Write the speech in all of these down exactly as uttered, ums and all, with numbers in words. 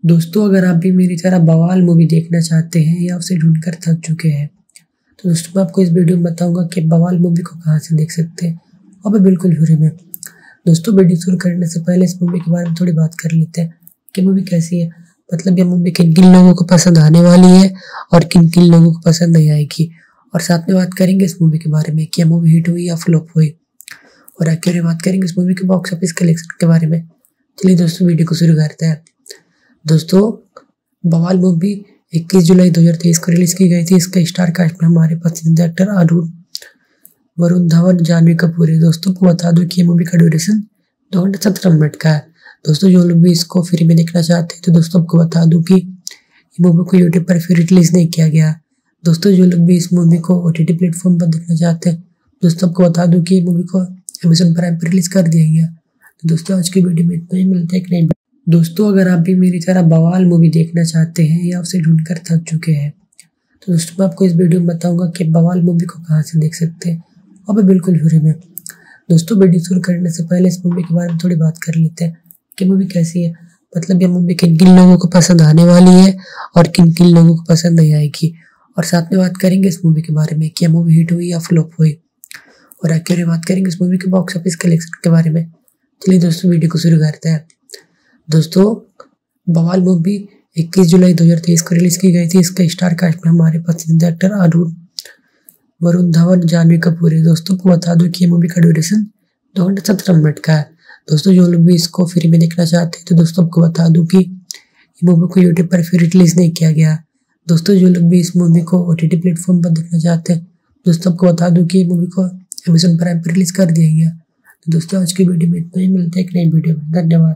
दोस्तों, अगर आप भी मेरी तरह बवाल मूवी देखना चाहते हैं या उसे ढूंढकर थक चुके हैं, तो दोस्तों मैं आपको इस वीडियो में बताऊंगा कि बवाल मूवी को कहां से देख सकते हैं और मैं बिल्कुल फ्री में। दोस्तों, वीडियो शुरू करने से पहले इस मूवी के बारे में थोड़ी बात कर लेते हैं कि मूवी कैसी है, मतलब ये मूवी किन किन लोगों को पसंद आने वाली है और किन किन लोगों को पसंद नहीं आएगी। और साथ में बात करेंगे इस मूवी के बारे में कि यह मूवी हिट हुई या फ्लॉप हुई, और आखिर में बात करेंगे इस मूवी के बॉक्स ऑफिस कलेक्शन के बारे में। चलिए दोस्तों, वीडियो को शुरू करते हैं। दोस्तों, बवाल मूवी इक्कीस जुलाई दो हज़ार तेईस को रिलीज की गई थी। इसका स्टार कास्ट में हमारे पसंदीदा एक्टर अरुण वरुण धवन, जानवी कपूर है। दोस्तों को बता दूं कि ये मूवी का ड्यूरेशन दो घंटे सत्रह मिनट का है। दोस्तों, जो लोग भी इसको फ्री में देखना चाहते हैं, तो दोस्तों आपको बता दूं कि ये मूवी को यूट्यूब पर फिर रिलीज नहीं किया गया। दोस्तों, जो लोग भी इस मूवी को ओटीटी प्लेटफॉर्म पर देखना चाहते हैं, दोस्तों आपको बता दूं कि ये मूवी को अमेजन प्राइम पर रिलीज कर दिया गया। तो दोस्तों, आज की वीडियो में इतना ही। मिलते हैं एक नई। दोस्तों, अगर आप भी मेरी तरह बवाल मूवी देखना चाहते हैं या उसे ढूंढकर थक चुके हैं, तो दोस्तों मैं आपको इस वीडियो में बताऊंगा कि बवाल मूवी को कहां से देख सकते हैं और मैं बिल्कुल फ्री में। दोस्तों, वीडियो शुरू करने से पहले इस मूवी के बारे में थोड़ी बात कर लेते हैं कि मूवी कैसी है, मतलब ये मूवी किन किन लोगों को पसंद आने वाली है और किन किन लोगों को पसंद नहीं आएगी। और साथ में बात करेंगे इस मूवी के बारे में कि यह मूवी हिट हुई या फ्लॉप हुई, और आखिर में बात करेंगे इस मूवी के बॉक्स ऑफिस कलेक्शन के बारे में। चलिए दोस्तों, वीडियो को शुरू करते हैं। दोस्तों, बवाल मूवी इक्कीस जुलाई दो हज़ार तेईस को रिलीज की गई थी। इसका स्टार कास्ट में हमारे पसंदीदा एक्टर अरुण वरुण धवन, जानवी कपूर है। दोस्तों को बता दूं कि ये मूवी का ड्यूरेशन दो घंटे सत्रह मिनट का है। दोस्तों, जो लोग भी इसको फ्री में देखना चाहते हैं, तो दोस्तों आपको बता दूं कि ये मूवी को यूट्यूब पर फिर रिलीज नहीं किया गया। दोस्तों, जो लोग भी इस मूवी को ओटीटी प्लेटफॉर्म पर देखना चाहते हैं, दोस्तों आपको बता दूं कि ये मूवी को अमेजन प्राइम पर रिलीज कर दिया गया। तो दोस्तों, आज की वीडियो में इतना ही। मिलते हैं एक नई वीडियो में। धन्यवाद।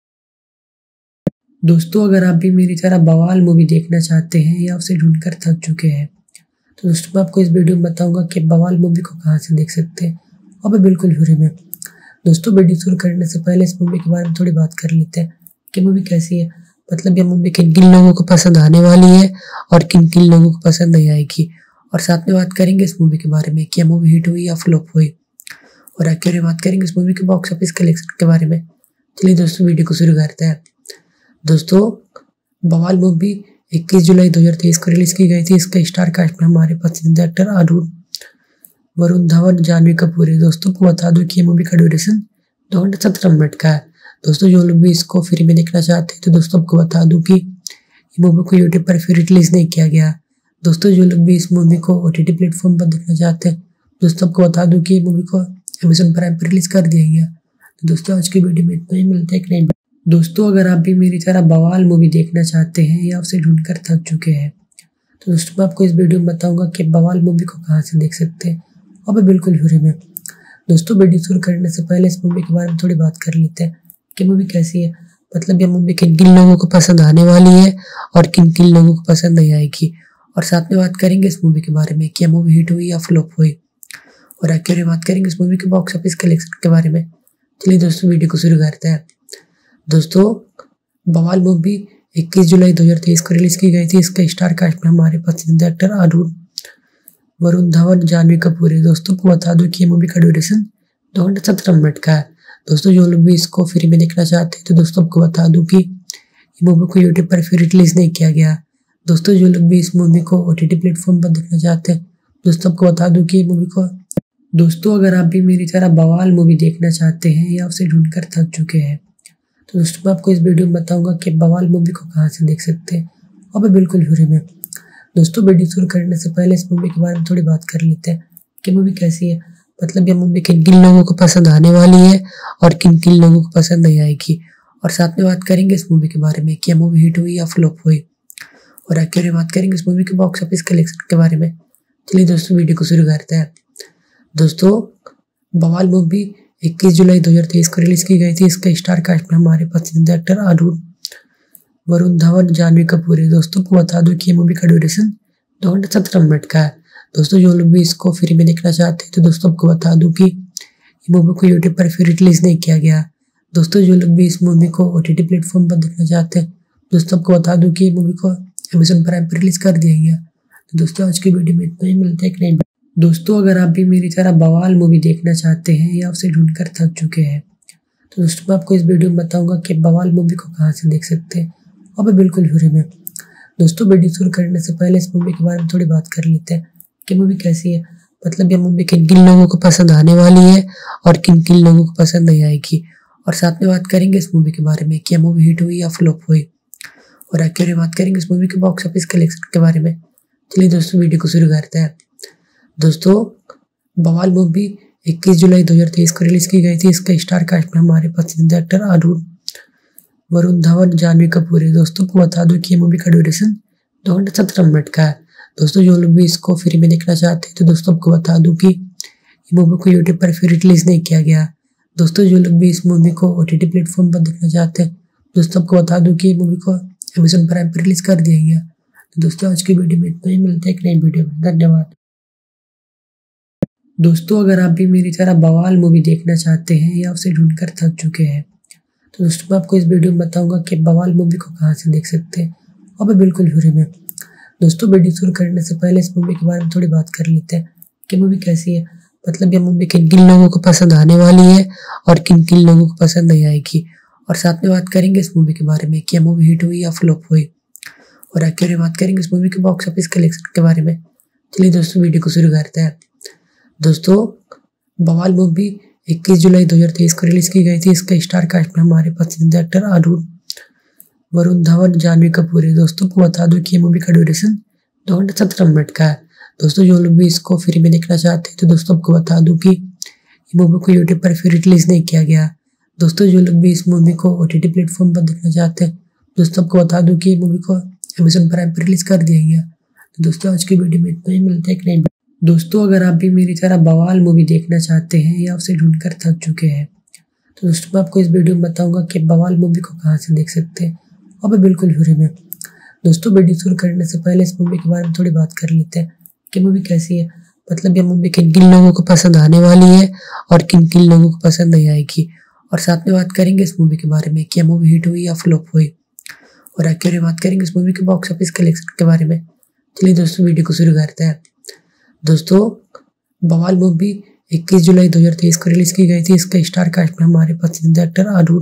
दोस्तों, अगर आप भी मेरी तरह बवाल मूवी देखना चाहते हैं या उसे ढूंढकर थक चुके हैं, तो दोस्तों मैं आपको इस वीडियो में बताऊंगा कि बवाल मूवी को कहां से देख सकते हैं और मैं बिल्कुल फ्री में। दोस्तों, वीडियो शुरू करने से पहले इस मूवी के बारे में थोड़ी बात कर लेते हैं कि मूवी कैसी है, मतलब ये मूवी किन किन लोगों को पसंद आने वाली है और किन किन लोगों को पसंद नहीं आएगी। और साथ में बात करेंगे इस मूवी के बारे में कि यह मूवी हिट हुई या फ्लॉप हुई, और आखिर में बात करेंगे इस मूवी के बॉक्स ऑफिस कलेक्शन के बारे में। चलिए दोस्तों, वीडियो को शुरू करते हैं। दोस्तों, बवाल मूवी इक्कीस जुलाई दो हज़ार तेईस को रिलीज की गई थी। इसका स्टार कास्ट में हमारे पसंदीदा एक्टर अरुण वरुण धवन, जानवी कपूर है। दोस्तों को बता दूं कि ये मूवी का ड्यूरेशन दो घंटे सत्रह मिनट का है। दोस्तों, जो लोग भी इसको फ्री में देखना चाहते हैं, तो दोस्तों आपको बता दूं कि ये मूवी को यूट्यूब पर फिर रिलीज नहीं किया गया। दोस्तों, जो लोग भी इस मूवी को ओटीटी प्लेटफॉर्म पर देखना चाहते हैं, दोस्तों आपको बता दूं कि ये मूवी को अमेजन प्राइम पर रिलीज कर दिया गया। तो दोस्तों, आज की वीडियो में इतना ही। मिलते हैं एक नई। दोस्तों, अगर आप भी मेरी तरह बवाल मूवी देखना चाहते हैं या उसे ढूंढकर थक चुके हैं, तो दोस्तों मैं आपको इस वीडियो में बताऊंगा कि बवाल मूवी को कहां से देख सकते हैं और मैं बिल्कुल फ्री में। दोस्तों, वीडियो शुरू करने से पहले इस मूवी के बारे में थोड़ी बात कर लेते हैं कि मूवी कैसी है, मतलब ये मूवी किन किन लोगों को पसंद आने वाली है और किन किन लोगों को पसंद नहीं आएगी। और साथ में बात करेंगे इस मूवी के बारे में कि यह मूवी हिट हुई या फ्लॉप हुई, और आखिर में बात करेंगे इस मूवी के बॉक्स ऑफिस कलेक्शन के बारे में। चलिए दोस्तों, वीडियो को शुरू करते हैं। दोस्तों, बवाल मूवी इक्कीस जुलाई दो हज़ार तेईस को रिलीज की गई थी। इसका स्टार कास्ट में हमारे पसंदीदा एक्टर अरुण वरुण धवन, जानवी कपूर है। दोस्तों को बता दूं कि ये मूवी का ड्यूरेशन दो घंटे सत्रह मिनट का है। दोस्तों, जो लोग भी इसको फ्री में देखना चाहते हैं, तो दोस्तों आपको बता दूं कि ये मूवी को यूट्यूब पर फिर रिलीज नहीं किया गया। दोस्तों, जो लोग भी इस मूवी को ओटीटी प्लेटफॉर्म पर देखना चाहते हैं, दोस्तों आपको बता दूं कि ये मूवी को दोस्तों, अगर आप भी मेरी तरह बवाल मूवी देखना चाहते हैं या उसे ढूंढकर थक चुके हैं, तो दोस्तों मैं आपको इस वीडियो में बताऊंगा कि बवाल मूवी को कहां से देख सकते हैं और मैं बिल्कुल फ्री में। दोस्तों, वीडियो शुरू करने से पहले इस मूवी के बारे में थोड़ी बात कर लेते हैं कि मूवी कैसी है, मतलब ये मूवी किन किन लोगों को पसंद आने वाली है और किन किन लोगों को पसंद नहीं आएगी। और साथ में बात करेंगे इस मूवी के बारे में कि यह मूवी हिट हुई या फ्लॉप हुई, और आखिर में बात करेंगे इस मूवी के बॉक्स ऑफिस कलेक्शन के बारे में। चलिए दोस्तों, वीडियो को शुरू करते हैं। दोस्तों, बवाल मूवी इक्कीस जुलाई दो हज़ार तेईस को रिलीज की गई थी। इसका स्टार कास्ट में हमारे पसंदीदा एक्टर अरुण वरुण धवन, जानवी कपूर है। दोस्तों को बता दूं कि ये मूवी का ड्यूरेशन दो घंटे सत्रह मिनट का है। दोस्तों, जो लोग भी इसको फ्री में देखना चाहते हैं, तो दोस्तों आपको बता दूं कि ये मूवी को यूट्यूब पर फिर रिलीज नहीं किया गया। दोस्तों, जो लोग भी इस मूवी को ओटीटी प्लेटफॉर्म पर देखना चाहते हैं, दोस्तों आपको बता दूं कि ये मूवी को अमेजन प्राइम पर रिलीज कर दिया गया। तो दोस्तों, आज की वीडियो में इतना ही। मिलते हैं एक नई। दोस्तों, अगर आप भी मेरी तरह बवाल मूवी देखना चाहते हैं या उसे ढूंढकर थक चुके हैं, तो दोस्तों मैं आपको इस वीडियो में बताऊंगा कि बवाल मूवी को कहां से देख सकते हैं अब बिल्कुल फ्री में। दोस्तों वीडियो शुरू करने से पहले इस मूवी के बारे में थोड़ी बात कर लेते हैं कि मूवी कैसी है, मतलब ये मूवी किन किन लोगों को पसंद आने वाली है और किन किन लोगों को पसंद नहीं आएगी। और साथ में बात करेंगे इस मूवी के बारे में कि मूवी हिट हुई या फ्लॉप हुई, और आखिर में बात करेंगे इस मूवी के बॉक्स ऑफिस कलेक्शन के बारे में। चलिए दोस्तों वीडियो को शुरू करते हैं। दोस्तों बवाल मूवी इक्कीस जुलाई दो हज़ार तेईस को रिलीज की गई थी। इसका स्टार कास्ट में हमारे पसंदीदा एक्टर अरुण वरुण धवन, जानवी कपूर है। दोस्तों को बता दूं कि ये मूवी का ड्यूरेशन दो घंटे सत्रह मिनट का है। दोस्तों जो लोग भी इसको फ्री में देखना चाहते हैं तो दोस्तों आपको बता दूं कि ये मूवी को यूट्यूब पर फ्री रिलीज नहीं किया गया। दोस्तों जो लोग भी इस मूवी को ओटीटी प्लेटफॉर्म पर देखना चाहते हैं दोस्तों आपको बता दूं कि ये मूवी को अमेजन प्राइम पर रिलीज कर दिया गया। तो दोस्तों आज की वीडियो में इतना ही, मिलते हैं एक नई वीडियो में। धन्यवाद। दोस्तों अगर आप भी मेरी तरह बवाल मूवी देखना चाहते हैं या उसे ढूंढकर थक चुके हैं तो दोस्तों मैं आपको इस वीडियो में बताऊंगा कि बवाल मूवी को कहां से देख सकते हैं, और बिल्कुल फ्री में। दोस्तों वीडियो शुरू करने से पहले इस मूवी के बारे में थोड़ी बात कर लेते हैं कि मूवी कैसी है, मतलब ये मूवी किन किन लोगों को पसंद आने वाली है और किन किन लोगों को पसंद नहीं आएगी। और साथ में बात करेंगे इस मूवी के बारे में कि मूवी हिट हुई या फ्लॉप हुई, और आखिर में बात करेंगे इस मूवी के बॉक्स ऑफिस कलेक्शन के बारे में। चलिए दोस्तों वीडियो को शुरू करते हैं। दोस्तों बवाल मूवी इक्कीस जुलाई दो हज़ार तेईस को रिलीज की गई थी। इसका स्टार कास्ट में हमारे पसंदीदा एक्टर अरुण वरुण धवन, जानवी कपूर है। दोस्तों को बता दूं कि ये मूवी का ड्यूरेशन दो घंटे सत्रह मिनट का है। दोस्तों जो लोग भी इसको फ्री में देखना चाहते हैं तो दोस्तों आपको बता दूं कि ये मूवी को यूट्यूब पर फ्री रिलीज नहीं किया गया। दोस्तों जो लोग भी इस मूवी को ओटीटी प्लेटफॉर्म पर देखना चाहते हैं दोस्तों आपको बता दूं कि ये मूवी को अमेजन प्राइम पर रिलीज कर दिया गया। तो दोस्तों आज की वीडियो में इतना ही, मिलते हैं एक नई। दोस्तों अगर आप भी मेरी तरह बवाल मूवी देखना चाहते हैं या उसे ढूंढकर थक चुके हैं तो दोस्तों मैं आपको इस वीडियो में बताऊंगा कि बवाल मूवी को कहां से देख सकते हैं, और बिल्कुल फ्री में। दोस्तों वीडियो शुरू करने से पहले इस मूवी के बारे में थोड़ी बात कर लेते हैं कि मूवी कैसी है, मतलब ये मूवी किन किन लोगों को पसंद आने वाली है और किन किन लोगों को पसंद नहीं आएगी। और साथ में बात करेंगे इस मूवी के बारे में कि मूवी हिट हुई या फ्लॉप हुई, और आखिर में बात करेंगे इस मूवी के बॉक्स ऑफिस कलेक्शन के बारे में। चलिए दोस्तों वीडियो को शुरू करते हैं। दोस्तों बवाल मूवी इक्कीस जुलाई दो हज़ार तेईस को रिलीज की गई थी। इसका स्टार कास्ट में हमारे पसंदीदा एक्टर अरुण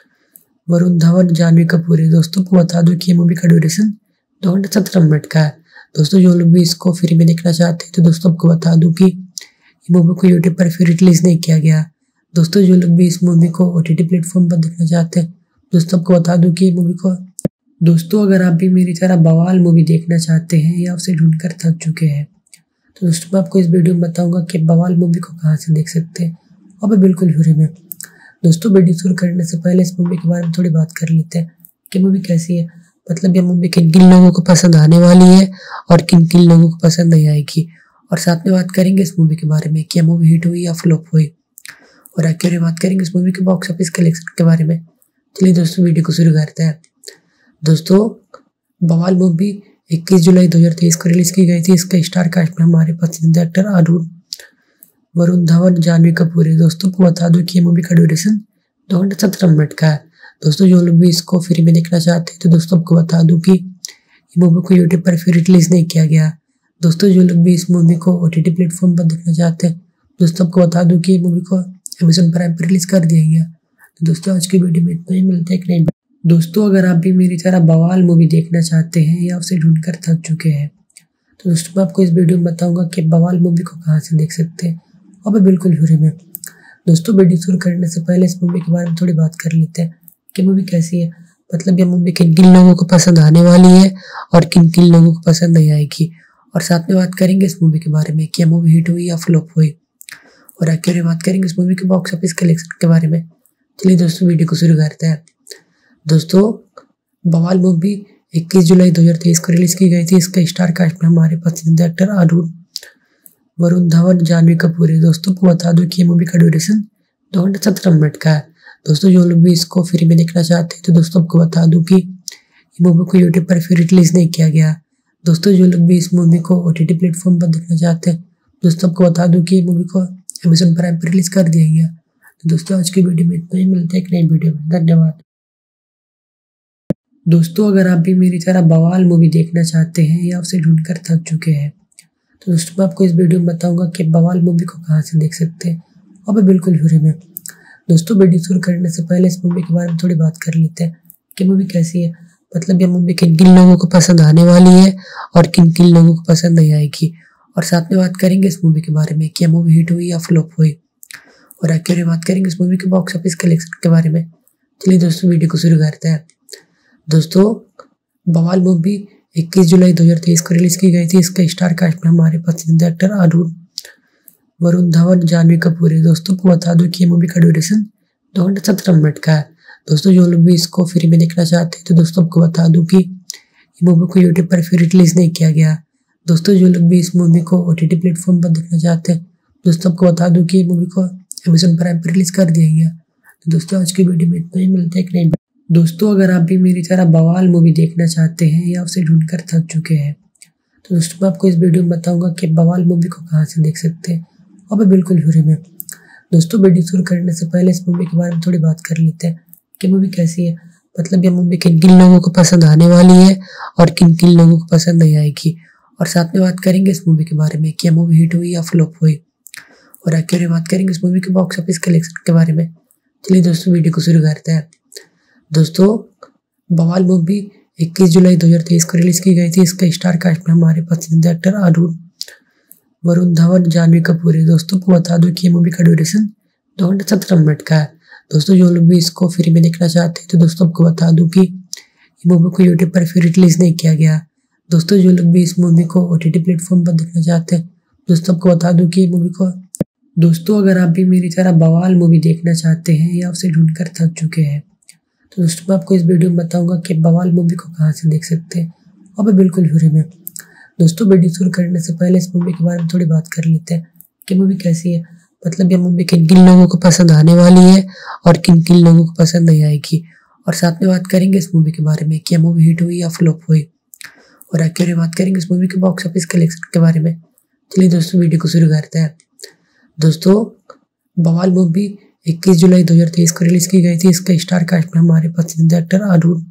वरुण धवन, जानवी कपूर है। दोस्तों को बता दूं कि ये मूवी का ड्यूरेशन दो घंटे सत्रह मिनट का है। दोस्तों जो लोग भी इसको फ्री में देखना चाहते हैं तो दोस्तों आपको बता दूं कि ये मूवी को यूट्यूब पर फ्री रिलीज नहीं किया गया। दोस्तों जो लोग भी इस मूवी को ओटीटी प्लेटफॉर्म पर देखना चाहते हैं दोस्तों आपको बता दूं कि ये मूवी को दोस्तों अगर आप भी मेरी तरह बवाल मूवी देखना चाहते हैं या उसे ढूंढकर थक चुके हैं तो दोस्तों मैं आपको इस वीडियो में बताऊंगा कि बवाल मूवी को कहां से देख सकते हैं, और बिल्कुल फ्री में। दोस्तों वीडियो शुरू करने से पहले इस मूवी के बारे में थोड़ी बात कर लेते हैं कि मूवी कैसी है, मतलब ये मूवी किन किन लोगों को पसंद आने वाली है और किन किन लोगों को पसंद नहीं आएगी। और साथ में बात करेंगे इस मूवी के बारे में कि मूवी हिट हुई या फ्लॉप हुई, और आखिर में बात करेंगे इस मूवी के बॉक्स ऑफिस कलेक्शन के बारे में। चलिए दोस्तों वीडियो को शुरू करते हैं। दोस्तों बवाल मूवी इक्कीस जुलाई दो हज़ार तेईस को रिलीज की गई थी। इसका स्टार कास्ट में हमारे पसंदीदा एक्टर अरुण वरुण धवन, जानवी कपूर है। दोस्तों को बता दूं कि ये मूवी का ड्यूरेशन दो घंटे सत्रह मिनट का है। दोस्तों जो लोग भी इसको फ्री में देखना चाहते हैं तो दोस्तों आपको बता दूं कि ये मूवी को यूट्यूब पर फ्री रिलीज नहीं किया गया। दोस्तों जो लोग भी इस मूवी को ओटीटी प्लेटफॉर्म पर देखना चाहते हैं दोस्तों आपको बता दूं कि ये मूवी को अमेजन प्राइम पर रिलीज कर दिया गया। तो दोस्तों आज की वीडियो में इतना ही, मिलते हैं एक नई। दोस्तों अगर आप भी मेरी तरह बवाल मूवी देखना चाहते हैं या उसे ढूंढकर थक चुके हैं तो दोस्तों मैं आपको इस वीडियो में बताऊंगा कि बवाल मूवी को कहां से देख सकते हैं, और बिल्कुल फ्री में। दोस्तों वीडियो शुरू करने से पहले इस मूवी के बारे में थोड़ी बात कर लेते हैं कि मूवी कैसी है, मतलब ये मूवी किन किन लोगों को पसंद आने वाली है और किन किन लोगों को पसंद नहीं आएगी। और साथ में बात करेंगे इस मूवी के बारे में कि मूवी हिट हुई या फ्लॉप हुई, और आखिर में बात करेंगे इस मूवी के बॉक्स ऑफिस कलेक्शन के बारे में। चलिए दोस्तों वीडियो को शुरू करते हैं। दोस्तों बवाल मूवी इक्कीस जुलाई दो हज़ार तेईस को रिलीज की गई थी। इसका स्टार कास्ट में हमारे पसंदीदा एक्टर अरुण वरुण धवन, जानवी कपूर है। दोस्तों को बता दूं कि ये मूवी का ड्यूरेशन दो घंटे सत्रह मिनट का है। दोस्तों जो लोग भी इसको फ्री में देखना चाहते हैं तो दोस्तों आपको बता दूं कि ये मूवी को यूट्यूब पर फ्री रिलीज नहीं किया गया। दोस्तों जो लोग भी इस मूवी को ओटीटी प्लेटफॉर्म पर देखना चाहते हैं दोस्तों आपको बता दूं कि ये मूवी को अमेजन प्राइम पर रिलीज कर दिया गया। तो दोस्तों आज की वीडियो में इतना ही, मिलते हैं एक नई वीडियो में। धन्यवाद। दोस्तों अगर आप भी मेरी तरह बवाल मूवी देखना चाहते हैं या उसे ढूंढकर थक चुके हैं तो दोस्तों मैं आपको इस वीडियो में बताऊंगा कि बवाल मूवी को कहां से देख सकते हैं, और बिल्कुल फ्री में। दोस्तों वीडियो शुरू करने से पहले इस मूवी के बारे में थोड़ी बात कर लेते हैं कि मूवी कैसी है, मतलब ये मूवी किन किन लोगों को पसंद आने वाली है और किन किन लोगों को पसंद नहीं आएगी। और साथ में बात करेंगे इस मूवी के बारे में कि यह मूवी हिट हुई या फ्लॉप हुई, और आखिर में बात करेंगे इस मूवी के बॉक्स ऑफिस कलेक्शन के बारे में। चलिए दोस्तों वीडियो को शुरू करते हैं। दोस्तों बवाल मूवी इक्कीस जुलाई दो हज़ार तेईस को रिलीज की गई थी। इसका स्टार कास्ट में हमारे पसंदीदा एक्टर अरुण वरुण धवन, जानवी कपूर है। दोस्तों को बता दूं कि ये मूवी का ड्यूरेशन दो घंटे सत्रह मिनट का है। दोस्तों जो लोग भी इसको फ्री में देखना चाहते हैं तो दोस्तों आपको बता दूं कि ये मूवी को यूट्यूब पर फिर रिलीज नहीं किया गया। दोस्तों जो लोग भी इस मूवी को ओटीटी प्लेटफॉर्म पर देखना चाहते हैं दोस्तों आपको बता दूं कि ये मूवी को अमेजन प्राइम पर रिलीज कर दिया गया। तो दोस्तों आज की वीडियो में इतना ही, मिलते हैं एक नई। दोस्तों अगर आप भी मेरी तरह बवाल मूवी देखना चाहते हैं या उसे ढूंढकर थक चुके हैं तो दोस्तों मैं आपको इस वीडियो में बताऊंगा कि बवाल मूवी को कहाँ से देख सकते हैं और बिल्कुल फ्री में। दोस्तों वीडियो शुरू करने से पहले इस मूवी के बारे में थोड़ी बात कर लेते हैं कि मूवी कैसी है, मतलब ये मूवी किन किन लोगों को पसंद आने वाली है और किन किन लोगों को पसंद नहीं आएगी। और साथ में बात करेंगे इस मूवी के बारे में कि यह मूवी हिट हुई या फ्लॉप हुई, और आखिर में बात करेंगे इस मूवी के बॉक्स ऑफिस कलेक्शन के बारे में। चलिए दोस्तों वीडियो को शुरू करते हैं। दोस्तों बवाल मूवी इक्कीस जुलाई दो हज़ार तेईस को रिलीज की गई थी। इसका स्टार कास्ट में हमारे पसंदीदा एक्टर अरुण वरुण धवन, जानवी कपूर है। दोस्तों को बता दूं कि ये मूवी का ड्यूरेशन दो घंटे सत्रह मिनट का है। दोस्तों जो लोग भी इसको फ्री में देखना चाहते हैं तो दोस्तों आपको बता दूं कि ये मूवी को यूट्यूब पर फिर रिलीज नहीं किया गया। दोस्तों जो लोग भी इस मूवी को ओटीटी प्लेटफॉर्म पर देखना चाहते हैं दोस्तों आपको बता दूं कि ये मूवी को दोस्तों अगर आप भी मेरी तरह बवाल मूवी देखना चाहते हैं या उसे ढूंढकर थक चुके हैं तो दोस्तों मैं आपको इस वीडियो में बताऊंगा कि बवाल मूवी को कहाँ से देख सकते हैं और बिल्कुल फ्री में। दोस्तों वीडियो शुरू करने से पहले इस मूवी के बारे में थोड़ी बात कर लेते हैं कि मूवी कैसी है, मतलब ये मूवी किन किन लोगों को पसंद आने वाली है और किन किन लोगों को पसंद नहीं आएगी। और साथ में बात करेंगे इस मूवी के बारे में कि यह मूवी हिट हुई या फ्लॉप हुई, और आखिर में बात करेंगे इस मूवी के बॉक्स ऑफिस कलेक्शन के बारे में। चलिए दोस्तों वीडियो को शुरू करते हैं। दोस्तों बवाल मूवी इक्कीस जुलाई दो हज़ार तेईस को रिलीज की गई थी। इसका स्टार कास्ट में हमारे पसंदीदा एक्टर अरुण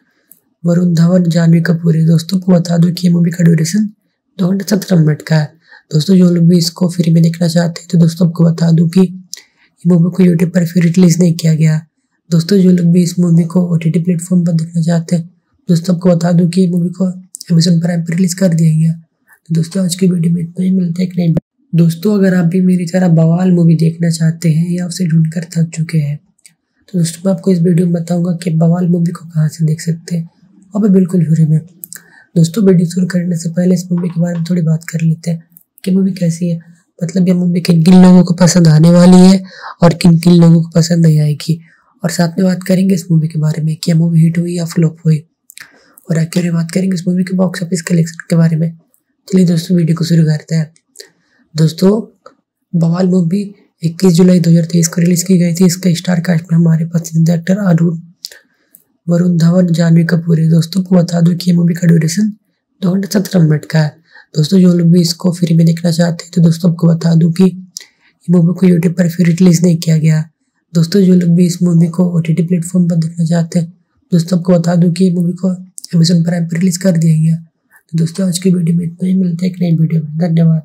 वरुण धवन, जानवी कपूर है। दोस्तों को बता दूं कि ये मूवी का ड्यूरेशन दो घंटे सत्रह मिनट का है। दोस्तों जो लोग भी इसको फ्री में देखना चाहते हैं तो दोस्तों आपको बता दूं कि ये मूवी को यूट्यूब पर फिर रिलीज नहीं किया गया। दोस्तों जो लोग भी इस मूवी को ओटीटी प्लेटफॉर्म पर देखना चाहते हैं दोस्तों आपको बता दूं कि ये मूवी को अमेजन प्राइम पर रिलीज कर दिया गया। तो दोस्तों आज की वीडियो में इतना ही, मिलते हैं एक नई। दोस्तों अगर आप भी मेरी तरह बवाल मूवी देखना चाहते हैं या उसे ढूंढकर थक चुके हैं तो दोस्तों मैं आपको इस वीडियो में बताऊंगा कि बवाल मूवी को कहाँ से देख सकते हैं और बिल्कुल फ्री में। दोस्तों वीडियो शुरू करने से पहले इस मूवी के बारे में थोड़ी बात कर लेते हैं कि मूवी कैसी है, मतलब ये मूवी किन किन लोगों को पसंद आने वाली है और किन किन लोगों को पसंद नहीं आएगी। और साथ में बात करेंगे इस मूवी के बारे में कि यह मूवी हिट हुई या फ्लॉप हुई, और आखिर में बात करेंगे इस मूवी के बॉक्स ऑफिस कलेक्शन के बारे में। चलिए दोस्तों वीडियो को शुरू करते हैं। दोस्तों बवाल मूवी इक्कीस जुलाई दो हज़ार तेईस को रिलीज की गई थी। इसका स्टार कास्ट में हमारे पसंदीदा एक्टर अरुण वरुण धवन, जानवी कपूर है। दोस्तों को बता दूं कि ये मूवी का ड्यूरेशन दो घंटे सत्रह मिनट का है। दोस्तों जो लोग भी इसको फ्री में देखना चाहते हैं तो दोस्तों आपको बता दूं कि ये मूवी को यूट्यूब पर फिर रिलीज नहीं किया गया। दोस्तों जो लोग भी इस मूवी को ओटीटी प्लेटफॉर्म पर देखना चाहते हैं दोस्तों आपको बता दूं कि ये मूवी को अमेजन प्राइम पर रिलीज कर दिया गया। तो दोस्तों आज की वीडियो में इतना ही, मिलते हैं एक नई वीडियो में। धन्यवाद।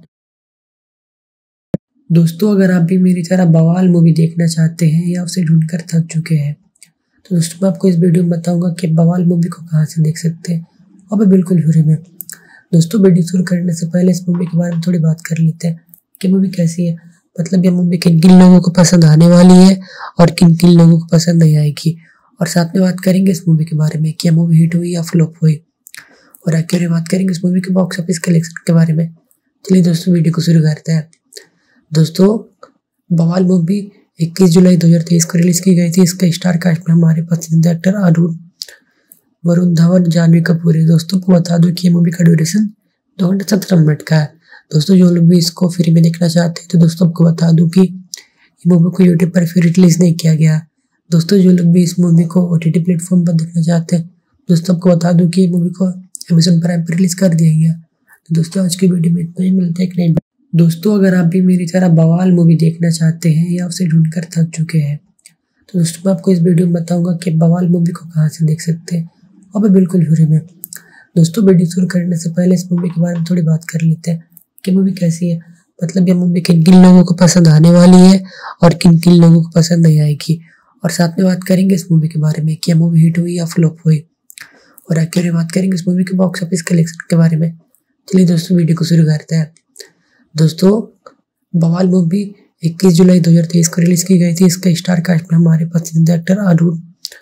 दोस्तों अगर आप भी मेरी तरह बवाल मूवी देखना चाहते हैं या उसे ढूंढकर थक चुके हैं तो दोस्तों मैं आपको इस वीडियो में बताऊंगा कि बवाल मूवी को कहाँ से देख सकते हैं और बिल्कुल फ्री में। दोस्तों वीडियो शुरू करने से पहले इस मूवी के बारे में थोड़ी बात कर लेते हैं कि मूवी कैसी है, मतलब ये मूवी किन किन लोगों को पसंद आने वाली है और किन किन लोगों को पसंद नहीं आएगी। और साथ में बात करेंगे इस मूवी के बारे में कि यह मूवी हिट हुई या फ्लॉप हुई, और आखिर में बात करेंगे इस मूवी के बॉक्स ऑफिस कलेक्शन के बारे में। चलिए दोस्तों वीडियो को शुरू करते हैं। दोस्तों बवाल मूवी इक्कीस जुलाई दो हज़ार तेईस को रिलीज की गई थी। इसका स्टार कास्ट में हमारे पसंदीदा एक्टर अरुण वरुण धवन, जानवी कपूर है। दोस्तों को बता दूं कि ये मूवी का ड्यूरेशन दो घंटे सत्रह मिनट का है। दोस्तों जो लोग भी इसको फ्री में देखना चाहते हैं तो दोस्तों आपको बता दूं कि ये मूवी को यूट्यूब पर फिर रिलीज नहीं किया गया। दोस्तों जो लोग भी इस मूवी को ओटीटी प्लेटफॉर्म पर देखना चाहते हैं दोस्तों आपको बता दूं कि ये मूवी को अमेजन प्राइम पर रिलीज कर दिया गया। तो दोस्तों आज की वीडियो में इतना ही, मिलते हैं एक नई। दोस्तों अगर आप भी मेरी तरह बवाल मूवी देखना चाहते हैं या उसे ढूंढकर थक चुके हैं तो दोस्तों मैं आपको इस वीडियो में बताऊंगा कि बवाल मूवी को कहाँ से देख सकते हैं और बिल्कुल फ्री में। दोस्तों वीडियो शुरू करने से पहले इस मूवी के बारे में थोड़ी बात कर लेते हैं कि मूवी कैसी है, मतलब ये मूवी किन किन लोगों को पसंद आने वाली है और किन किन लोगों को पसंद नहीं आएगी। और साथ में बात करेंगे इस मूवी के बारे में कि यह मूवी हिट हुई या फ्लॉप हुई, और आखिर में बात करेंगे इस मूवी के बॉक्स ऑफिस कलेक्शन के बारे में। चलिए दोस्तों वीडियो को शुरू करते हैं। दोस्तों बवाल मूवी इक्कीस जुलाई दो हज़ार तेईस को रिलीज की गई थी। इसका स्टार कास्ट में हमारे पसंदीदा एक्टर अरुण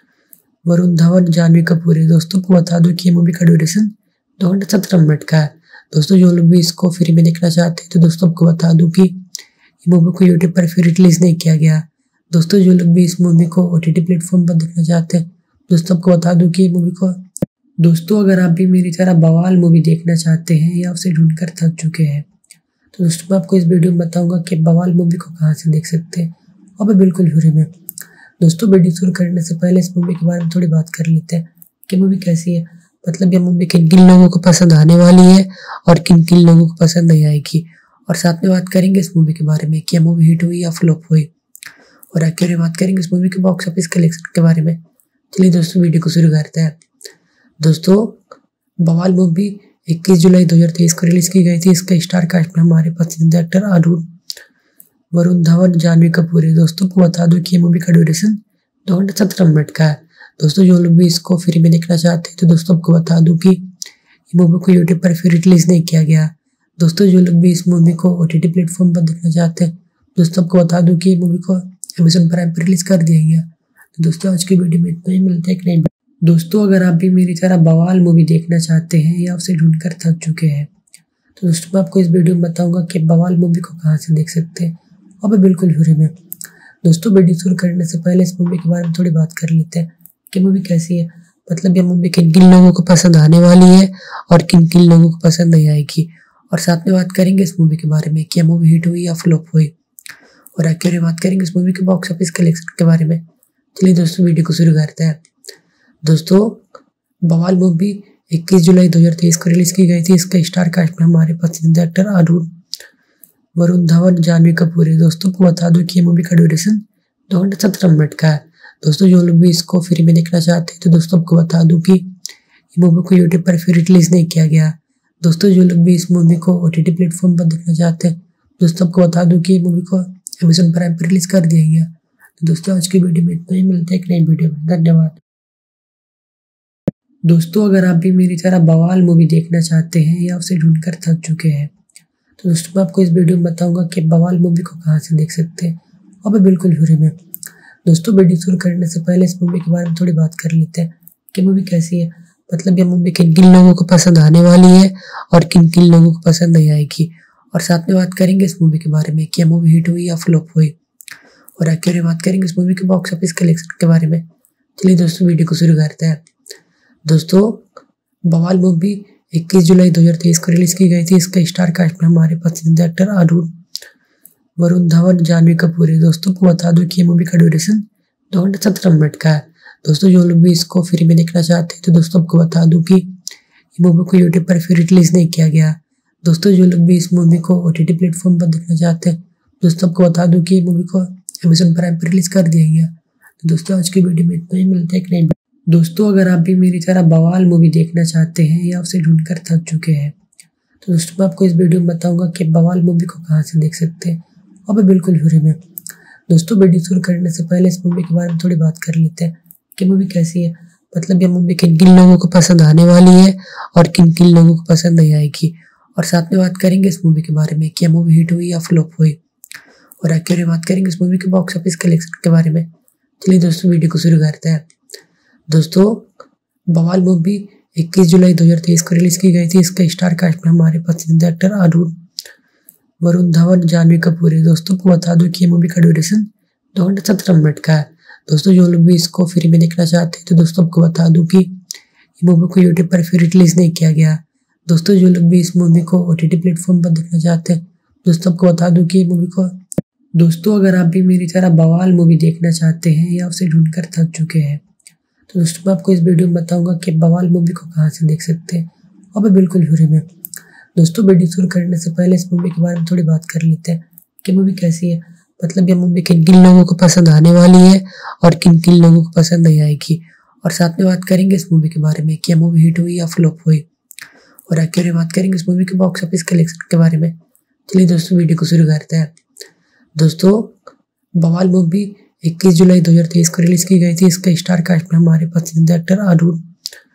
वरुण धवन, जानवी कपूर है। दोस्तों को बता दूं कि ये मूवी का ड्यूरेशन दो घंटे सत्रह मिनट का है। दोस्तों जो लोग भी इसको फ्री में देखना चाहते हैं तो दोस्तों आपको बता दूं कि ये मूवी को यूट्यूब पर फ्री रिलीज नहीं किया गया। दोस्तों जो लोग भी इस मूवी को ओटीटी प्लेटफॉर्म पर देखना चाहते हैं दोस्तों आपको बता दूं कि ये मूवी को दोस्तों अगर आप भी मेरी तरह बवाल मूवी देखना चाहते हैं या उसे ढूंढकर थक चुके हैं तो दोस्तों मैं आपको इस वीडियो में बताऊंगा कि बवाल मूवी को कहाँ से देख सकते हैं और मैं बिल्कुल फ्री में। दोस्तों वीडियो शुरू करने से पहले इस मूवी के बारे में थोड़ी बात कर लेते हैं कि मूवी कैसी है, मतलब ये मूवी किन किन लोगों को पसंद आने वाली है और किन किन लोगों को पसंद नहीं आएगी। और साथ में बात करेंगे इस मूवी के बारे में कि मूवी हिट हुई या फ्लॉप हुई। और आखिर में बात करेंगे इस मूवी के बॉक्स ऑफिस कलेक्शन के बारे में। चलिए दोस्तों वीडियो को शुरू करते हैं। दोस्तों बवाल मूवी इक्कीस जुलाई दो हज़ार तेईस को रिलीज की गई थी। इसका स्टार कास्ट में हमारे पसंदीदा एक्टर अरुण वरुण धवन, जानवी कपूर है। दोस्तों को बता दूं कि ये मूवी का ड्यूरेशन दो घंटे सत्रह मिनट का है। दोस्तों जो लोग भी इसको फ्री में देखना चाहते हैं तो दोस्तों आपको बता दूं कि ये मूवी को यूट्यूब पर फ्री रिलीज नहीं किया गया। दोस्तों जो लोग भी इस मूवी को ओटीटी प्लेटफॉर्म पर देखना चाहते हैं दोस्तों आपको बता दूं कि ये मूवी को अमेज़न प्राइम पर रिलीज कर दिया गया। तो दोस्तों आज की वीडियो में इतना ही, मिलते हैं एक नई। दोस्तों अगर आप भी मेरी तरह बवाल मूवी देखना चाहते हैं या उसे ढूंढकर थक चुके हैं तो दोस्तों मैं आपको इस वीडियो में बताऊंगा कि बवाल मूवी को कहाँ से देख सकते हैं और मैं बिल्कुल फ्री में। दोस्तों वीडियो शुरू करने से पहले इस मूवी के बारे में थोड़ी बात कर लेते हैं कि मूवी कैसी है, मतलब ये मूवी किन किन लोगों को पसंद आने वाली है और किन किन लोगों को पसंद नहीं आएगी। और साथ में बात करेंगे इस मूवी के बारे में कि मूवी हिट हुई या फ्लॉप हुई। और आखिर में बात करेंगे इस मूवी के बॉक्स ऑफिस कलेक्शन के बारे में। चलिए दोस्तों वीडियो को शुरू करते हैं। दोस्तों बवाल मूवी इक्कीस जुलाई दो हज़ार तेईस को रिलीज की गई थी। इसका स्टार कास्ट में हमारे पसंदीदा एक्टर अरुण वरुण धवन, जानवी कपूर है। दोस्तों को बता दूं कि ये मूवी का ड्यूरेशन दो घंटे सत्रह मिनट का है। दोस्तों जो लोग भी इसको फ्री में देखना चाहते हैं तो दोस्तों आपको बता दूं कि ये मूवी को यूट्यूब पर फ्री रिलीज नहीं किया गया। दोस्तों जो लोग भी इस मूवी को ओटीटी प्लेटफॉर्म पर देखना चाहते हैं दोस्तों आपको बता दूं कि ये मूवी को अमेज़न प्राइम पर रिलीज कर दिया गया। तो दोस्तों आज की वीडियो में इतना ही, मिलते हैं एक नई वीडियो में। धन्यवाद। दोस्तों अगर आप भी मेरी तरह बवाल मूवी देखना चाहते हैं या उसे ढूंढकर थक चुके हैं तो दोस्तों मैं आपको इस वीडियो में बताऊंगा कि बवाल मूवी को कहाँ से देख सकते हैं और मैं बिल्कुल फ्री में। दोस्तों वीडियो शुरू करने से पहले इस मूवी के बारे में थोड़ी बात कर लेते हैं कि मूवी कैसी है, मतलब ये मूवी किन किन लोगों को पसंद आने वाली है और किन किन लोगों को पसंद नहीं आएगी। और साथ में बात करेंगे इस मूवी के बारे में कि मूवी हिट हुई या फ्लॉप हुई। और आखिर में बात करेंगे इस मूवी के बॉक्स ऑफिस कलेक्शन के बारे में। चलिए दोस्तों वीडियो को शुरू करते हैं। दोस्तों बवाल मूवी इक्कीस जुलाई दो हज़ार तेईस को रिलीज की गई थी। इसका स्टार कास्ट में हमारे पसंदीदा एक्टर अरुण वरुण धवन, जानवी कपूर है। दोस्तों को बता दूं कि ये मूवी का ड्यूरेशन दो घंटे सत्रह मिनट का है। दोस्तों जो लोग भी इसको फ्री में देखना चाहते हैं तो दोस्तों आपको बता दूं कि ये मूवी को यूट्यूब पर फ्री रिलीज नहीं किया गया। दोस्तों जो लोग भी इस मूवी को ओटीटी प्लेटफॉर्म पर देखना चाहते हैं दोस्तों आपको बता दूं कि ये मूवी को अमेज़न प्राइम पर रिलीज कर दिया गया। तो दोस्तों आज की वीडियो में इतना ही, मिलते हैं एक नई। दोस्तों अगर आप भी मेरी तरह बवाल मूवी देखना चाहते हैं या उसे ढूंढकर थक चुके हैं तो दोस्तों मैं आपको इस वीडियो में बताऊंगा कि बवाल मूवी को कहाँ से देख सकते हैं और मैं बिल्कुल फ्री में। दोस्तों वीडियो शुरू करने से पहले इस मूवी के बारे में थोड़ी बात कर लेते हैं कि मूवी कैसी है, मतलब ये मूवी किन किन लोगों को पसंद आने वाली है और किन किन लोगों को पसंद नहीं आएगी। और साथ में बात करेंगे इस मूवी के बारे में कि मूवी हिट हुई या फ्लॉप हुई। और आखिर में बात करेंगे इस मूवी के बॉक्स ऑफिस कलेक्शन के बारे में। चलिए दोस्तों वीडियो को शुरू करते हैं। दोस्तों बवाल मूवी इक्कीस जुलाई दो हज़ार तेईस को रिलीज की गई थी। इसका स्टार कास्ट में हमारे पसंदीदा एक्टर अरुण वरुण धवन, जानवी कपूर है। दोस्तों को बता दूं कि ये मूवी का ड्यूरेशन दो घंटे सत्रह मिनट का है। दोस्तों जो लोग भी इसको फ्री में देखना चाहते हैं तो दोस्तों आपको बता दूं कि ये मूवी को यूट्यूब पर फ्री रिलीज नहीं किया गया। दोस्तों जो लोग भी इस मूवी को ओटीटी प्लेटफॉर्म पर देखना चाहते हैं दोस्तों आपको बता दूं कि ये मूवी को दोस्तों अगर आप भी मेरी तरह बवाल मूवी देखना चाहते हैं या उसे ढूंढकर थक चुके हैं तो दोस्तों मैं आपको इस वीडियो में बताऊंगा कि बवाल मूवी को कहाँ से देख सकते हैं और मैं बिल्कुल फ्री में। दोस्तों वीडियो शुरू करने से पहले इस मूवी के बारे में थोड़ी बात कर लेते हैं कि मूवी कैसी है, मतलब ये मूवी किन किन लोगों को पसंद आने वाली है और किन किन लोगों को पसंद नहीं आएगी। और साथ में बात करेंगे इस मूवी के बारे में कि मूवी हिट हुई या फ्लॉप हुई। और आखिर में बात करेंगे इस मूवी के बॉक्स ऑफिस कलेक्शन के बारे में। चलिए दोस्तों वीडियो को शुरू करते हैं। दोस्तों बवाल मूवी इक्कीस जुलाई दो हज़ार तेईस को रिलीज की गई थी। इसका स्टार कास्ट में हमारे पसंदीदा एक्टर अरुण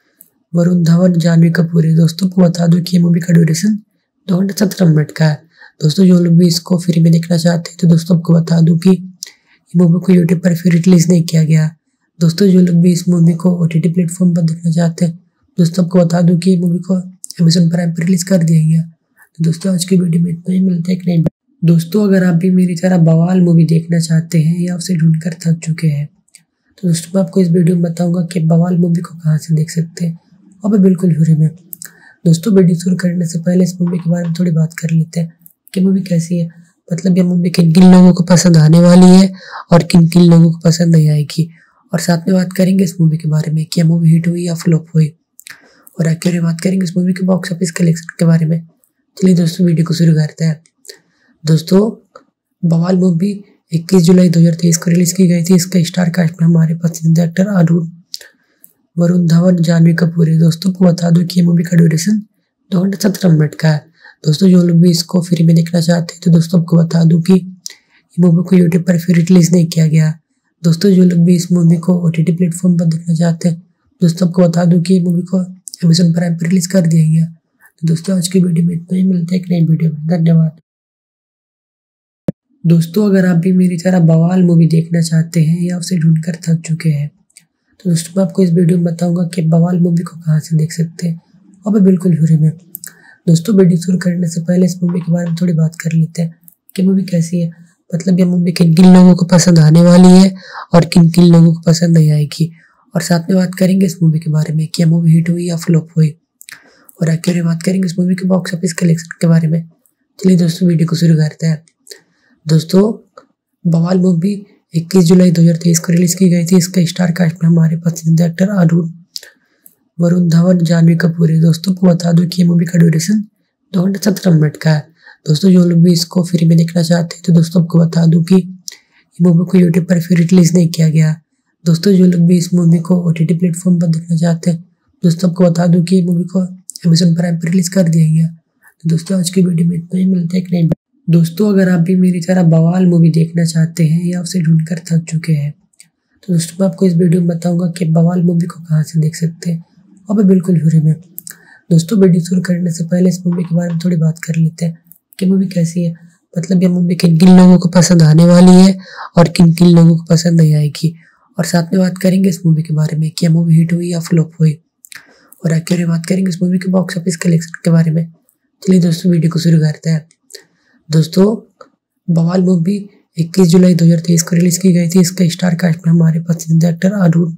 वरुण धवन, जानवी कपूर है। दोस्तों को बता दूं कि ये मूवी का ड्यूरेशन दो घंटे सत्रह मिनट का है। दोस्तों जो लोग भी इसको फ्री में देखना चाहते हैं तो दोस्तों आपको बता दूं कि ये मूवी को यूट्यूब पर फिर रिलीज नहीं किया गया। दोस्तों जो लोग भी इस मूवी को ओटीटी प्लेटफॉर्म पर देखना चाहते हैं दोस्तों आपको बता दूं कि ये मूवी को अमेजन प्राइम पर रिलीज कर दिया गया। तो दोस्तों आज की वीडियो में इतना ही, मिलते हैं एक नई। दोस्तों अगर आप भी मेरी तरह बवाल मूवी देखना चाहते हैं या उसे ढूंढकर थक चुके हैं तो दोस्तों मैं आपको इस वीडियो में बताऊंगा कि बवाल मूवी को कहाँ से देख सकते हैं और मैं बिल्कुल फ्री में। दोस्तों वीडियो शुरू करने से पहले इस मूवी के बारे में थोड़ी बात कर लेते हैं कि मूवी कैसी है, मतलब ये मूवी किन किन लोगों को पसंद आने वाली है और किन किन लोगों को पसंद नहीं आएगी। और साथ में बात करेंगे इस मूवी के बारे में कि मूवी हिट हुई या फ्लॉप हुई, और आखिर में बात करेंगे इस मूवी के बॉक्स ऑफिस कलेक्शन के बारे में। चलिए दोस्तों वीडियो को शुरू करते हैं। दोस्तों बवाल मूवी इक्कीस जुलाई दो हज़ार तेईस को रिलीज की गई थी। इसका स्टार कास्ट में हमारे पसंदीदा एक्टर अरुण वरुण धवन, जानवी कपूर है। दोस्तों को बता दूं कि ये मूवी का ड्यूरेशन दो घंटे सत्रह मिनट का है। दोस्तों जो लोग भी इसको फ्री में देखना चाहते हैं तो दोस्तों आपको बता दूं कि ये मूवी को यूट्यूब पर फिर रिलीज नहीं किया गया। दोस्तों जो लोग भी इस मूवी को ओटीटी प्लेटफॉर्म पर देखना चाहते हैं दोस्तों आपको बता दूं कि ये मूवी को अमेजन प्राइम पर रिलीज कर दिया गया। तो दोस्तों आज की वीडियो में इतना ही, मिलते हैं एक नई वीडियो में। धन्यवाद। दोस्तों अगर आप भी मेरी तरह बवाल मूवी देखना चाहते हैं या उसे ढूंढकर थक चुके हैं तो दोस्तों मैं आपको इस वीडियो में बताऊंगा कि बवाल मूवी को कहाँ से देख सकते हैं और मैं बिल्कुल फ्री में। दोस्तों वीडियो शुरू करने से पहले इस मूवी के बारे में थोड़ी बात कर लेते हैं कि मूवी कैसी है, मतलब ये मूवी किन किन लोगों को पसंद आने वाली है और किन किन लोगों को पसंद नहीं आएगी। और साथ में बात करेंगे इस मूवी के बारे में कि मूवी हिट हुई या फ्लॉप हुई, और आखिर में बात करेंगे इस मूवी के बॉक्स ऑफिस कलेक्शन के बारे में। चलिए दोस्तों वीडियो को शुरू करते हैं। दोस्तों बवाल मूवी इक्कीस जुलाई दो हज़ार तेईस को रिलीज की गई थी। इसका स्टार कास्ट में हमारे पसंदीदा एक्टर अरुण वरुण धवन, जानवी कपूर है। दोस्तों को बता दूं कि ये मूवी का ड्यूरेशन दो घंटे सत्रह मिनट का है। दोस्तों जो लोग भी इसको फ्री में देखना चाहते हैं तो दोस्तों आपको बता दूं कि ये मूवी को यूट्यूब पर फिर रिलीज नहीं किया गया। दोस्तों जो लोग भी इस मूवी को ओटीटी प्लेटफॉर्म पर देखना चाहते हैं दोस्तों आपको बता दूं कि ये मूवी को अमेजन प्राइम पर रिलीज कर दिया गया। तो दोस्तों आज की वीडियो में इतना ही, मिलते हैं एक नई। दोस्तों अगर आप भी मेरी तरह बवाल मूवी देखना चाहते हैं या उसे ढूंढकर थक चुके हैं तो दोस्तों मैं आपको इस वीडियो में बताऊंगा कि बवाल मूवी को कहाँ से देख सकते हैं और मैं बिल्कुल फ्री में। दोस्तों वीडियो शुरू करने से पहले इस मूवी के बारे में थोड़ी बात कर लेते हैं कि मूवी कैसी है, मतलब ये मूवी किन किन लोगों को पसंद आने वाली है और किन किन लोगों को पसंद नहीं आएगी। और साथ में बात करेंगे इस मूवी के बारे में कि मूवी हिट हुई या फ्लॉप हुई, और आखिर में बात करेंगे इस मूवी के बॉक्स ऑफिस कलेक्शन के बारे में। चलिए दोस्तों वीडियो को शुरू करते हैं। दोस्तों बवाल मूवी इक्कीस जुलाई दो हज़ार तेईस को रिलीज की गई थी। इसका स्टार कास्ट में हमारे पसंदीदा एक्टर अरुण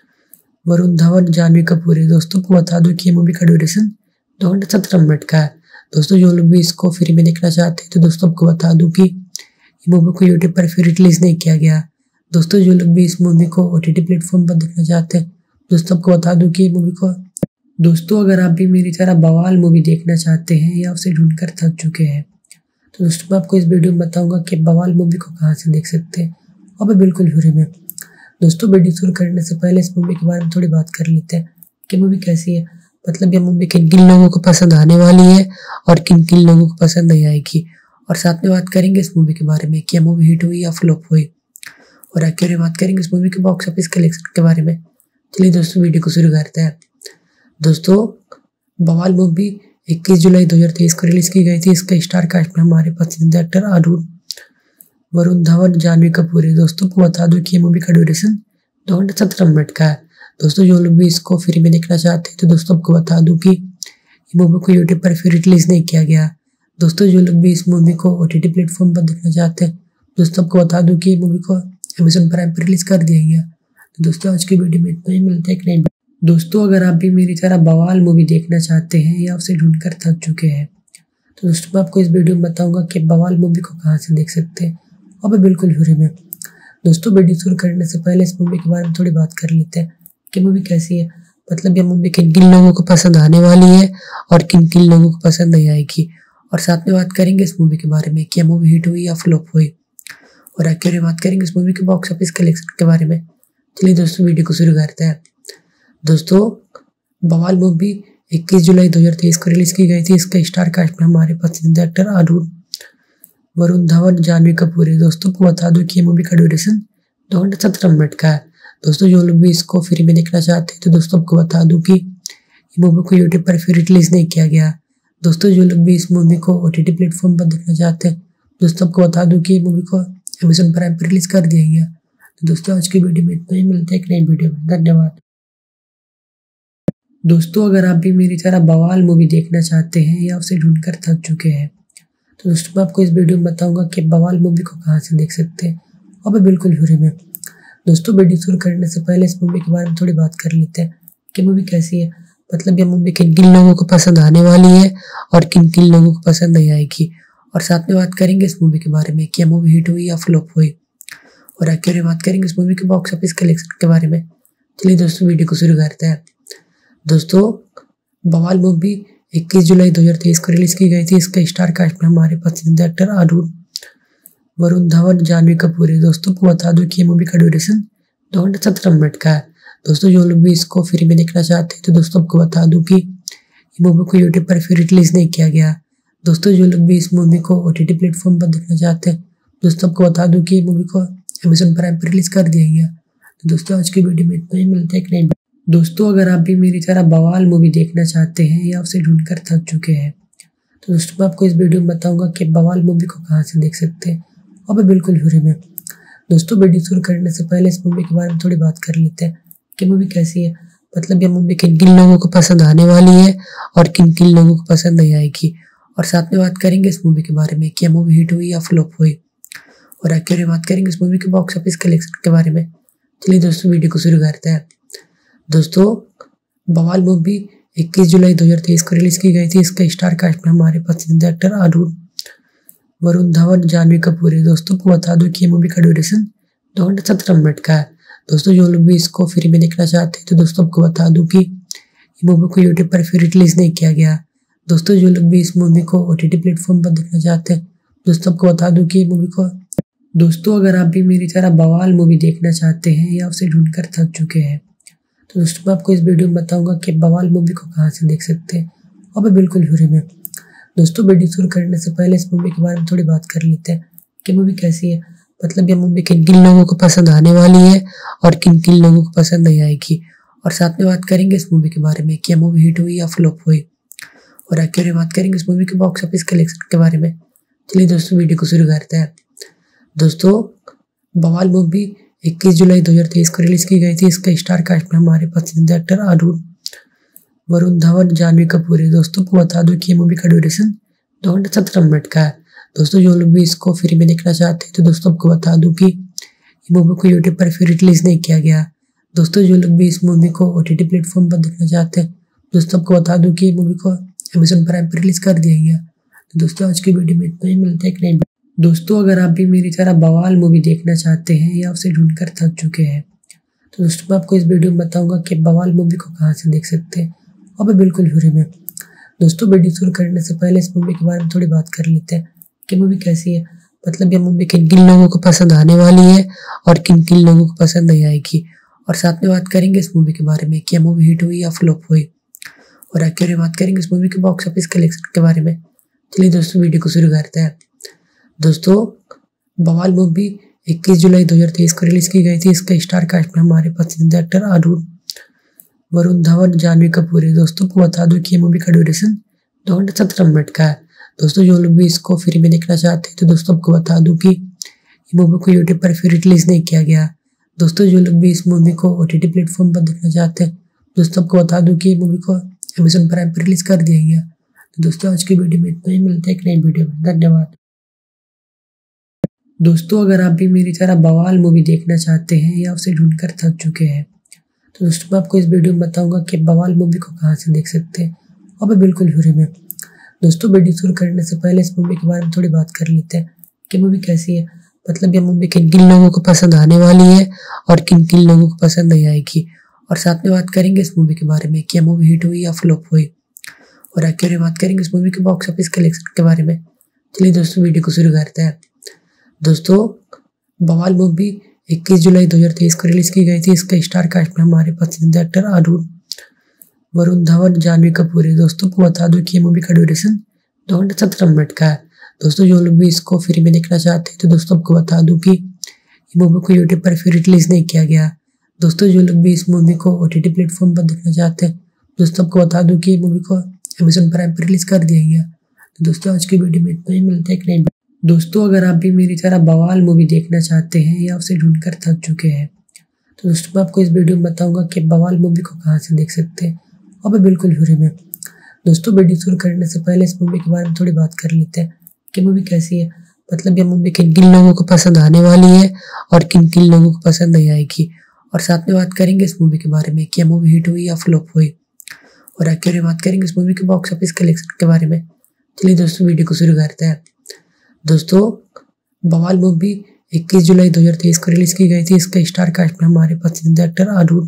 वरुण धवन, जानवी कपूर है। दोस्तों को बता दूं कि ये मूवी का ड्यूरेशन दो घंटे सत्रह मिनट का है। दोस्तों जो लोग भी इसको फ्री में देखना चाहते हैं तो दोस्तों आपको बता दूं कि ये मूवी को यूट्यूब पर फिर रिलीज नहीं किया गया। दोस्तों जो लोग भी इस मूवी को ओटीटी प्लेटफॉर्म पर देखना चाहते हैं दोस्तों आपको बता दूं कि ये मूवी को दोस्तों अगर आप भी मेरी तरह बवाल मूवी देखना चाहते हैं या उसे ढूंढकर थक चुके हैं तो दोस्तों मैं आपको इस वीडियो में बताऊंगा कि बवाल मूवी को कहाँ से देख सकते हैं और मैं बिल्कुल फ्री में। दोस्तों वीडियो शुरू करने से पहले इस मूवी के बारे में थोड़ी बात कर लेते हैं कि मूवी कैसी है, मतलब ये मूवी किन किन लोगों को पसंद आने वाली है और किन किन लोगों को पसंद नहीं आएगी। और साथ में बात करेंगे इस मूवी के बारे में कि मूवी हिट हुई या फ्लॉप हुई, और आखिर में बात करेंगे इस मूवी के बॉक्स ऑफिस कलेक्शन के बारे में। चलिए दोस्तों वीडियो को शुरू करते हैं। दोस्तों बवाल मूवी इक्कीस जुलाई दो हज़ार तेईस को रिलीज की गई थी। इसका स्टार कास्ट में हमारे पसंदीदा एक्टर अरुण वरुण धवन, जानवी कपूर है। दोस्तों को बता दूं कि ये मूवी का ड्यूरेशन दो घंटे सत्रह मिनट का है। दोस्तों जो लोग भी इसको फ्री में देखना चाहते हैं तो दोस्तों आपको बता दूं कि ये मूवी को यूट्यूब पर फिर रिलीज नहीं किया गया। दोस्तों जो लोग भी इस मूवी को ओटीटी प्लेटफॉर्म पर देखना चाहते हैं दोस्तों आपको बता दूं कि ये मूवी को अमेजन प्राइम पर रिलीज कर दिया गया। तो दोस्तों आज की वीडियो में इतना ही, मिलते हैं एक नई। दोस्तों अगर आप भी मेरी तरह बवाल मूवी देखना चाहते हैं या उसे ढूंढकर थक चुके हैं तो दोस्तों मैं आपको इस वीडियो में बताऊंगा कि बवाल मूवी को कहाँ से देख सकते हैं और मैं बिल्कुल फ्री में। दोस्तों वीडियो शुरू करने से पहले इस मूवी के बारे में थोड़ी बात कर लेते हैं कि मूवी कैसी है, मतलब ये मूवी किन किन लोगों को पसंद आने वाली है और किन किन लोगों को पसंद नहीं आएगी। और साथ में बात करेंगे इस मूवी के बारे में कि मूवी हिट हुई या फ्लॉप हुई, और आखिर में बात करेंगे इस मूवी के बॉक्स ऑफिस कलेक्शन के बारे में। चलिए दोस्तों वीडियो को शुरू करते हैं। दोस्तों बवाल मूवी इक्कीस जुलाई दो हज़ार तेईस को रिलीज की गई थी। इसका स्टार कास्ट में हमारे पसंदीदा एक्टर अरुण वरुण धवन, जानवी कपूर है। दोस्तों को बता दूं कि ये मूवी का ड्यूरेशन दो घंटे सत्रह मिनट का है। दोस्तों जो लोग भी इसको फ्री में देखना चाहते हैं तो दोस्तों आपको बता दूं कि ये मूवी को यूट्यूब पर फिर रिलीज नहीं किया गया। दोस्तों जो लोग भी इस मूवी को ओटीटी प्लेटफॉर्म पर देखना चाहते हैं, दोस्तों आपको बता दूं कि ये मूवी को अमेज़न प्राइम पर रिलीज कर दिया गया। तो दोस्तों आज की वीडियो में इतना ही, मिलते हैं एक नई वीडियो में। धन्यवाद। दोस्तों अगर आप भी मेरी तरह बवाल मूवी देखना चाहते हैं या उसे ढूंढकर थक चुके हैं, तो दोस्तों मैं आपको इस वीडियो में बताऊंगा कि बवाल मूवी को कहां से देख सकते हैं, और भी बिल्कुल फ्री में। दोस्तों वीडियो शुरू करने से पहले इस मूवी के बारे में थोड़ी बात कर लेते हैं कि मूवी कैसी है, मतलब ये मूवी किन किन लोगों को पसंद आने वाली है और किन किन लोगों को पसंद नहीं आएगी, और साथ में बात करेंगे इस मूवी के बारे में कि मूवी हिट हुई या फ्लॉप हुई, और आखिर में बात करेंगे इस मूवी के बॉक्स ऑफिस कलेक्शन के बारे में। चलिए दोस्तों वीडियो को शुरू करते हैं। दोस्तों बवाल मूवी इक्कीस जुलाई दो हज़ार तेईस को रिलीज की गई थी। इसका स्टार कास्ट में हमारे पसंदीदा एक्टर अरुण वरुण धवन, जानवी कपूर है। दोस्तों को बता दूं कि ये मूवी का ड्यूरेशन दो घंटे सत्रह मिनट का है। दोस्तों जो लोग भी इसको फ्री में देखना चाहते हैं, तो दोस्तों आपको बता दूं कि ये मूवी को यूट्यूब पर फिर रिलीज नहीं किया गया। दोस्तों जो लोग भी इस मूवी को ओटीटी प्लेटफॉर्म पर देखना चाहते हैं, दोस्तों आपको बता दूं कि ये मूवी को अमेज़न प्राइम पर रिलीज कर दिया गया। तो दोस्तों आज की वीडियो में इतना ही, मिलते हैं एक नई। दोस्तों अगर आप भी मेरी तरह बवाल मूवी देखना चाहते हैं या उसे ढूंढकर थक चुके हैं, तो दोस्तों मैं आपको इस वीडियो में बताऊंगा कि बवाल मूवी को कहां से देख सकते हैं, और भी बिल्कुल फ्री में। दोस्तों वीडियो शुरू करने से पहले इस मूवी के बारे में थोड़ी बात कर लेते हैं कि मूवी कैसी है, मतलब ये मूवी किन किन लोगों को पसंद आने वाली है और किन किन लोगों को पसंद नहीं आएगी, और साथ में बात करेंगे इस मूवी के बारे में कि मूवी हिट हुई या फ्लॉप हुई, और आखिर में बात करेंगे इस मूवी के बॉक्स ऑफिस कलेक्शन के बारे में। चलिए दोस्तों वीडियो को शुरू करते हैं। दोस्तों बवाल मूवी इक्कीस जुलाई दो हज़ार तेईस को रिलीज की गई थी। इसका स्टार कास्ट में हमारे पसंदीदा एक्टर अरुण वरुण धवन, जानवी कपूर है। दोस्तों को बता दूं कि ये मूवी का ड्यूरेशन दो घंटे सत्रह मिनट का है। दोस्तों जो लोग भी इसको फ्री में देखना चाहते हैं, तो दोस्तों आपको बता दूं कि ये मूवी को यूट्यूब पर फिर रिलीज नहीं किया गया। दोस्तों जो लोग भी इस मूवी को ओटीटी प्लेटफॉर्म पर देखना चाहते हैं, दोस्तों आपको बता दूं कि ये मूवी को दोस्तों अगर आप भी मेरी तरह बवाल मूवी देखना चाहते हैं या उसे ढूंढकर थक चुके हैं, तो दोस्तों मैं आपको इस वीडियो में बताऊंगा कि बवाल मूवी को कहां से देख सकते हैं, और भी बिल्कुल फ्री में। दोस्तों वीडियो शुरू करने से पहले इस मूवी के बारे में थोड़ी बात कर लेते हैं कि मूवी कैसी है, मतलब ये मूवी किन किन लोगों को पसंद आने वाली है और किन किन लोगों को पसंद नहीं आएगी, और साथ में बात करेंगे इस मूवी के बारे में कि मूवी हिट हुई या फ्लॉप हुई, और आखिर में बात करेंगे इस मूवी के बॉक्स ऑफिस कलेक्शन के बारे में। चलिए दोस्तों वीडियो को शुरू करते हैं। दोस्तों बवाल मूवी इक्कीस जुलाई दो हज़ार तेईस को रिलीज की गई थी। इसका स्टार कास्ट में हमारे पसंदीदा एक्टर अरुण वरुण धवन, जानवी कपूर है। दोस्तों को बता दूं कि ये मूवी का ड्यूरेशन दो घंटे सत्रह मिनट का है। दोस्तों जो लोग भी इसको फ्री में देखना चाहते हैं, तो दोस्तों आपको बता दूं कि ये मूवी को यूट्यूब पर फिर रिलीज नहीं किया गया। दोस्तों जो लोग भी इस मूवी को ओटीटी प्लेटफॉर्म पर देखना चाहते हैं, दोस्तों आपको बता दूं कि ये मूवी को अमेज़न प्राइम पर रिलीज कर दिया गया। तो दोस्तों आज की वीडियो में इतना ही, मिलते हैं एक नई। दोस्तों अगर आप भी मेरी तरह बवाल मूवी देखना चाहते हैं या उसे ढूंढकर थक चुके हैं, तो दोस्तों मैं आपको इस वीडियो में बताऊंगा कि बवाल मूवी को कहां से देख सकते हैं, और भी बिल्कुल फ्री में। दोस्तों वीडियो शुरू करने से पहले इस मूवी के बारे में थोड़ी बात कर लेते हैं कि मूवी कैसी है, मतलब ये मूवी किन किन लोगों को पसंद आने वाली है और किन किन लोगों को पसंद नहीं आएगी, और साथ में बात करेंगे इस मूवी के बारे में कि मूवी हिट हुई या फ्लॉप हुई, और आखिर में बात करेंगे इस मूवी के बॉक्स ऑफिस कलेक्शन के बारे में। चलिए दोस्तों वीडियो को शुरू करते हैं। दोस्तों बवाल मूवी इक्कीस जुलाई दो हज़ार तेईस को रिलीज की गई थी। इसका स्टार कास्ट में हमारे पसंदीदा एक्टर अरुण वरुण धवन, जानवी कपूर है। दोस्तों को बता दूं कि ये मूवी का ड्यूरेशन दो घंटे सत्रह मिनट का है। दोस्तों जो लोग भी इसको फ्री में देखना चाहते हैं, तो दोस्तों आपको बता दूं कि ये मूवी को यूट्यूब पर फिर रिलीज नहीं किया गया। दोस्तों जो लोग भी इस मूवी को ओटीटी प्लेटफॉर्म पर देखना चाहते हैं, दोस्तों आपको बता दूं कि ये मूवी को अमेज़न प्राइम पर रिलीज कर दिया गया। तो दोस्तों आज की वीडियो में इतना ही, मिलते हैं एक नई वीडियो में। धन्यवाद। दोस्तों अगर आप भी मेरी तरह बवाल मूवी देखना चाहते हैं या उसे ढूंढकर थक चुके हैं, तो दोस्तों मैं आपको इस वीडियो में बताऊंगा कि बवाल मूवी को कहां से देख सकते हैं, और भी बिल्कुल फ्री में। दोस्तों वीडियो शुरू करने से पहले इस मूवी के बारे में थोड़ी बात कर लेते हैं कि मूवी कैसी है, मतलब ये मूवी किन किन लोगों को पसंद आने वाली है और किन किन लोगों को पसंद नहीं आएगी, और साथ में बात करेंगे इस मूवी के बारे में कि मूवी हिट हुई या फ्लॉप हुई, और आखिर में बात करेंगे इस मूवी के बॉक्स ऑफिस कलेक्शन के बारे में। चलिए दोस्तों वीडियो को शुरू करते हैं। दोस्तों बवाल मूवी इक्कीस जुलाई दो हज़ार तेईस को रिलीज की गई थी। इसका स्टार कास्ट में हमारे पसंदीदा एक्टर अरुण वरुण धवन, जानवी कपूर है। दोस्तों को बता दूं कि ये मूवी का ड्यूरेशन दो घंटे सत्रह मिनट का है। दोस्तों जो लोग भी इसको फ्री में देखना चाहते हैं, तो दोस्तों आपको बता दूं कि ये मूवी को यूट्यूब पर फिर रिलीज नहीं किया गया। दोस्तों जो लोग भी इस मूवी को ओटीटी प्लेटफॉर्म पर देखना चाहते हैं, दोस्तों आपको बता दूं कि ये मूवी को अमेज़न प्राइम पर रिलीज कर दिया गया। तो दोस्तों आज की वीडियो में इतना ही, मिलते हैं एक नई। दोस्तों अगर आप भी मेरी तरह बवाल मूवी देखना चाहते हैं या उसे ढूंढकर थक चुके हैं, तो दोस्तों मैं आपको इस वीडियो में बताऊंगा कि बवाल मूवी को कहां से देख सकते हैं और भी बिल्कुल फ्री में। दोस्तों वीडियो शुरू करने से पहले इस मूवी के बारे में थोड़ी बात कर लेते हैं कि मूवी कैसी है, मतलब ये मूवी किन किन लोगों को पसंद आने वाली है और किन किन लोगों को पसंद नहीं आएगी, और साथ में बात करेंगे इस मूवी के बारे में कि मूवी हिट हुई या फ्लॉप हुई, और आखिर में बात करेंगे इस मूवी के बॉक्स ऑफिस कलेक्शन के बारे में। चलिए दोस्तों वीडियो को शुरू करते हैं। दोस्तों बवाल मूवी इक्कीस जुलाई दो हज़ार तेईस को रिलीज की गई थी। इसका स्टार कास्ट में हमारे पसंदीदा एक्टर अरुण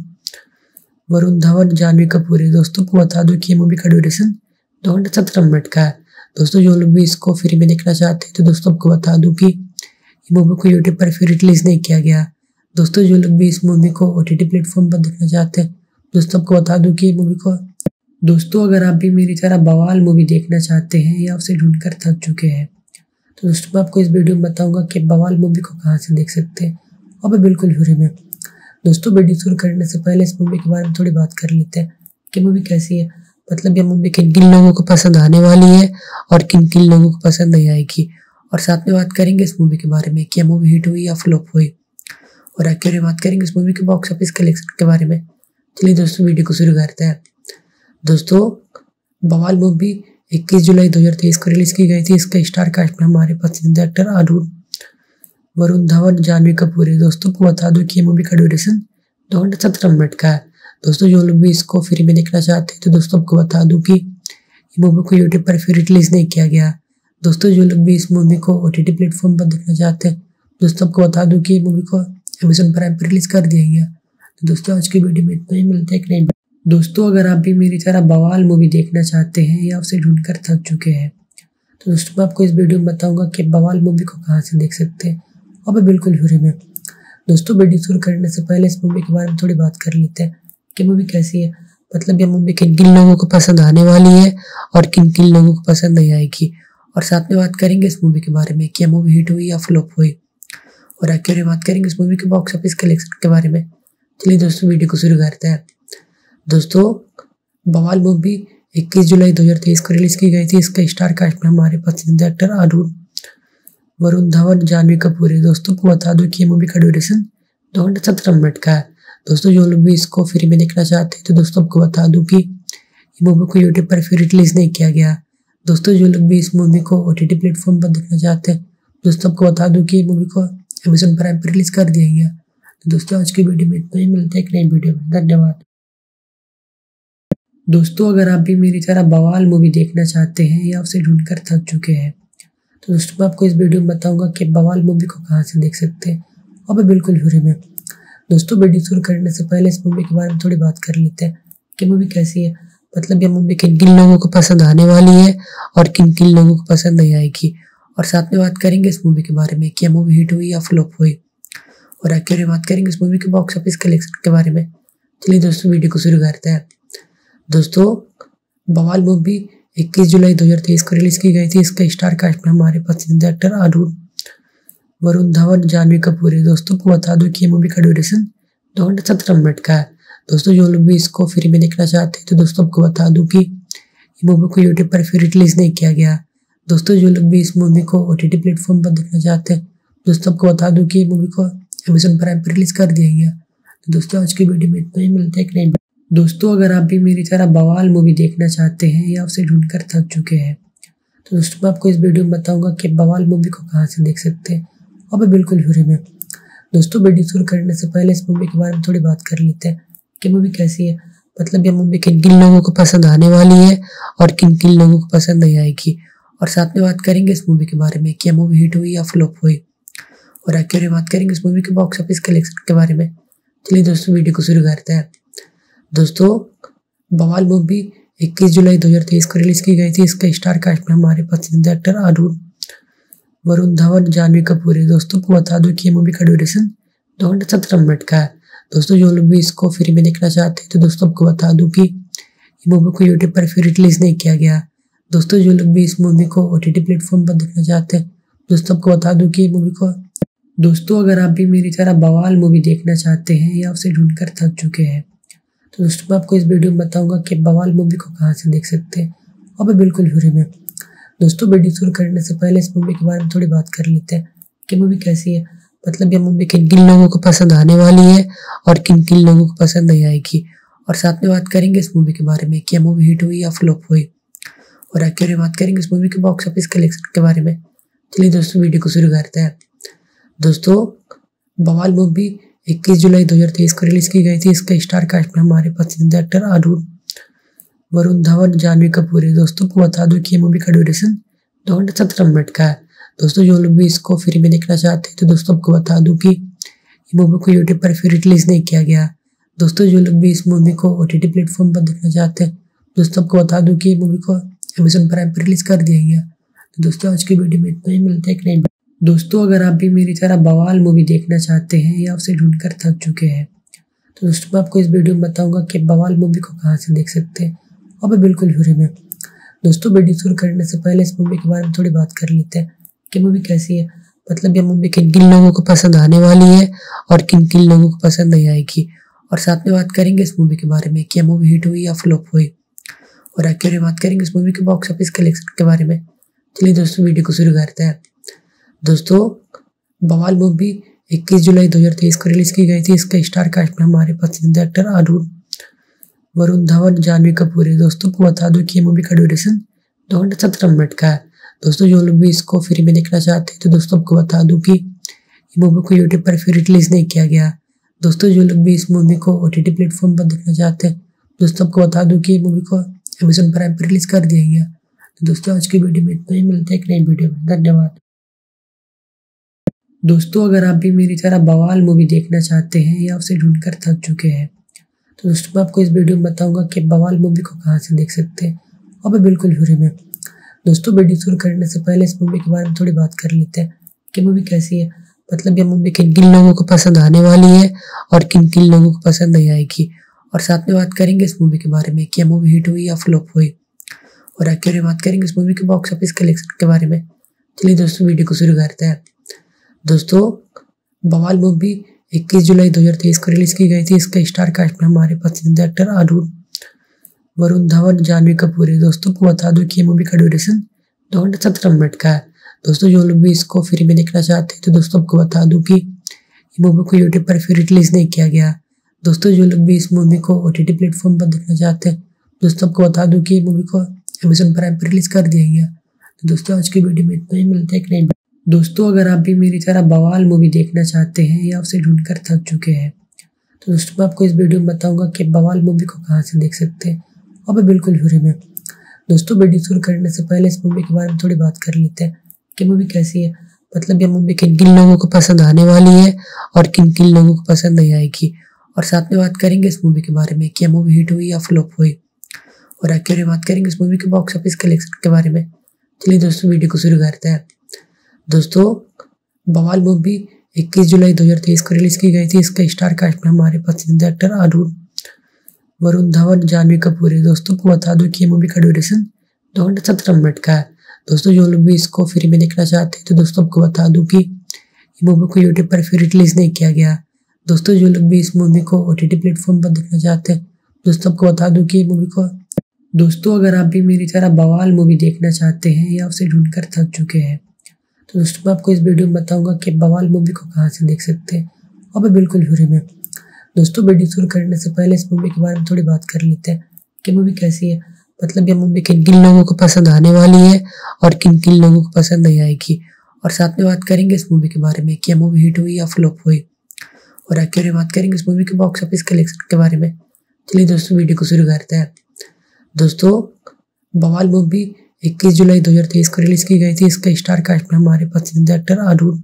वरुण धवन, जानवी कपूर है। दोस्तों को बता दूं कि ये मूवी का ड्यूरेशन दो घंटे सत्रह मिनट का है। दोस्तों जो लोग भी इसको फ्री में देखना चाहते हैं, तो दोस्तों आपको बता दूं कि ये मूवी को यूट्यूब पर फ्री रिलीज नहीं किया गया। दोस्तों जो लोग भी इस मूवी को ओटीटी प्लेटफॉर्म पर देखना चाहते हैं, दोस्तों आपको बता दूं कि ये मूवी को दोस्तों अगर आप भी मेरी तरह बवाल मूवी देखना चाहते हैं या उसे ढूंढकर थक चुके हैं, तो दोस्तों मैं आपको इस वीडियो में बताऊंगा कि बवाल मूवी को कहां से देख सकते हैं और भी बिल्कुल फ्री में। दोस्तों वीडियो शुरू करने से पहले इस मूवी के बारे में थोड़ी बात कर लेते हैं कि मूवी कैसी है, मतलब ये मूवी किन किन लोगों को पसंद आने वाली है और किन किन लोगों को पसंद नहीं आएगी, और साथ में बात करेंगे इस मूवी के बारे में कि मूवी हिट हुई या फ्लॉप हुई, और आखिर में बात करेंगे इस मूवी के बॉक्स ऑफिस कलेक्शन के बारे में। चलिए दोस्तों वीडियो को शुरू करते हैं। दोस्तों बवाल मूवी इक्कीस जुलाई दो हज़ार तेईस को रिलीज की गई थी। इसका स्टार कास्ट में हमारे पसंदीदा एक्टर अरुण वरुण धवन, जानवी कपूर है। दोस्तों को बता दूं कि ये मूवी का ड्यूरेशन दो घंटे सत्रह मिनट का है। दोस्तों जो लोग भी इसको फ्री में देखना चाहते हैं, तो दोस्तों आपको बता दूं कि ये मूवी को यूट्यूब पर फ्री रिलीज नहीं किया गया। दोस्तों जो लोग भी इस मूवी को ओटीटी प्लेटफॉर्म पर देखना चाहते हैं, दोस्तों आपको बता दूं कि ये मूवी को अमेज़न प्राइम पर रिलीज कर दिया गया। तो दोस्तों आज की वीडियो में इतना ही, मिलते हैं एक नई। दोस्तों अगर आप भी मेरी तरह बवाल मूवी देखना चाहते हैं या उसे ढूंढकर थक चुके हैं, तो दोस्तों मैं आपको इस वीडियो में बताऊंगा कि बवाल मूवी को कहां से देख सकते हैं और भी बिल्कुल फ्री में। दोस्तों वीडियो शुरू करने से पहले इस मूवी के बारे में थोड़ी बात कर लेते हैं कि मूवी कैसी है, मतलब ये मूवी किन किन लोगों को पसंद आने वाली है और किन किन लोगों को पसंद नहीं आएगी, और साथ में बात करेंगे इस मूवी के बारे में कि मूवी हिट हुई या फ्लॉप हुई, और आखिर में बात करेंगे इस मूवी के बॉक्स ऑफिस कलेक्शन के बारे में। चलिए दोस्तों वीडियो को शुरू करते हैं। दोस्तों बवाल मूवी इक्कीस जुलाई दो हज़ार तेईस को रिलीज की गई थी। इसका स्टार कास्ट में हमारे पसंदीदा एक्टर अरुण वरुण धवन, जानवी कपूर है। दोस्तों को बता दूं कि ये मूवी का ड्यूरेशन दो घंटे सत्रह मिनट का है। दोस्तों जो लोग भी इसको फ्री में देखना चाहते हैं, तो दोस्तों आपको बता दूं कि ये मूवी को यूट्यूब पर फ्री रिलीज नहीं किया गया। दोस्तों जो लोग भी इस मूवी को ओटीटी प्लेटफॉर्म पर देखना चाहते हैं, दोस्तों आपको बता दूं कि ये मूवी को अमेज़न प्राइम पर रिलीज कर दिया गया। तो दोस्तों आज की वीडियो में इतना ही, मिलते हैं एक नई वीडियो में। धन्यवाद। दोस्तों अगर आप भी मेरी तरह बवाल मूवी देखना चाहते हैं या उसे ढूंढकर थक चुके हैं, तो दोस्तों मैं आपको इस वीडियो में बताऊंगा कि बवाल मूवी को कहां से देख सकते हैं और भी बिल्कुल फ्री में। दोस्तों वीडियो शुरू करने से पहले इस मूवी के बारे में थोड़ी बात कर लेते हैं कि मूवी कैसी है, मतलब ये मूवी किन किन लोगों को पसंद आने वाली है और किन किन लोगों को पसंद नहीं आएगी, और साथ में बात करेंगे इस मूवी के बारे में कि मूवी हिट हुई या फ्लॉप हुई, और आखिर में बात करेंगे इस मूवी के बॉक्स ऑफिस कलेक्शन के बारे में। चलिए दोस्तों वीडियो को शुरू करते हैं। दोस्तों बवाल मूवी इक्कीस जुलाई दो हज़ार तेईस को रिलीज की गई थी। इसका स्टार कास्ट में हमारे पसंदीदा एक्टर अरुण वरुण धवन, जानवी कपूर है। दोस्तों को बता दूं कि ये मूवी का ड्यूरेशन दो घंटे सत्रह मिनट का है। दोस्तों जो लोग भी इसको फ्री में देखना चाहते हैं, तो दोस्तों आपको बता दूं कि ये मूवी को यूट्यूब पर फ्री रिलीज नहीं किया गया। दोस्तों जो लोग भी इस मूवी को ओटीटी प्लेटफॉर्म पर देखना चाहते हैं, दोस्तों आपको बता दूं कि ये मूवी को अमेज़न प्राइम पर रिलीज कर दिया गया। तो दोस्तों आज की वीडियो में इतना ही, मिलते हैं एक नई। दोस्तों अगर आप भी मेरी तरह बवाल मूवी देखना चाहते हैं या उसे ढूंढकर थक चुके हैं, तो दोस्तों मैं आपको इस वीडियो में बताऊंगा कि बवाल मूवी को कहां से देख सकते हैं और भी बिल्कुल फ्री में। दोस्तों वीडियो शुरू करने से पहले इस मूवी के बारे में थोड़ी बात कर लेते हैं कि मूवी कैसी है, मतलब ये मूवी किन किन लोगों को पसंद आने वाली है और किन किन लोगों को पसंद नहीं आएगी, और साथ में बात करेंगे इस मूवी के बारे में कि मूवी हिट हुई या फ्लॉप हुई, और आखिर में बात करेंगे इस मूवी के बॉक्स ऑफिस कलेक्शन के बारे में। चलिए दोस्तों वीडियो को शुरू करते हैं। दोस्तों बवाल मूवी इक्कीस जुलाई दो हज़ार तेईस को रिलीज की गई थी। इसका स्टार कास्ट में हमारे पसंदीदा एक्टर अरुण वरुण धवन, जानवी कपूर है। दोस्तों को बता दूं कि ये मूवी का ड्यूरेशन दो घंटे सत्रह मिनट का है। दोस्तों जो लोग भी इसको फ्री में देखना चाहते हैं, तो दोस्तों आपको बता दूं कि ये मूवी को यूट्यूब पर फ्री रिलीज नहीं किया गया। दोस्तों जो लोग भी इस मूवी को ओटीटी प्लेटफॉर्म पर देखना चाहते हैं, दोस्तों आपको बता दूं कि ये मूवी को दोस्तों अगर आप भी मेरी तरह बवाल मूवी देखना चाहते हैं या उसे ढूंढकर थक चुके हैं, तो दोस्तों मैं आपको इस वीडियो में बताऊंगा कि बवाल मूवी को कहाँ से देख सकते हैं और मैं बिल्कुल फ्री में। दोस्तों वीडियो शुरू करने से पहले इस मूवी के बारे में थोड़ी बात कर लेते हैं कि मूवी कैसी है, मतलब ये मूवी किन किन लोगों को पसंद आने वाली है और किन किन लोगों को पसंद नहीं आएगी। और साथ में बात करेंगे इस मूवी के बारे में कि मूवी हिट हुई या फ्लॉप हुई, और आखिर में बात करेंगे इस मूवी के बॉक्स ऑफिस कलेक्शन के बारे में। चलिए दोस्तों वीडियो को शुरू करते हैं। दोस्तों बवाल मूवी इक्कीस जुलाई दो हज़ार तेईस को रिलीज की गई थी। इसका स्टार कास्ट में हमारे पसंदीदा एक्टर अरुण वरुण धवन, जानवी कपूर है। दोस्तों को बता दूं कि ये मूवी का ड्यूरेशन दो घंटे सत्रह मिनट का है। दोस्तों जो लोग भी इसको फ्री में देखना चाहते हैं तो दोस्तों आपको बता दूं कि ये मूवी को यूट्यूब पर फिर रिलीज नहीं किया गया। दोस्तों जो लोग भी इस मूवी को ओटीटी प्लेटफॉर्म पर देखना चाहते हैं दोस्तों आपको बता दूं कि ये मूवी को अमेजन प्राइम पर रिलीज कर दिया गया। तो दोस्तों आज की वीडियो में इतना ही, मिलते हैं एक नई। दोस्तों अगर आप भी मेरी तरह बवाल मूवी देखना चाहते हैं या उसे ढूंढकर थक चुके हैं तो दोस्तों मैं आपको इस वीडियो में बताऊंगा कि बवाल मूवी को कहाँ से देख सकते हैं और मैं बिल्कुल फ्री में। दोस्तों वीडियो शुरू करने से पहले इस मूवी के बारे में थोड़ी बात कर लेते हैं कि मूवी कैसी है, मतलब ये मूवी किन किन लोगों को पसंद आने वाली है और किन किन लोगों को पसंद नहीं आएगी। और साथ में बात करेंगे इस मूवी के बारे में कि मूवी हिट हुई या फ्लॉप हुई, और आखिर में बात करेंगे इस मूवी के बॉक्स ऑफिस कलेक्शन के बारे में। चलिए दोस्तों वीडियो को शुरू करते हैं। दोस्तों बवाल मूवी इक्कीस जुलाई दो हज़ार तेईस को रिलीज की गई थी। इसका स्टार कास्ट में हमारे पसंदीदा एक्टर अरुण वरुण धवन, जानवी कपूर है। दोस्तों को बता दूं कि ये मूवी का ड्यूरेशन दो घंटे सत्रह मिनट का है। दोस्तों जो लोग भी इसको फ्री में देखना चाहते हैं तो दोस्तों आपको बता दूं कि ये मूवी को यूट्यूब पर फिर रिलीज नहीं किया गया। दोस्तों जो लोग भी इस मूवी को ओटीटी प्लेटफॉर्म पर देखना चाहते हैं दोस्तों आपको बता दूं कि ये मूवी को अमेजन प्राइम पर रिलीज कर दिया गया। तो दोस्तों आज की वीडियो में इतना ही, मिलते हैं एक नई वीडियो में। धन्यवाद। दोस्तों अगर आप भी मेरी तरह बवाल मूवी देखना चाहते हैं या उसे ढूंढकर थक चुके हैं तो दोस्तों मैं आपको इस वीडियो में बताऊंगा कि बवाल मूवी को कहाँ से देख सकते हैं और मैं बिल्कुल फ्री में। दोस्तों वीडियो शुरू करने से पहले इस मूवी के बारे में थोड़ी बात कर लेते हैं कि मूवी कैसी है, मतलब ये मूवी किन किन लोगों को पसंद आने वाली है और किन किन लोगों को पसंद नहीं आएगी। और साथ में बात करेंगे इस मूवी के बारे में कि मूवी हिट हुई या फ्लॉप हुई, और आखिर में बात करेंगे इस मूवी के बॉक्स ऑफिस कलेक्शन के बारे में। चलिए दोस्तों वीडियो को शुरू करते हैं। दोस्तों बवाल मूवी इक्कीस जुलाई दो हज़ार तेईस को रिलीज की गई थी। इसका स्टार कास्ट में हमारे पसंदीदा एक्टर अरुण वरुण धवन, जानवी कपूर है। दोस्तों को बता दूं कि ये मूवी का ड्यूरेशन दो घंटे सत्रह मिनट का है। दोस्तों जो लोग भी इसको फ्री में देखना चाहते हैं तो दोस्तों आपको बता दूं कि ये मूवी को यूट्यूब पर फिर रिलीज नहीं किया गया। दोस्तों जो लोग भी इस मूवी को ओटीटी प्लेटफॉर्म पर देखना चाहते हैं दोस्तों आपको बता दूं कि ये मूवी को अमेजन प्राइम पर रिलीज कर दिया गया। तो दोस्तों आज की वीडियो में इतना ही, मिलते हैं एक नई। दोस्तों अगर आप भी मेरी तरह बवाल मूवी देखना चाहते हैं या उसे ढूंढकर थक चुके हैं तो दोस्तों मैं आपको इस वीडियो में बताऊंगा कि बवाल मूवी को कहाँ से देख सकते हैं और मैं बिल्कुल फ्री में। दोस्तों वीडियो शुरू करने से पहले इस मूवी के बारे में थोड़ी बात कर लेते हैं कि मूवी कैसी है, मतलब ये मूवी किन किन लोगों को पसंद आने वाली है और किन किन लोगों को पसंद नहीं आएगी। और साथ में बात करेंगे इस मूवी के बारे में कि मूवी हिट हुई या फ्लॉप हुई, और आखिर में बात करेंगे इस मूवी के बॉक्स ऑफिस कलेक्शन के बारे में। चलिए दोस्तों वीडियो को शुरू करते हैं। दोस्तों बवाल मूवी इक्कीस जुलाई दो हज़ार तेईस को रिलीज की गई थी। इसका स्टार कास्ट में हमारे पसंदीदा एक्टर अरुण वरुण धवन, जानवी कपूर है। दोस्तों को बता दूं कि ये मूवी का ड्यूरेशन दो घंटे सत्रह मिनट का है। दोस्तों जो लोग भी इसको फ्री में देखना चाहते हैं तो दोस्तों आपको बता दूं कि ये मूवी को यूट्यूब पर फिर रिलीज नहीं किया गया। दोस्तों जो लोग भी इस मूवी को ओटीटी प्लेटफॉर्म पर देखना चाहते हैं दोस्तों आपको बता दूं कि ये मूवी को दोस्तों अगर आप भी मेरी तरह बवाल मूवी देखना चाहते हैं या उसे ढूंढकर थक चुके हैं तो दोस्तों मैं आपको इस वीडियो में बताऊंगा कि बवाल मूवी को कहाँ से देख सकते हैं और मैं बिल्कुल फ्री में। दोस्तों वीडियो शुरू करने से पहले इस मूवी के बारे में थोड़ी बात कर लेते हैं कि मूवी कैसी है, मतलब ये मूवी किन किन लोगों को पसंद आने वाली है और किन किन लोगों को पसंद नहीं आएगी। और साथ में बात करेंगे इस मूवी के बारे में कि मूवी हिट हुई या फ्लॉप हुई, और आखिर में बात करेंगे इस मूवी के बॉक्स ऑफिस कलेक्शन के बारे में। चलिए दोस्तों वीडियो को शुरू करते हैं। दोस्तों बवाल मूवी इक्कीस जुलाई दो हज़ार तेईस को रिलीज की गई थी। इसका स्टार कास्ट में हमारे पसंदीदा एक्टर अरुण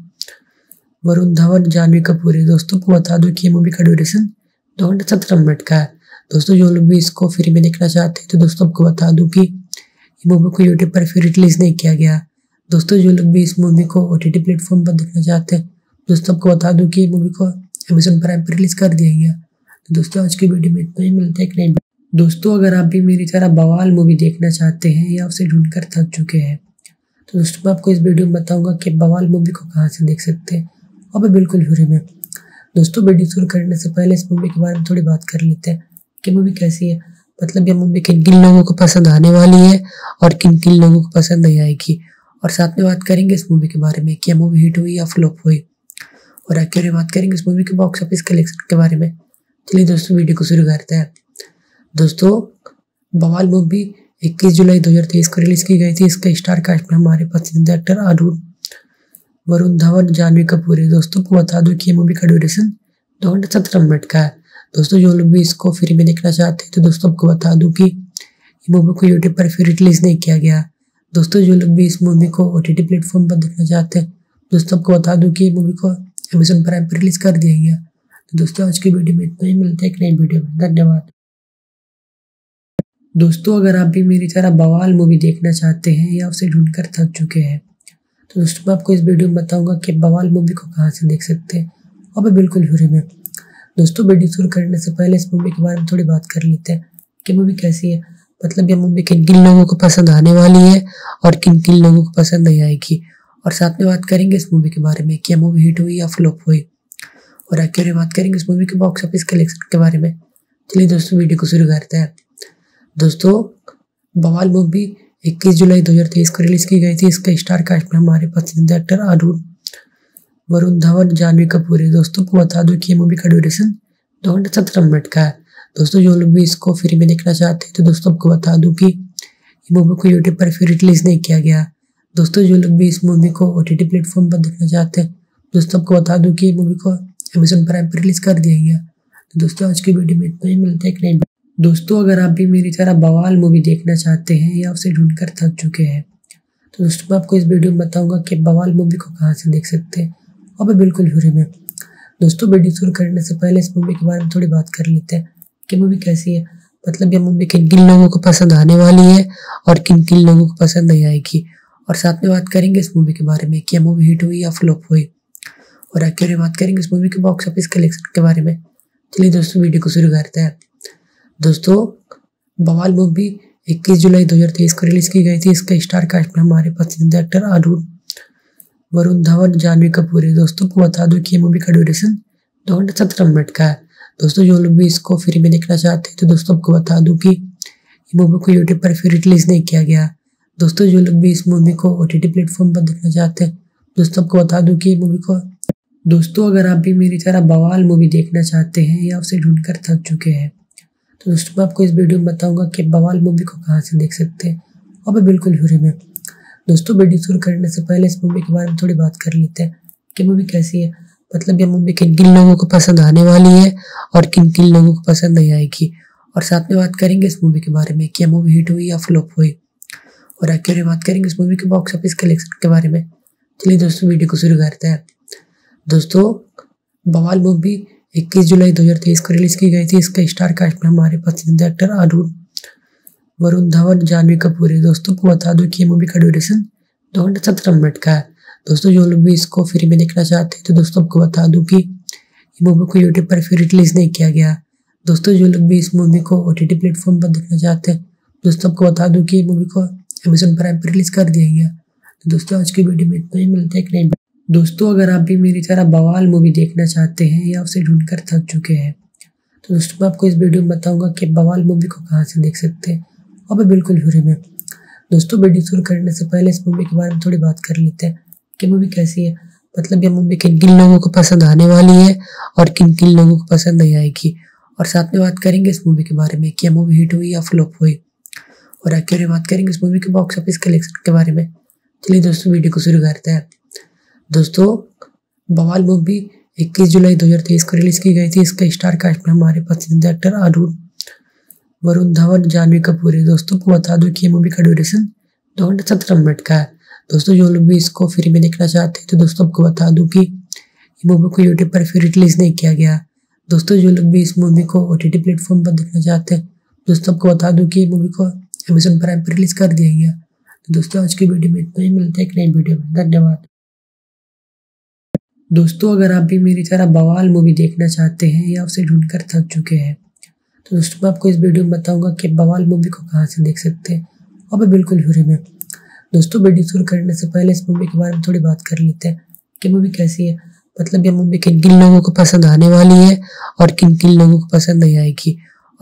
वरुण धवन, जानवी कपूर है। दोस्तों को बता दूं कि ये मूवी का ड्यूरेशन दो घंटे सत्रह मिनट का है। दोस्तों जो लोग भी इसको फ्री में देखना चाहते हैं तो दोस्तों आपको बता दूं कि ये मूवी को यूट्यूब पर फिर रिलीज नहीं किया गया। दोस्तों जो लोग भी इस मूवी को ओटीटी प्लेटफॉर्म पर देखना चाहते हैं दोस्तों आपको बता दूं कि ये मूवी को अमेजन प्राइम पर रिलीज कर दिया गया। तो दोस्तों आज की वीडियो में इतना ही, मिलते हैं एक नई। दोस्तों अगर आप भी मेरी तरह बवाल मूवी देखना चाहते हैं या उसे ढूंढकर थक चुके हैं तो दोस्तों मैं आपको इस वीडियो में बताऊंगा कि बवाल मूवी को कहाँ से देख सकते हैं और मैं बिल्कुल फ्री में। दोस्तों वीडियो शुरू करने से पहले इस मूवी के बारे में थोड़ी बात कर लेते हैं कि मूवी कैसी है, मतलब ये मूवी किन किन लोगों को पसंद आने वाली है और किन किन लोगों को पसंद नहीं आएगी। और साथ में बात करेंगे इस मूवी के बारे में कि यह मूवी हिट हुई या फ्लॉप हुई, और आखिर में बात करेंगे इस मूवी के बॉक्स ऑफिस कलेक्शन के बारे में। चलिए दोस्तों वीडियो को शुरू करते हैं। दोस्तों बवाल मूवी इक्कीस जुलाई दो हज़ार तेईस को रिलीज की गई थी। इसका स्टार कास्ट में हमारे पसंदीदा एक्टर अरुण वरुण धवन, जानवी कपूर है। दोस्तों को बता दूं कि ये मूवी का ड्यूरेशन दो घंटे सत्रह मिनट का है। दोस्तों जो लोग भी इसको फ्री में देखना चाहते हैं तो दोस्तों आपको बता दूं कि ये मूवी को यूट्यूब पर फ्री रिलीज नहीं किया गया। दोस्तों जो लोग भी इस मूवी को ओटीटी प्लेटफॉर्म पर देखना चाहते हैं दोस्तों आपको बता दूं कि ये मूवी को अमेज़न प्राइम पर रिलीज कर दिया गया। तो दोस्तों आज की वीडियो में इतना ही, मिलते हैं एक नई वीडियो में। धन्यवाद। दोस्तों अगर आप भी मेरी तरह बवाल मूवी देखना चाहते हैं या उसे ढूंढकर थक चुके हैं तो दोस्तों मैं आपको इस वीडियो में बताऊंगा कि बवाल मूवी को कहां से देख सकते हैं, और भी बिल्कुल फ्री में। दोस्तों वीडियो शुरू करने से पहले इस मूवी के बारे में थोड़ी बात कर लेते हैं कि मूवी कैसी है, मतलब ये मूवी किन किन लोगों को पसंद आने वाली है और किन किन लोगों को पसंद नहीं आएगी। और साथ में बात करेंगे इस मूवी के बारे में कि यह मूवी हिट हुई या फ्लॉप हुई, और आखिर में बात करेंगे इस मूवी के बॉक्स ऑफिस कलेक्शन के बारे में। चलिए दोस्तों वीडियो को शुरू करते हैं। दोस्तों बवाल मूवी इक्कीस जुलाई दो हज़ार तेईस को रिलीज की गई थी। इसका स्टार कास्ट में हमारे पसंदीदा एक्टर अरुण वरुण धवन, जानवी कपूर है। दोस्तों को बता दूं कि ये मूवी का ड्यूरेशन दो घंटे सत्रह मिनट का है। दोस्तों जो लोग भी इसको फ्री में देखना चाहते हैं तो दोस्तों आपको बता दूं कि ये मूवी को यूट्यूब पर फ्री रिलीज नहीं किया गया। दोस्तों जो लोग भी इस मूवी को ओटीटी प्लेटफॉर्म पर देखना चाहते हैं दोस्तों आपको बता दूं कि ये मूवी को अमेज़न प्राइम पर रिलीज कर दिया गया। तो दोस्तों आज की वीडियो में इतना ही, मिलते हैं एक नई। दोस्तों अगर आप भी मेरी तरह बवाल मूवी देखना चाहते हैं या उसे ढूंढकर थक चुके हैं तो दोस्तों मैं आपको इस वीडियो में बताऊंगा कि बवाल मूवी को कहां से देख सकते हैं, और भी बिल्कुल फ्री में। दोस्तों वीडियो शुरू करने से पहले इस मूवी के बारे में थोड़ी बात कर लेते हैं कि मूवी कैसी है, मतलब ये मूवी किन किन लोगों को पसंद आने वाली है और किन किन लोगों को पसंद नहीं आएगी। और साथ में बात करेंगे इस मूवी के बारे में कि यह मूवी हिट हुई या फ्लॉप हुई, और आखिर में बात करेंगे इस मूवी के बॉक्स ऑफिस कलेक्शन के बारे में। चलिए दोस्तों वीडियो को शुरू करते हैं। दोस्तों बवाल मूवी इक्कीस जुलाई दो हज़ार तेईस को रिलीज की गई थी। इसका स्टार कास्ट में हमारे पसंदीदा एक्टर अरुण वरुण धवन, जानवी कपूर है। दोस्तों को बता दूं कि ये मूवी का ड्यूरेशन दो घंटे सत्रह मिनट का है। दोस्तों जो लोग भी इसको फ्री में देखना चाहते हैं तो दोस्तों आपको बता दूं कि ये मूवी को यूट्यूब पर फ्री रिलीज नहीं किया गया। दोस्तों जो लोग भी इस मूवी को ओटीटी प्लेटफॉर्म पर देखना चाहते हैं दोस्तों आपको बता दूं कि ये मूवी को दोस्तों अगर आप भी मेरी तरह बवाल मूवी देखना चाहते हैं या उसे ढूंढकर थक चुके हैं तो दोस्तों मैं आपको इस वीडियो में बताऊंगा कि बवाल मूवी को कहां से देख सकते हैं, और भी बिल्कुल फ्री में। दोस्तों वीडियो शुरू करने से पहले इस मूवी के बारे में थोड़ी बात कर लेते हैं कि मूवी कैसी है, मतलब ये मूवी किन किन लोगों को पसंद आने वाली है और किन किन लोगों को पसंद नहीं आएगी। और साथ में बात करेंगे इस मूवी के बारे में कि यह मूवी हिट हुई या फ्लॉप हुई, और आखिर में बात करेंगे इस मूवी के बॉक्स ऑफिस कलेक्शन के बारे में। चलिए दोस्तों वीडियो को शुरू करते हैं। दोस्तों बवाल मूवी इक्कीस जुलाई दो हज़ार तेईस को रिलीज की गई थी। इसका स्टार कास्ट में हमारे पसंदीदा एक्टर अरुण वरुण धवन, जानवी कपूर है। दोस्तों को बता दूं कि ये मूवी का ड्यूरेशन दो घंटे सत्रह मिनट का है। दोस्तों जो लोग भी इसको फ्री में देखना चाहते हैं तो दोस्तों आपको बता दूं कि ये मूवी को यूट्यूब पर फ्री रिलीज नहीं किया गया। दोस्तों जो लोग भी इस मूवी को ओटीटी प्लेटफॉर्म पर देखना चाहते हैं दोस्तों आपको बता दूं कि ये मूवी को अमेज़न प्राइम पर रिलीज कर दिया गया। तो दोस्तों आज की वीडियो में इतना ही, मिलते हैं एक नई। दोस्तों अगर आप भी मेरी तरह बवाल मूवी देखना चाहते हैं या उसे ढूंढकर थक चुके हैं तो दोस्तों मैं आपको इस वीडियो में बताऊंगा कि बवाल मूवी को कहां से देख सकते हैं, और भी बिल्कुल फ्री में। दोस्तों वीडियो शुरू करने से पहले इस मूवी के बारे में थोड़ी बात कर लेते हैं कि मूवी कैसी है, मतलब ये मूवी किन किन लोगों को पसंद आने वाली है और किन किन लोगों को पसंद नहीं आएगी। और साथ में बात करेंगे इस मूवी के बारे में कि यह मूवी हिट हुई या फ्लॉप हुई, और आखिर में बात करेंगे इस मूवी के बॉक्स ऑफिस कलेक्शन के बारे में। चलिए दोस्तों वीडियो को शुरू करते हैं। दोस्तों बवाल मूवी इक्कीस जुलाई दो हज़ार तेईस को रिलीज की गई थी। इसका स्टार कास्ट में हमारे पसंदीदा एक्टर अरुण वरुण धवन, जानवी कपूर है। दोस्तों को बता दूं कि ये मूवी का ड्यूरेशन दो घंटे सत्रह मिनट का है। दोस्तों जो लोग भी इसको फ्री में देखना चाहते हैं तो दोस्तों आपको बता दूं कि ये मूवी को यूट्यूब पर फ्री रिलीज नहीं किया गया। दोस्तों जो लोग भी इस मूवी को ओटीटी प्लेटफॉर्म पर देखना चाहते हैं दोस्तों आपको बता दूं कि ये मूवी को अमेज़न प्राइम पर रिलीज कर दिया गया। तो दोस्तों आज की वीडियो में इतना ही, मिलते हैं एक नई वीडियो में। धन्यवाद। दोस्तों अगर आप भी मेरी तरह बवाल मूवी देखना चाहते हैं या उसे ढूंढकर थक चुके हैं तो दोस्तों मैं आपको इस वीडियो में बताऊंगा कि बवाल मूवी को कहां से देख सकते हैं, और भी बिल्कुल फ्री में। दोस्तों वीडियो शुरू करने से पहले इस मूवी के बारे में थोड़ी बात कर लेते हैं कि मूवी कैसी है, मतलब ये मूवी किन किन लोगों को पसंद आने वाली है और किन किन लोगों को पसंद नहीं आएगी।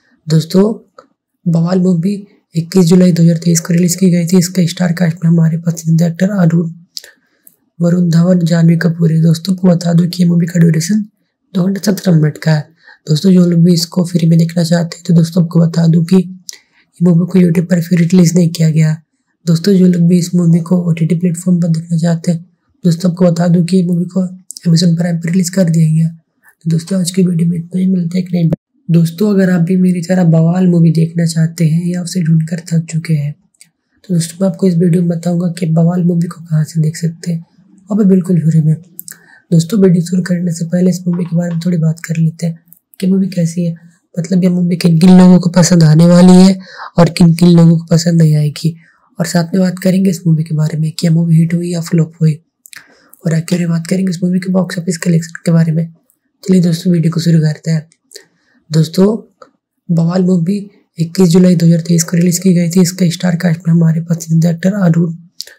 दोस्तों बवाल मूवी इक्कीस जुलाई दो हज़ार तेईस को रिलीज की गई थी। इसका स्टार कास्ट में हमारे पसंदीदा एक्टर अरुण वरुण धवन, जानवी कपूर है। दोस्तों को बता दूं कि ये मूवी का ड्यूरेशन दो घंटे सत्रह मिनट का है। दोस्तों जो लोग भी इसको फ्री में देखना चाहते हैं तो दोस्तों आपको बता दूं कि ये मूवी को यूट्यूब पर फ्री रिलीज नहीं किया गया। दोस्तों जो लोग भी इस मूवी को ओ टी टी प्लेटफॉर्म पर देखना चाहते हैं दोस्तों आपको बता दूं कि ये मूवी को अमेजन प्राइम पर रिलीज कर दिया गया। तो दोस्तों आज की वीडियो में इतना ही, मिलते हैं एक नई। दोस्तों अगर आप भी मेरी तरह बवाल मूवी देखना चाहते हैं या उसे ढूंढ कर थक चुके हैं तो दोस्तों मैं आपको इस वीडियो में बताऊंगा कि बवाल मूवी को कहाँ से देख सकते हैं और भी बिल्कुल फ्री में। दोस्तों वीडियो शुरू करने से पहले इस मूवी के बारे में थोड़ी बात कर लेते हैं कि मूवी कैसी है, मतलब ये मूवी किन किन लोगों को पसंद आने वाली है और किन किन लोगों को पसंद नहीं आएगी, और साथ में बात करेंगे इस मूवी के बारे में कि यह मूवी हिट हुई या फ्लॉप हुई, और आखिर में बात करेंगे इस मूवी के बॉक्स ऑफिस कलेक्शन के बारे में। चलिए दोस्तों वीडियो को शुरू करते हैं। दोस्तों बवाल मूवी इक्कीस जुलाई दो हज़ार तेईस को रिलीज की गई थी। इसका स्टार कास्ट में हमारे पसंदीदा एक्टर अरुण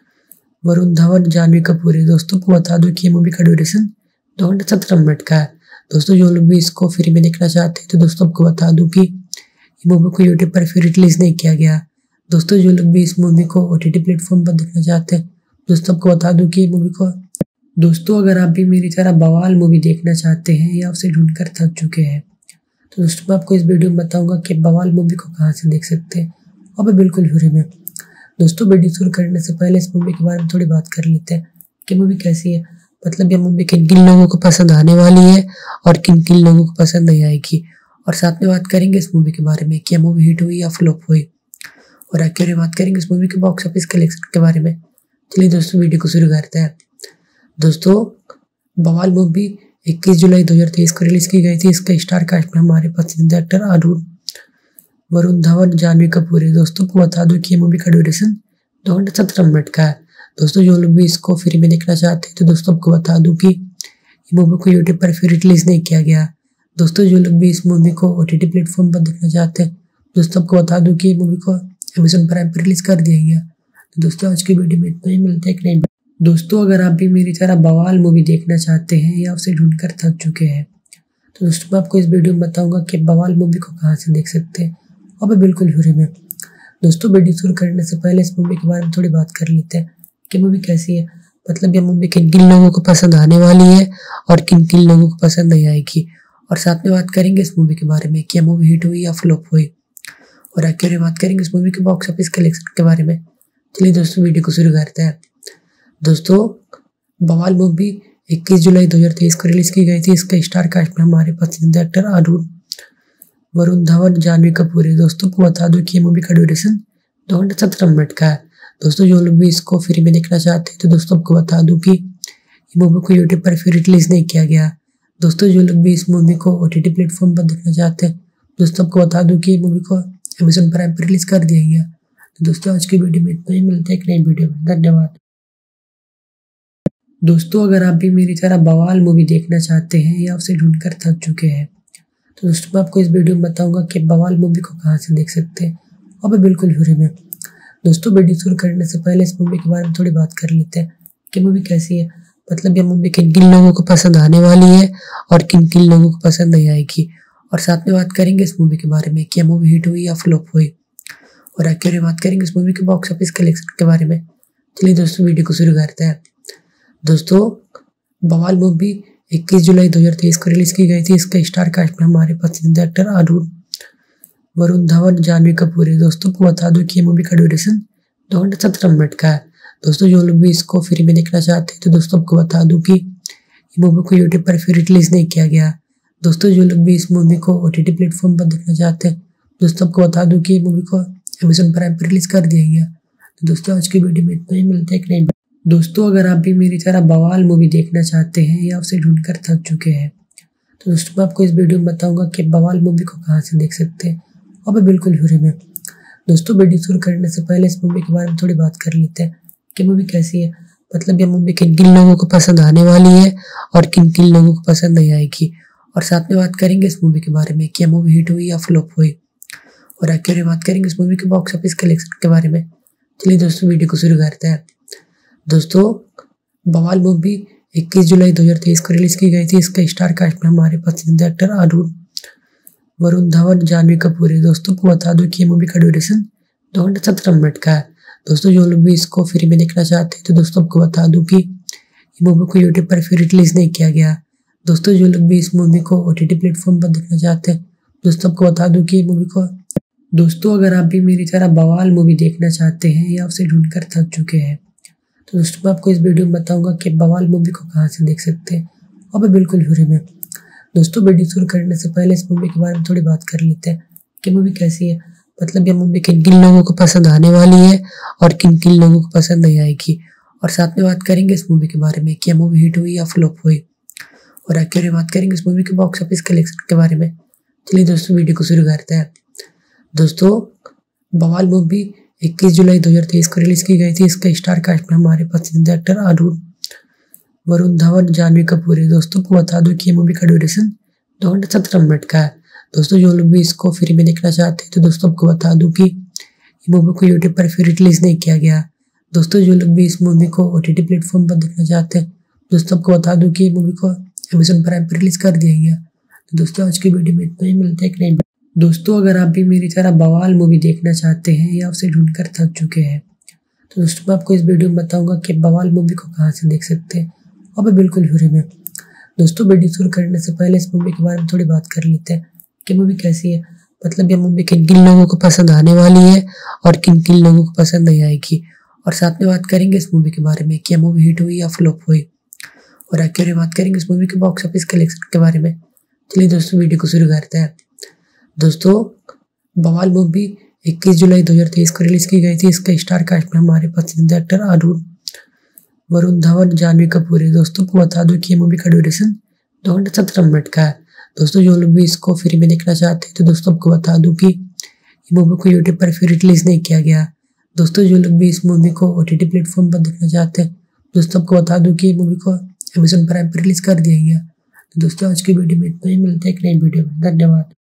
वरुण धवन, जानवी कपूर है। दोस्तों को बता दूं कि ये मूवी का ड्यूरेशन दो घंटे सत्रह मिनट का है। दोस्तों जो लोग भी इसको फ्री में देखना चाहते हैं तो दोस्तों आपको बता दूं कि ये मूवी को यूट्यूब पर फ्री रिलीज नहीं किया गया। दोस्तों जो लोग भी इस मूवी को ओटीटी प्लेटफॉर्म पर देखना चाहते हैं दोस्तों आपको बता दूं कि ये मूवी को दोस्तों अगर आप भी मेरी तरह बवाल मूवी देखना चाहते हैं या उसे ढूंढकर थक चुके हैं तो दोस्तों मैं आपको इस वीडियो में बताऊंगा कि बवाल मूवी को कहाँ से देख सकते हैं और भी बिल्कुल फ्री में। दोस्तों वीडियो शुरू करने से पहले इस मूवी के बारे में थोड़ी बात कर लेते हैं कि मूवी कैसी है, मतलब ये मूवी किन किन लोगों को पसंद आने वाली है और किन किन लोगों को पसंद नहीं आएगी, और साथ में बात करेंगे इस मूवी के बारे में कि मूवी हिट हुई या फ्लॉप हुई, और आखिर में बात करेंगे इस मूवी के बॉक्स ऑफिस कलेक्शन के बारे में। चलिए दोस्तों वीडियो को शुरू करते हैं। दोस्तों बवाल मूवी इक्कीस जुलाई दो हज़ार तेईस को रिलीज की गई थी। इसका स्टार कास्ट में हमारे पसंदीदा एक्टर अरुण वरुण धवन, जानवी कपूर है। दोस्तों को बता दूं कि ये मूवी का ड्यूरेशन दो घंटे सत्रह मिनट का है। दोस्तों जो लोग भी इसको फ्री में देखना चाहते हैं तो दोस्तों आपको बता दूं कि ये मूवी को यूट्यूब पर फ्री रिलीज नहीं किया गया। दोस्तों जो लोग भी इस मूवी को ओटीटी प्लेटफॉर्म पर देखना चाहते हैं दोस्तों आपको बता दूं कि ये मूवी को अमेज़न प्राइम पर रिलीज कर दिया गया। तो दोस्तों आज की वीडियो में इतना ही, मिलता है एक नई। दोस्तों अगर आप भी मेरी तरह बवाल मूवी देखना चाहते हैं या उसे ढूंढकर थक चुके हैं तो दोस्तों मैं आपको इस वीडियो में बताऊंगा कि बवाल मूवी को कहाँ से देख सकते हैं और भी बिल्कुल फ्री में। दोस्तों वीडियो शुरू करने से पहले इस मूवी के बारे में थोड़ी बात कर लेते हैं कि मूवी कैसी है, मतलब ये मूवी किन किन लोगों को पसंद आने वाली है और किन किन लोगों को पसंद नहीं आएगी, और साथ में बात करेंगे इस मूवी के बारे में कि मूवी हिट हुई या फ्लॉप हुई, और आखिर में बात करेंगे इस मूवी के बॉक्स ऑफिस कलेक्शन के बारे में। चलिए दोस्तों वीडियो को शुरू करते हैं। दोस्तों बवाल मूवी इक्कीस जुलाई दो हज़ार तेईस को रिलीज की गई थी। इसका स्टार कास्ट में हमारे पसंदीदा एक्टर अरुण वरुण धवन, जानवी कपूर है। दोस्तों को बता दूं कि ये मूवी का ड्यूरेशन दो घंटे सत्रह मिनट का है। दोस्तों जो लोग भी इसको फ्री में देखना चाहते हैं तो दोस्तों आपको बता दूं कि ये मूवी को यूट्यूब पर फ्री रिलीज नहीं किया गया। दोस्तों जो लोग भी इस मूवी को ओटीटी प्लेटफॉर्म पर देखना चाहते हैं दोस्तों आपको बता दूं कि ये मूवी को अमेज़न प्राइम पर रिलीज कर दिया गया। तो दोस्तों आज की वीडियो में इतना ही, मिलता है एक नई वीडियो में। धन्यवाद। दोस्तों अगर आप भी मेरी तरह बवाल मूवी देखना चाहते हैं या उसे ढूंढकर थक चुके हैं तो दोस्तों मैं आपको इस वीडियो में बताऊंगा कि बवाल मूवी को कहाँ से देख सकते हैं और भी बिल्कुल फ्री में। दोस्तों वीडियो शुरू करने से पहले इस मूवी के बारे में थोड़ी बात कर लेते हैं कि मूवी कैसी है, मतलब ये मूवी किन किन लोगों को पसंद आने वाली है और किन किन लोगों को पसंद नहीं आएगी, और साथ में बात करेंगे इस मूवी के बारे में कि मूवी हिट हुई या फ्लॉप हुई, और आखिर में बात करेंगे इस मूवी के बॉक्स ऑफिस कलेक्शन के बारे में। चलिए दोस्तों वीडियो को शुरू करते हैं। दोस्तों बवाल मूवी इक्कीस जुलाई दो हज़ार तेईस को रिलीज की गई थी। इसका स्टार कास्ट में हमारे पसंदीदा एक्टर अरुण वरुण धवन, जानवी कपूर है। दोस्तों को बता दूं कि ये मूवी का ड्यूरेशन दो घंटे सत्रह मिनट का है। दोस्तों जो लोग भी इसको फ्री में देखना चाहते हैं तो दोस्तों आपको बता दूं कि ये मूवी को यूट्यूब पर फ्री रिलीज नहीं किया गया। दोस्तों जो लोग भी इस मूवी को ओटीटी प्लेटफॉर्म पर देखना चाहते हैं दोस्तों आपको बता दूं कि ये मूवी को अमेज़न प्राइम पर रिलीज कर दिया गया। तो दोस्तों आज की वीडियो में इतना ही, मिलता है एक नई। दोस्तों अगर आप भी मेरी तरह बवाल मूवी देखना चाहते हैं या उसे ढूंढकर थक चुके हैं तो दोस्तों मैं आपको इस वीडियो में बताऊंगा कि बवाल मूवी को कहाँ से देख सकते हैं और भी बिल्कुल फ्री में। दोस्तों वीडियो शुरू करने से पहले इस मूवी के बारे में थोड़ी बात कर लेते हैं कि मूवी कैसी है, मतलब ये मूवी किन किन लोगों को पसंद आने वाली है और किन किन लोगों को पसंद नहीं आएगी, और साथ में बात करेंगे इस मूवी के बारे में कि मूवी हिट हुई या फ्लॉप हुई, और आखिर में बात करेंगे इस मूवी के बॉक्स ऑफिस कलेक्शन के बारे में। चलिए दोस्तों वीडियो को शुरू करते हैं। दोस्तों बवाल मूवी इक्कीस जुलाई दो हज़ार तेईस को रिलीज की गई थी। इसका स्टार कास्ट में हमारे पसंदीदा एक्टर अरुण वरुण धवन, जानवी कपूर है। दोस्तों को बता दूं कि ये मूवी का ड्यूरेशन दो घंटे सत्रह मिनट का है। दोस्तों जो लोग भी इसको फ्री में देखना चाहते हैं तो दोस्तों आपको बता दूं कि ये मूवी को यूट्यूब पर फ्री रिलीज नहीं किया गया। दोस्तों जो लोग भी इस मूवी को ओटीटी प्लेटफॉर्म पर देखना चाहते हैं दोस्तों आपको बता दूं कि ये मूवी को दोस्तों अगर आप भी मेरी तरह बवाल मूवी देखना चाहते हैं या उसे ढूंढकर थक चुके हैं तो दोस्तों मैं आपको इस वीडियो में बताऊंगा कि बवाल मूवी को कहाँ से देख सकते हैं और भी बिल्कुल फ्री में। दोस्तों वीडियो शुरू करने से पहले इस मूवी के बारे में थोड़ी बात कर लेते हैं कि मूवी कैसी है, मतलब ये मूवी किन किन लोगों को पसंद आने वाली है और किन किन लोगों को पसंद नहीं आएगी, और साथ में बात करेंगे इस मूवी के बारे में कि मूवी हिट हुई या फ्लॉप हुई, और आखिर में बात करेंगे इस मूवी के बॉक्स ऑफिस कलेक्शन के बारे में। चलिए दोस्तों वीडियो को शुरू करते हैं। दोस्तों बवाल मूवी इक्कीस जुलाई दो हज़ार तेईस को रिलीज की गई थी। इसका स्टार कास्ट में हमारे पसंदीदा एक्टर अरुण वरुण धवन, जानवी कपूर है। दोस्तों को बता दूं कि ये मूवी का ड्यूरेशन दो घंटे सत्रह मिनट का है। दोस्तों जो लोग भी इसको फ्री में देखना चाहते हैं तो दोस्तों आपको बता दूं कि ये मूवी को यूट्यूब पर फ्री रिलीज नहीं किया गया। दोस्तों जो लोग भी इस मूवी को ओटीटी प्लेटफॉर्म पर देखना चाहते हैं दोस्तों आपको बता दूं कि ये मूवी को अमेज़न प्राइम पर रिलीज कर दिया गया। तो दोस्तों आज की वीडियो में इतना ही, मिलते हैं एक नई। दोस्तों अगर आप भी मेरी तरह बवाल मूवी देखना चाहते हैं या उसे ढूंढकर थक चुके हैं तो दोस्तों मैं आपको इस वीडियो में बताऊंगा कि बवाल मूवी को कहाँ से देख सकते हैं और भी बिल्कुल फ्री में। दोस्तों वीडियो शुरू करने से पहले इस मूवी के बारे में थोड़ी बात कर लेते हैं कि मूवी कैसी है, मतलब ये मूवी किन किन लोगों को पसंद आने वाली है और किन किन लोगों को पसंद नहीं आएगी, और साथ में बात करेंगे इस मूवी के बारे में कि मूवी हिट हुई या फ्लॉप हुई, और आखिर में बात करेंगे इस मूवी के बॉक्स ऑफिस कलेक्शन के बारे में। चलिए दोस्तों वीडियो को शुरू करते हैं। दोस्तों बवाल मूवी इक्कीस जुलाई दो हज़ार तेईस को रिलीज की गई थी। इसका स्टार कास्ट में हमारे पसंदीदा एक्टर अरुण वरुण धवन, जानवी कपूर है। दोस्तों को बता दूं कि ये मूवी का ड्यूरेशन दो घंटे सत्रह मिनट का है। दोस्तों जो लोग भी इसको फ्री में देखना चाहते हैं तो दोस्तों आपको बता दूं कि ये मूवी को यूट्यूब पर फ्री रिलीज नहीं किया गया। दोस्तों जो लोग भी इस मूवी को ओटीटी प्लेटफॉर्म पर देखना चाहते हैं दोस्तों आपको बता दूं कि ये मूवी को अमेज़न प्राइम पर रिलीज कर दिया गया। तो दोस्तों आज की वीडियो में इतना ही, मिलते हैं एक नई वीडियो में। धन्यवाद।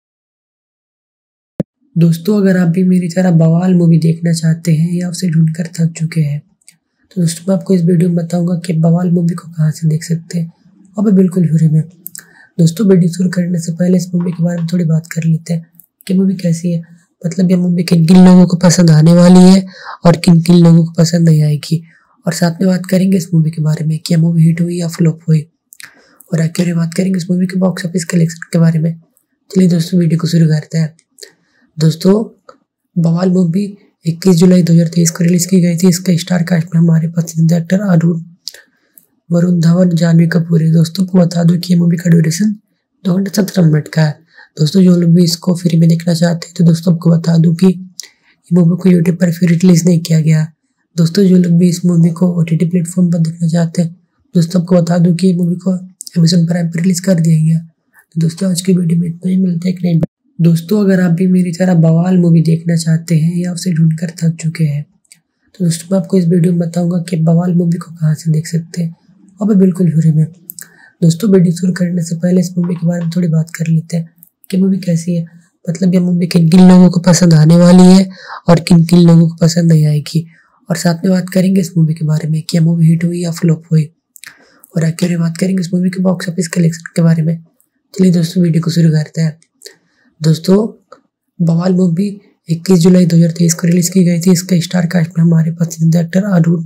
दोस्तों अगर आप भी मेरी तरह बवाल मूवी देखना चाहते हैं या उसे ढूंढकर थक चुके हैं तो दोस्तों मैं आपको इस वीडियो में बताऊंगा कि बवाल मूवी को कहाँ से देख सकते हैं और भी बिल्कुल फ्री में। दोस्तों वीडियो शुरू करने से पहले इस मूवी के बारे में थोड़ी बात कर लेते हैं कि मूवी कैसी है, मतलब ये मूवी किन किन लोगों को पसंद आने वाली है और किन किन लोगों को पसंद नहीं आएगी, और साथ में बात करेंगे इस मूवी के बारे में कि मूवी हिट हुई या फ्लॉप हुई, और आखिर में बात करेंगे इस मूवी के बॉक्स ऑफिस कलेक्शन के बारे में। चलिए दोस्तों वीडियो को शुरू करते हैं। दोस्तों बवाल मूवी इक्कीस जुलाई दो हज़ार तेईस को रिलीज की गई थी। इसका स्टार कास्ट में हमारे पसंदीदा एक्टर अरुण वरुण धवन, जानवी कपूर है। दोस्तों को बता दूं कि ये मूवी का ड्यूरेशन दो घंटे सत्रह मिनट का है। दोस्तों जो लोग भी इसको फ्री में देखना चाहते हैं तो दोस्तों आपको बता दूं कि ये मूवी को यूट्यूब पर फ्री रिलीज नहीं किया गया। दोस्तों जो लोग भी इस मूवी को ओटीटी प्लेटफॉर्म पर देखना चाहते हैं दोस्तों आपको बता दूं कि ये मूवी को अमेज़न प्राइम पर रिलीज कर दिया गया। तो दोस्तों आज की वीडियो में इतना ही, मिलते हैं एक नई। दोस्तों अगर आप भी मेरी तरह बवाल मूवी देखना चाहते हैं या उसे ढूंढकर थक चुके हैं तो दोस्तों मैं आपको इस वीडियो में बताऊंगा कि बवाल मूवी को कहाँ से देख सकते हैं और भी बिल्कुल फ्री में। दोस्तों वीडियो शुरू करने से पहले इस मूवी के बारे में थोड़ी बात कर लेते हैं कि मूवी कैसी है, मतलब ये मूवी किन किन लोगों को पसंद आने वाली है और किन किन लोगों को पसंद नहीं आएगी, और साथ में बात करेंगे इस मूवी के बारे में कि मूवी हिट हुई या फ्लॉप हुई, और आखिर में बात करेंगे इस मूवी के बॉक्स ऑफिस कलेक्शन के बारे में। चलिए दोस्तों वीडियो को शुरू करते हैं। दोस्तों बवाल मूवी इक्कीस जुलाई दो हज़ार तेईस को रिलीज की गई थी। इसका स्टार कास्ट में हमारे पसंदीदा एक्टर अरुण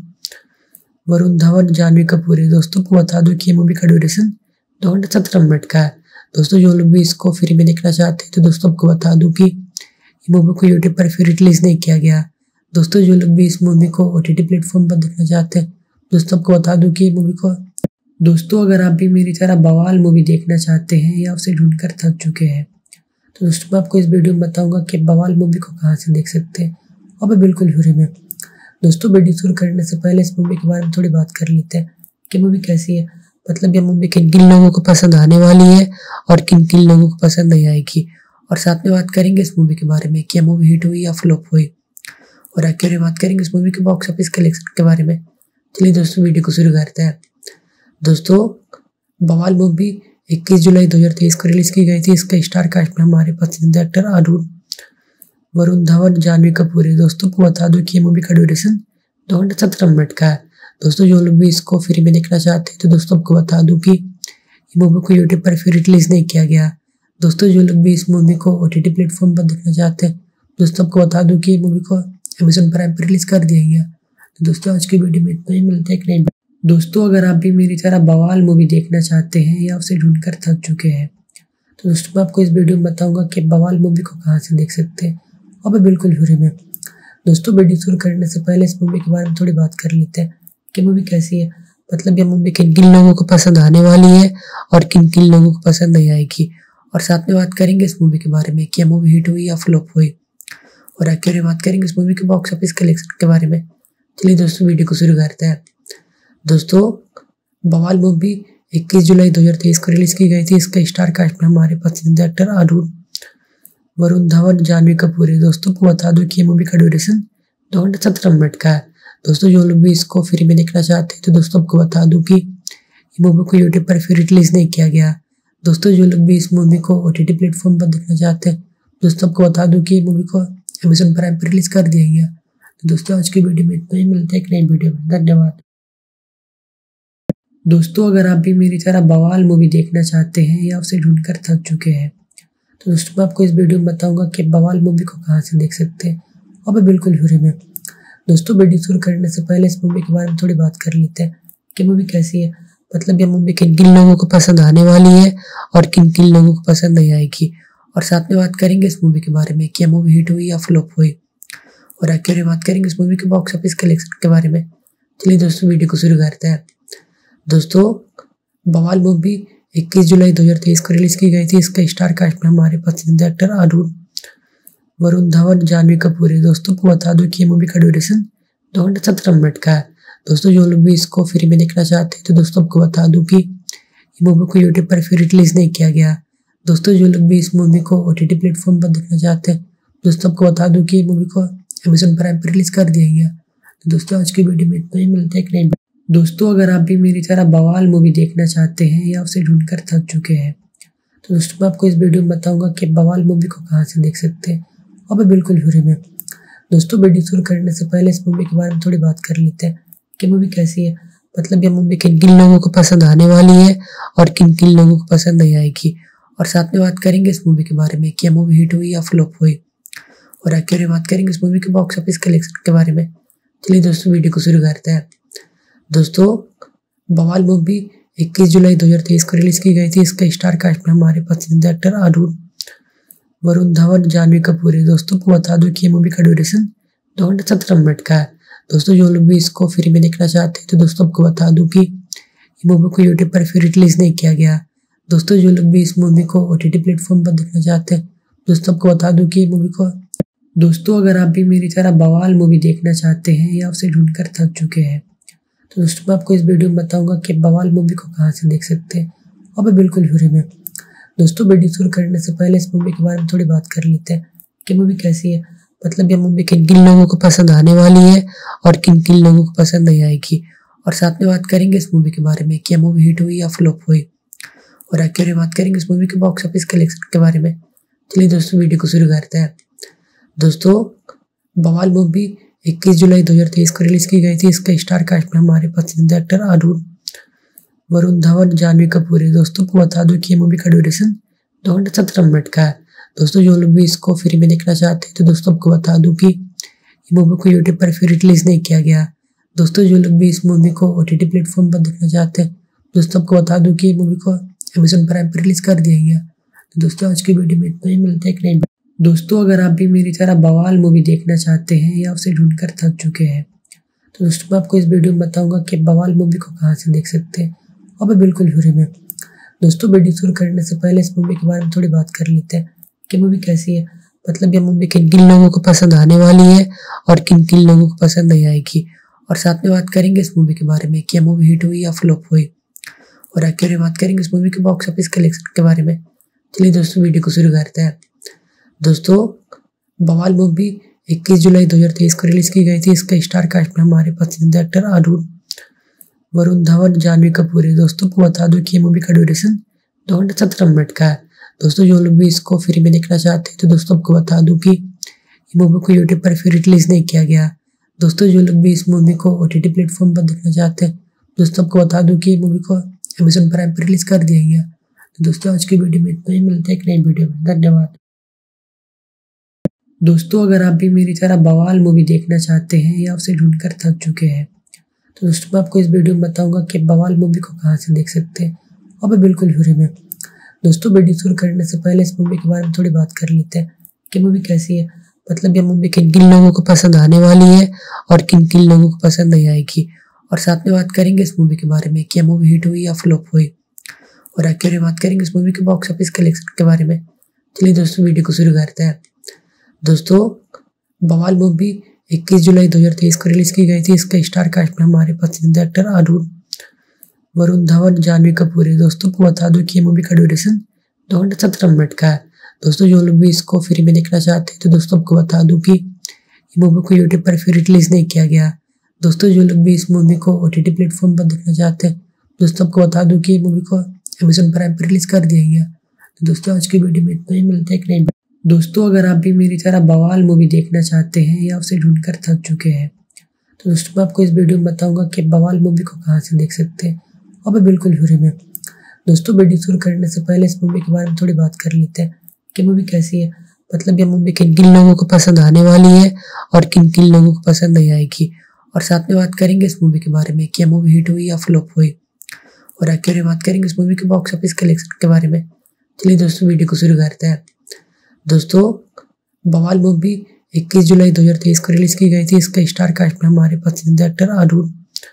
वरुण धवन, जानवी कपूर है। दोस्तों को बता दूं कि ये मूवी का ड्यूरेशन दो घंटे सत्रह मिनट का है। दोस्तों जो लोग भी इसको फ्री में देखना चाहते हैं तो दोस्तों आपको बता दूं कि ये मूवी को यूट्यूब पर फ्री रिलीज नहीं किया गया। दोस्तों जो लोग भी इस मूवी को ओटीटी प्लेटफॉर्म पर देखना चाहते हैं दोस्तों आपको बता दूं कि ये मूवी को दोस्तों अगर आप भी मेरी तरह बवाल मूवी देखना चाहते हैं या उसे ढूंढकर थक चुके हैं तो दोस्तों मैं आपको इस वीडियो में बताऊंगा कि बवाल मूवी को कहाँ से देख सकते हैं और भी बिल्कुल फ्री में। दोस्तों वीडियो शुरू करने से पहले इस मूवी के बारे में थोड़ी बात कर लेते हैं कि मूवी कैसी है, मतलब ये मूवी किन किन लोगों को पसंद आने वाली है और किन किन लोगों को पसंद नहीं आएगी, और साथ में बात करेंगे इस मूवी के बारे में कि मूवी हिट हुई या फ्लॉप हुई, और आखिर में बात करेंगे इस मूवी के बॉक्स ऑफिस कलेक्शन के बारे में। चलिए दोस्तों वीडियो को शुरू करते हैं। दोस्तों बवाल मूवी इक्कीस जुलाई दो हज़ार तेईस को रिलीज की गई थी। इसका स्टार कास्ट में हमारे पसंदीदा एक्टर अरुण वरुण धवन, जानवी कपूर है। दोस्तों को बता दूं कि ये मूवी का ड्यूरेशन दो घंटे सत्रह मिनट का है। दोस्तों जो लोग भी इसको फ्री में देखना चाहते हैं तो दोस्तों आपको बता दूं कि ये मूवी को यूट्यूब पर फ्री रिलीज नहीं किया गया। दोस्तों जो लोग भी इस मूवी को ओटीटी प्लेटफॉर्म पर देखना चाहते हैं दोस्तों आपको बता दूं कि ये मूवी को अमेज़न प्राइम पर रिलीज कर दिया गया। तो दोस्तों आज की वीडियो में इतना ही, मिलते हैं एक नई। दोस्तों अगर आप भी मेरी तरह बवाल मूवी देखना चाहते हैं या उसे ढूंढकर थक चुके हैं तो दोस्तों मैं आपको इस वीडियो में बताऊंगा कि बवाल मूवी को कहाँ से देख सकते हैं और भी बिल्कुल फ्री में। दोस्तों वीडियो शुरू करने से पहले इस मूवी के बारे में थोड़ी बात कर लेते हैं कि मूवी कैसी है, मतलब ये मूवी किन किन लोगों को पसंद आने वाली है और किन किन लोगों को पसंद नहीं आएगी, और साथ में बात करेंगे इस मूवी के बारे में कि मूवी हिट हुई या फ्लॉप हुई, और आखिर में बात करेंगे इस मूवी के बॉक्स ऑफिस कलेक्शन के बारे में। चलिए दोस्तों वीडियो को शुरू करते हैं। दोस्तों बवाल मूवी इक्कीस जुलाई दो हज़ार तेईस को रिलीज की गई थी। इसका स्टार कास्ट में हमारे पसंदीदा एक्टर अरुण वरुण धवन, जानवी कपूर है। दोस्तों को बता दूं कि ये मूवी का ड्यूरेशन दो घंटे सत्रह मिनट का है। दोस्तों जो लोग भी इसको फ्री में देखना चाहते हैं तो दोस्तों आपको बता दूं कि ये मूवी को यूट्यूब पर फ्री रिलीज नहीं किया गया। दोस्तों जो लोग भी इस मूवी को ओटीटी प्लेटफॉर्म पर देखना चाहते हैं, दोस्तों आपको बता दूं कि ये मूवी को अमेज़न प्राइम पर रिलीज कर दिया गया। तो दोस्तों आज की वीडियो में इतना ही, मिलते हैं एक नई वीडियो में। धन्यवाद। दोस्तों अगर आप भी मेरी तरह बवाल मूवी देखना चाहते हैं या उसे ढूंढकर थक चुके हैं, तो दोस्तों मैं आपको इस वीडियो में बताऊंगा कि बवाल मूवी को कहां से देख सकते हैं, और भी बिल्कुल फ्री में। दोस्तों वीडियो शुरू करने से पहले इस मूवी के बारे में थोड़ी बात कर लेते हैं कि मूवी कैसी है, मतलब ये मूवी किन किन लोगों को पसंद आने वाली है और किन किन लोगों को पसंद नहीं आएगी। और साथ में बात करेंगे इस मूवी के बारे में कि मूवी हिट हुई या फ्लॉप हुई, और आखिर में बात करेंगे इस मूवी के बॉक्स ऑफिस कलेक्शन के बारे में। चलिए दोस्तों वीडियो को शुरू करते हैं। दोस्तों बवाल मूवी इक्कीस जुलाई दो हज़ार तेईस को रिलीज की गई थी। इसका स्टार कास्ट में हमारे पसंदीदा एक्टर अरुण वरुण धवन, जानवी कपूर है। दोस्तों को बता दूं कि ये मूवी का ड्यूरेशन दो घंटे सत्रह मिनट का है। दोस्तों जो लोग भी इसको फ्री में देखना चाहते हैं, तो दोस्तों आपको बता दूं कि ये मूवी को यूट्यूब पर फ्री रिलीज नहीं किया गया। दोस्तों जो लोग भी इस मूवी को ओटीटी प्लेटफॉर्म पर देखना चाहते हैं, दोस्तों आपको बता दूं कि ये मूवी को अमेज़न प्राइम पर रिलीज कर दिया गया। तो दोस्तों आज की वीडियो में इतना ही, मिलते हैं एक नई। दोस्तों अगर आप भी मेरी तरह बवाल मूवी देखना चाहते हैं या उसे ढूंढकर थक चुके हैं, तो दोस्तों मैं आपको इस वीडियो में बताऊंगा कि बवाल मूवी को कहां से देख सकते हैं, और भी बिल्कुल फ्री में। दोस्तों वीडियो शुरू करने से पहले इस मूवी के बारे में थोड़ी बात कर लेते हैं कि मूवी कैसी है, मतलब ये मूवी किन किन लोगों को पसंद आने वाली है और किन किन लोगों को पसंद नहीं आएगी। और साथ में बात करेंगे इस मूवी के बारे में कि मूवी हिट हुई या फ्लॉप हुई, और आखिर में बात करेंगे इस मूवी के बॉक्स ऑफिस कलेक्शन के बारे में। चलिए दोस्तों वीडियो को शुरू करते हैं। दोस्तों बवाल मूवी इक्कीस जुलाई दो हज़ार तेईस को रिलीज की गई थी। इसका स्टार कास्ट में हमारे पसंदीदा एक्टर अरुण वरुण धवन, जानवी कपूर है। दोस्तों को बता दूं कि ये मूवी का ड्यूरेशन दो घंटे सत्रह मिनट का है। दोस्तों जो लोग भी इसको फ्री में देखना चाहते हैं, तो दोस्तों आपको बता दूं कि ये मूवी को यूट्यूब पर फ्री रिलीज नहीं किया गया। दोस्तों जो लोग भी इस मूवी को ओटीटी प्लेटफॉर्म पर देखना चाहते हैं, दोस्तों आपको बता दूं कि ये मूवी को दोस्तों अगर आप भी मेरी तरह बवाल मूवी देखना चाहते हैं या उसे ढूंढकर थक चुके हैं, तो दोस्तों मैं आपको इस वीडियो में बताऊंगा कि बवाल मूवी को कहां से देख सकते हैं, और भी बिल्कुल फ्री में। दोस्तों वीडियो शुरू करने से पहले इस मूवी के बारे में थोड़ी बात कर लेते हैं कि मूवी कैसी है, मतलब ये मूवी किन किन लोगों को पसंद आने वाली है और किन किन लोगों को पसंद नहीं आएगी। और साथ में बात करेंगे इस मूवी के बारे में कि मूवी हिट हुई या फ्लॉप हुई, और आखिर में बात करेंगे इस मूवी के बॉक्स ऑफिस कलेक्शन के बारे में। चलिए दोस्तों वीडियो को शुरू करते हैं। दोस्तों बवाल मूवी इक्कीस जुलाई दो हज़ार तेईस को रिलीज की गई थी। इसका स्टार कास्ट में हमारे पसंदीदा एक्टर अरुण वरुण धवन, जानवी कपूर है। दोस्तों को बता दूं कि ये मूवी का ड्यूरेशन दो घंटे सत्रह मिनट का है। दोस्तों जो लोग भी इसको फ्री में देखना चाहते हैं, तो दोस्तों आपको बता दूं कि ये मूवी को यूट्यूब पर फ्री रिलीज नहीं किया गया। दोस्तों जो लोग भी इस मूवी को ओटीटी प्लेटफॉर्म पर देखना चाहते हैं, दोस्तों आपको बता दूं कि ये मूवी को अमेज़न प्राइम पर रिलीज कर दिया गया। तो दोस्तों आज की वीडियो में इतना ही, मिलते हैं एक नई। दोस्तों अगर आप भी मेरी तरह बवाल मूवी देखना चाहते हैं या उसे ढूंढकर थक चुके हैं, तो दोस्तों मैं आपको इस वीडियो में बताऊंगा कि बवाल मूवी को कहां से देख सकते हैं, और भी बिल्कुल फ्री में। दोस्तों वीडियो शुरू करने से पहले इस मूवी के बारे में थोड़ी बात कर लेते हैं कि मूवी कैसी है, मतलब ये मूवी किन किन लोगों को पसंद आने वाली है और किन किन लोगों को पसंद नहीं आएगी। और साथ में बात करेंगे इस मूवी के बारे में कि मूवी हिट हुई या फ्लॉप हुई, और आखिर में बात करेंगे इस मूवी के बॉक्स ऑफिस कलेक्शन के बारे में। चलिए दोस्तों वीडियो को शुरू करते हैं। दोस्तों बवाल मूवी इक्कीस जुलाई दो हज़ार तेईस को रिलीज की गई थी। इसका स्टार कास्ट में हमारे पसंदीदा एक्टर अरुण वरुण धवन, जानवी कपूर है। दोस्तों को बता दूं कि ये मूवी का ड्यूरेशन दो घंटे सत्रह मिनट का है। दोस्तों जो लोग भी इसको फ्री में देखना चाहते हैं, तो दोस्तों आपको बता दूं कि ये मूवी को यूट्यूब पर फ्री रिलीज नहीं किया गया। दोस्तों जो लोग भी इस मूवी को ओटीटी प्लेटफॉर्म पर देखना चाहते हैं, दोस्तों आपको बता दूं कि ये मूवी को अमेज़न प्राइम पर रिलीज कर दिया गया। तो दोस्तों आज की वीडियो में इतना ही, मिलते हैं एक नई वीडियो में। धन्यवाद। दोस्तों अगर आप भी मेरी तरह बवाल मूवी देखना चाहते हैं या उसे ढूंढकर थक चुके हैं, तो दोस्तों मैं आपको इस वीडियो में बताऊंगा कि बवाल मूवी को कहां से देख सकते हैं, और भी बिल्कुल फ्री में। दोस्तों वीडियो शुरू करने से पहले इस मूवी के बारे में थोड़ी बात कर लेते हैं कि मूवी कैसी है, मतलब ये मूवी किन किन लोगों को पसंद आने वाली है और किन किन लोगों को पसंद नहीं आएगी। और साथ में बात करेंगे इस मूवी के बारे में कि मूवी हिट हुई या फ्लॉप हुई, और आखिर में बात करेंगे इस मूवी के बॉक्स ऑफिस कलेक्शन के बारे में। चलिए दोस्तों वीडियो को शुरू करते हैं। दोस्तों बवाल मूवी इक्कीस जुलाई दो हज़ार तेईस को रिलीज की गई थी। इसका स्टार कास्ट में हमारे पसंदीदा एक्टर अरुण वरुण धवन, जानवी कपूर है। दोस्तों को बता दूं कि ये मूवी का ड्यूरेशन दो घंटे सत्रह मिनट का है। दोस्तों जो लोग भी इसको फ्री में देखना चाहते हैं, तो दोस्तों आपको बता दूं कि ये मूवी को यूट्यूब पर फ्री रिलीज नहीं किया गया। दोस्तों जो लोग भी इस मूवी को ओटीटी प्लेटफॉर्म पर देखना चाहते हैं, दोस्तों आपको बता दूं कि ये मूवी को अमेज़न प्राइम पर रिलीज़ कर दिया गया। तो दोस्तों आज की वीडियो में इतना ही, मिलते हैं एक नई। दोस्तों अगर आप भी मेरी तरह बवाल मूवी देखना चाहते हैं या उसे ढूंढकर थक चुके हैं, तो दोस्तों मैं आपको इस वीडियो में बताऊंगा कि बवाल मूवी को कहां से देख सकते हैं, और भी बिल्कुल फ्री में। दोस्तों वीडियो शुरू करने से पहले इस मूवी के बारे में थोड़ी बात कर लेते हैं कि मूवी कैसी है, मतलब ये मूवी किन किन लोगों को पसंद आने वाली है और किन किन लोगों को पसंद नहीं आएगी। और साथ में बात करेंगे इस मूवी के बारे में कि यह मूवी हिट हुई या फ्लॉप हुई, और आखिर में बात करेंगे इस मूवी के बॉक्स ऑफिस कलेक्शन के बारे में। चलिए दोस्तों वीडियो को शुरू करते हैं। दोस्तों बवाल मूवी इक्कीस जुलाई दो हज़ार तेईस को रिलीज की गई थी। इसका स्टार कास्ट में हमारे पसंदीदा एक्टर अरुण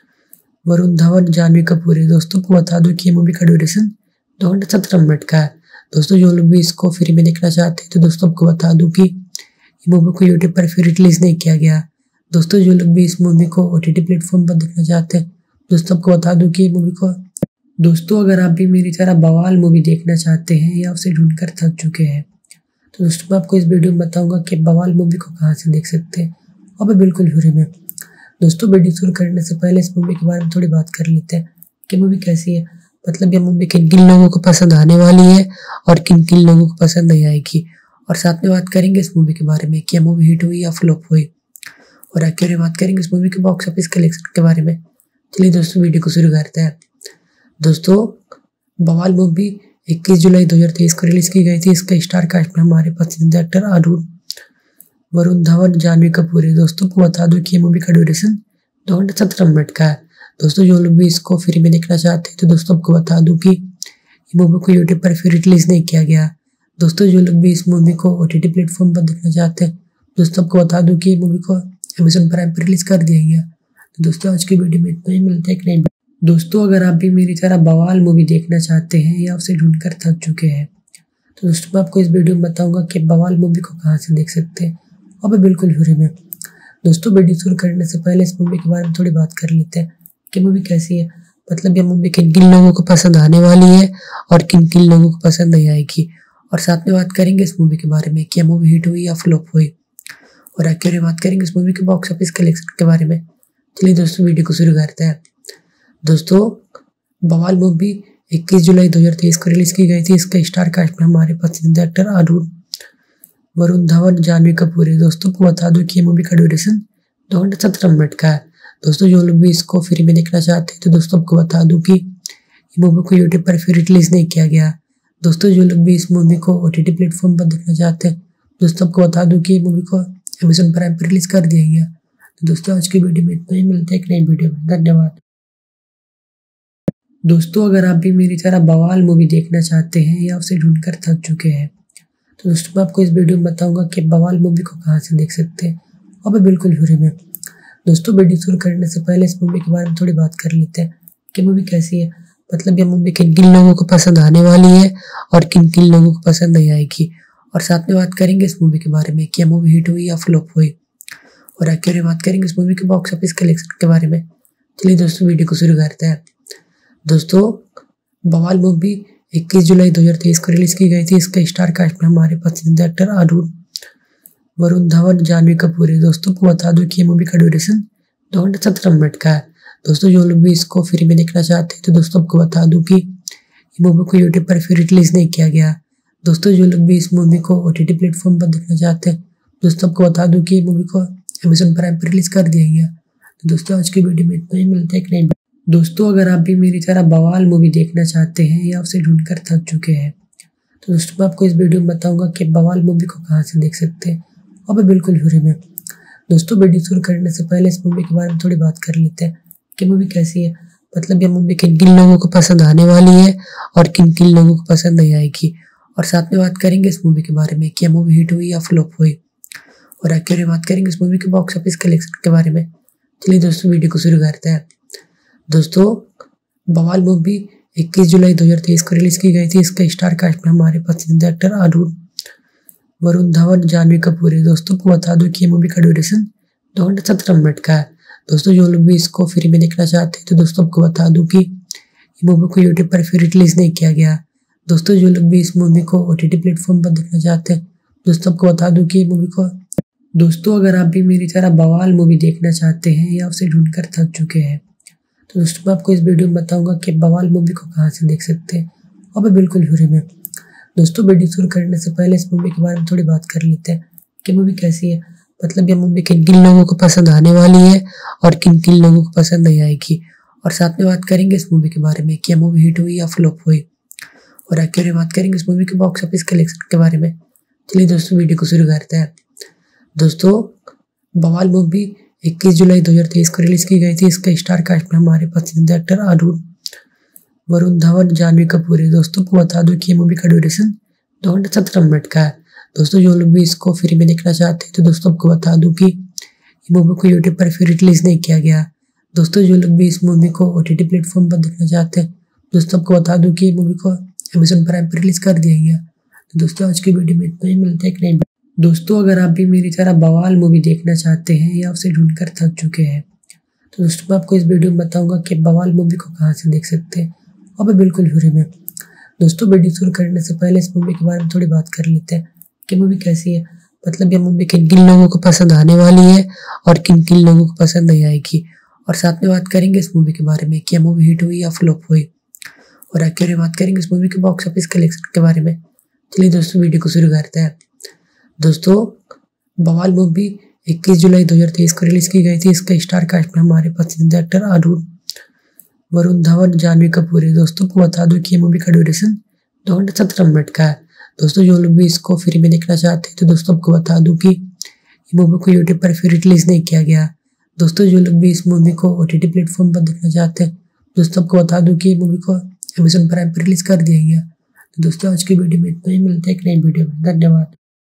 वरुण धवन, जानवी कपूर है। दोस्तों को बता दूं कि ये मूवी का ड्यूरेशन दो घंटे सत्रह मिनट का है। दोस्तों जो लोग भी इसको फ्री में देखना चाहते हैं, तो दोस्तों आपको बता दूं कि ये मूवी को यूट्यूब पर फ्री रिलीज नहीं किया गया। दोस्तों जो लोग भी इस मूवी को ओटीटी प्लेटफॉर्म पर देखना चाहते हैं, दोस्तों आपको बता दूं कि ये मूवी को दोस्तों अगर आप भी मेरी तरह बवाल मूवी देखना चाहते हैं या उसे ढूंढकर थक चुके हैं, तो दोस्तों मैं आपको इस वीडियो में बताऊंगा कि बवाल मूवी को कहां से देख सकते हैं, और भी बिल्कुल फ्री में। दोस्तों वीडियो शुरू करने से पहले इस मूवी के बारे में थोड़ी बात कर लेते हैं कि मूवी कैसी है, मतलब ये मूवी किन किन लोगों को पसंद आने वाली है और किन किन लोगों को पसंद नहीं आएगी। और साथ में बात करेंगे इस मूवी के बारे में कि यह मूवी हिट हुई या फ्लॉप हुई, और आखिर में बात करेंगे इस मूवी के बॉक्स ऑफिस कलेक्शन के बारे में। चलिए दोस्तों वीडियो को शुरू करते हैं। दोस्तों बवाल मूवी इक्कीस जुलाई दो हज़ार तेईस को रिलीज की गई थी। इसका स्टार कास्ट में हमारे पसंदीदा एक्टर अरुण वरुण धवन, जानवी कपूर है। दोस्तों को बता दूं कि ये मूवी का ड्यूरेशन दो घंटे सत्रह मिनट का है। दोस्तों जो लोग भी इसको फ्री में देखना चाहते हैं, तो दोस्तों आपको बता दूं कि ये मूवी को यूट्यूब पर फ्री रिलीज नहीं किया गया। दोस्तों जो लोग भी इस मूवी को ओटीटी प्लेटफॉर्म पर देखना चाहते हैं, दोस्तों आपको बता दूं कि ये मूवी को अमेज़न प्राइम पर रिलीज कर दिया गया। तो दोस्तों आज की वीडियो में इतना ही, मिलते हैं एक नई। दोस्तों अगर आप भी मेरी तरह बवाल मूवी देखना चाहते हैं या उसे ढूंढकर थक चुके हैं, तो दोस्तों मैं आपको इस वीडियो में बताऊंगा कि बवाल मूवी को कहां से देख सकते हैं, और भी बिल्कुल फ्री में। दोस्तों वीडियो शुरू करने से पहले इस मूवी के बारे में थोड़ी बात कर लेते हैं कि मूवी कैसी है, मतलब ये मूवी किन किन लोगों को पसंद आने वाली है और किन किन लोगों को पसंद नहीं आएगी। और साथ में बात करेंगे इस मूवी के बारे में कि यह मूवी हिट हुई या फ्लॉप हुई, और आखिर में बात करेंगे इस मूवी के बॉक्स ऑफिस कलेक्शन के बारे में। चलिए दोस्तों वीडियो को शुरू करते हैं। दोस्तों बवाल मूवी इक्कीस जुलाई दो हज़ार तेईस को रिलीज की गई थी। इसका स्टार कास्ट में हमारे पसंदीदा एक्टर अरुण वरुण धवन, जानवी कपूर है। दोस्तों को बता दूं कि ये मूवी का ड्यूरेशन दो घंटे सत्रह मिनट का है। दोस्तों जो लोग भी इसको फ्री में देखना चाहते हैं, तो दोस्तों आपको बता दूं कि ये मूवी को यूट्यूब पर फ्री रिलीज नहीं किया गया। दोस्तों जो लोग भी इस मूवी को ओटीटी प्लेटफॉर्म पर देखना चाहते हैं, दोस्तों आपको बता दूं कि ये मूवी को अमेज़न प्राइम पर रिलीज कर दिया गया। तो दोस्तों आज की वीडियो में इतना ही, मिलते हैं एक नई वीडियो में। धन्यवाद। दोस्तों अगर आप भी मेरी तरह बवाल मूवी देखना चाहते हैं या उसे ढूंढकर थक चुके हैं, तो दोस्तों मैं आपको इस वीडियो में बताऊंगा कि बवाल मूवी को कहां से देख सकते हैं, और भी बिल्कुल फ्री में। दोस्तों वीडियो शुरू करने से पहले इस मूवी के बारे में थोड़ी बात कर लेते हैं कि मूवी कैसी है, मतलब ये मूवी किन किन लोगों को पसंद आने वाली है और किन किन लोगों को पसंद नहीं आएगी। और साथ में बात करेंगे इस मूवी के बारे में कि यह मूवी हिट हुई या फ्लॉप हुई, और आखिर में बात करेंगे इस मूवी के बॉक्स ऑफिस कलेक्शन के बारे में। चलिए दोस्तों वीडियो को शुरू करते हैं। दोस्तों बवाल मूवी इक्कीस जुलाई दो हज़ार तेईस को रिलीज की गई थी। इसका स्टार कास्ट में हमारे पसंदीदा एक्टर अरुण वरुण धवन, जानवी कपूर है। दोस्तों को बता दूं कि ये मूवी का ड्यूरेशन दो घंटे सत्रह मिनट का है। दोस्तों जो लोग भी इसको फ्री में देखना चाहते हैं, तो दोस्तों आपको बता दूं कि ये मूवी को यूट्यूब पर फ्री रिलीज नहीं किया गया। दोस्तों जो लोग भी इस मूवी को ओटीटी प्लेटफॉर्म पर देखना चाहते हैं, दोस्तों आपको बता दूं कि ये मूवी को अमेज़न प्राइम पर रिलीज कर दिया गया। तो दोस्तों आज की वीडियो में इतना ही, मिलते हैं एक नई। दोस्तों अगर आप भी मेरी तरह बवाल मूवी देखना चाहते हैं या उसे ढूंढकर थक चुके हैं, तो दोस्तों मैं आपको इस वीडियो में बताऊंगा कि बवाल मूवी को कहां से देख सकते हैं, और भी बिल्कुल फ्री में। दोस्तों वीडियो शुरू करने से पहले इस मूवी के बारे में थोड़ी बात कर लेते हैं कि मूवी कैसी है, मतलब ये मूवी किन किन लोगों को पसंद आने वाली है और किन किन लोगों को पसंद नहीं आएगी। और साथ में बात करेंगे इस मूवी के बारे में कि यह मूवी हिट हुई या फ्लॉप हुई, और आखिर में बात करेंगे इस मूवी के बॉक्स ऑफिस कलेक्शन के बारे में। चलिए दोस्तों वीडियो को शुरू करते हैं। दोस्तों बवाल मूवी इक्कीस जुलाई दो हज़ार तेईस को रिलीज की गई थी। इसका स्टार कास्ट में हमारे पसंदीदा एक्टर अरुण वरुण धवन, जानवी कपूर है। दोस्तों को बता दूं कि ये मूवी का ड्यूरेशन दो घंटे सत्रह मिनट का है। दोस्तों जो लोग भी इसको फ्री में देखना चाहते हैं, तो दोस्तों आपको बता दूं कि ये मूवी को यूट्यूब पर फ्री रिलीज नहीं किया गया। दोस्तों जो लोग भी इस मूवी को ओटीटी प्लेटफॉर्म पर देखना चाहते हैं, दोस्तों आपको बता दूं कि ये मूवी को दोस्तों अगर आप भी मेरी तरह बवाल मूवी देखना चाहते हैं या उसे ढूंढकर थक चुके हैं, तो दोस्तों मैं आपको इस वीडियो में बताऊंगा कि बवाल मूवी को कहां से देख सकते हैं, और मैं बिल्कुल फ्री में। दोस्तों वीडियो शुरू करने से पहले इस मूवी के बारे में थोड़ी बात कर लेते हैं कि मूवी कैसी है, मतलब ये मूवी किन किन लोगों को पसंद आने वाली है और किन किन लोगों को पसंद नहीं आएगी। और साथ में बात करेंगे इस मूवी के बारे में कि मूवी हिट हुई या फ्लॉप हुई, और आखिर में बात करेंगे इस मूवी के बॉक्स ऑफिस कलेक्शन के बारे में। चलिए दोस्तों वीडियो को शुरू करते हैं। दोस्तों बवाल मूवी इक्कीस जुलाई दो हज़ार तेईस को रिलीज की गई थी। इसका स्टार कास्ट में हमारे पसंदीदा एक्टर अरुण वरुण धवन, जानवी कपूर है। दोस्तों को बता दूं कि ये मूवी का ड्यूरेशन दो घंटे सत्रह मिनट का है। दोस्तों जो लोग भी इसको फ्री में देखना चाहते हैं तो दोस्तों आपको बता दूं कि ये मूवी को यूट्यूब पर फिर रिलीज नहीं किया गया। दोस्तों जो लोग भी इस मूवी को ओटीटी प्लेटफॉर्म पर देखना चाहते हैं दोस्तों आपको बता दूं कि ये मूवी को अमेज़न प्राइम पर रिलीज कर दिया गया। तो दोस्तों आज की वीडियो में इतना ही, मिलते हैं एक नई। दोस्तों अगर आप भी मेरी तरह बवाल मूवी देखना चाहते हैं या उसे ढूंढ कर थक चुके हैं तो दोस्तों मैं आपको इस वीडियो में बताऊंगा कि बवाल मूवी को कहाँ से देख सकते हैं, और मैं बिल्कुल फ्री में। दोस्तों वीडियो शुरू करने से पहले इस मूवी के बारे में थोड़ी बात कर लेते हैं कि मूवी कैसी है, मतलब ये मूवी किन किन लोगों को पसंद आने वाली है और किन किन लोगों को पसंद नहीं आएगी। और साथ में बात करेंगे इस मूवी के बारे में कि मूवी हिट हुई या फ्लॉप हुई, और आखिर में बात करेंगे इस मूवी के बॉक्स ऑफिस कलेक्शन के बारे में। चलिए दोस्तों वीडियो को शुरू करते हैं। दोस्तों बवाल मूवी इक्कीस जुलाई दो हज़ार तेईस को रिलीज की गई थी। इसका स्टार कास्ट में हमारे पसंदीदा एक्टर अरुण वरुण धवन, जानवी कपूर है। दोस्तों को बता दूं कि ये मूवी का ड्यूरेशन दो घंटे सत्रह मिनट का है। दोस्तों जो लोग भी इसको फ्री में देखना चाहते हैं तो दोस्तों आपको बता दूं कि ये मूवी को यूट्यूब पर फिर रिलीज नहीं किया गया। दोस्तों जो लोग भी इस मूवी को ओटीटी प्लेटफॉर्म पर देखना चाहते हैं दोस्तों आपको बता दूं कि ये मूवी को अमेज़न प्राइम पर रिलीज कर दिया गया। तो दोस्तों आज की वीडियो में इतना ही, मिलते हैं एक नई वीडियो में। धन्यवाद।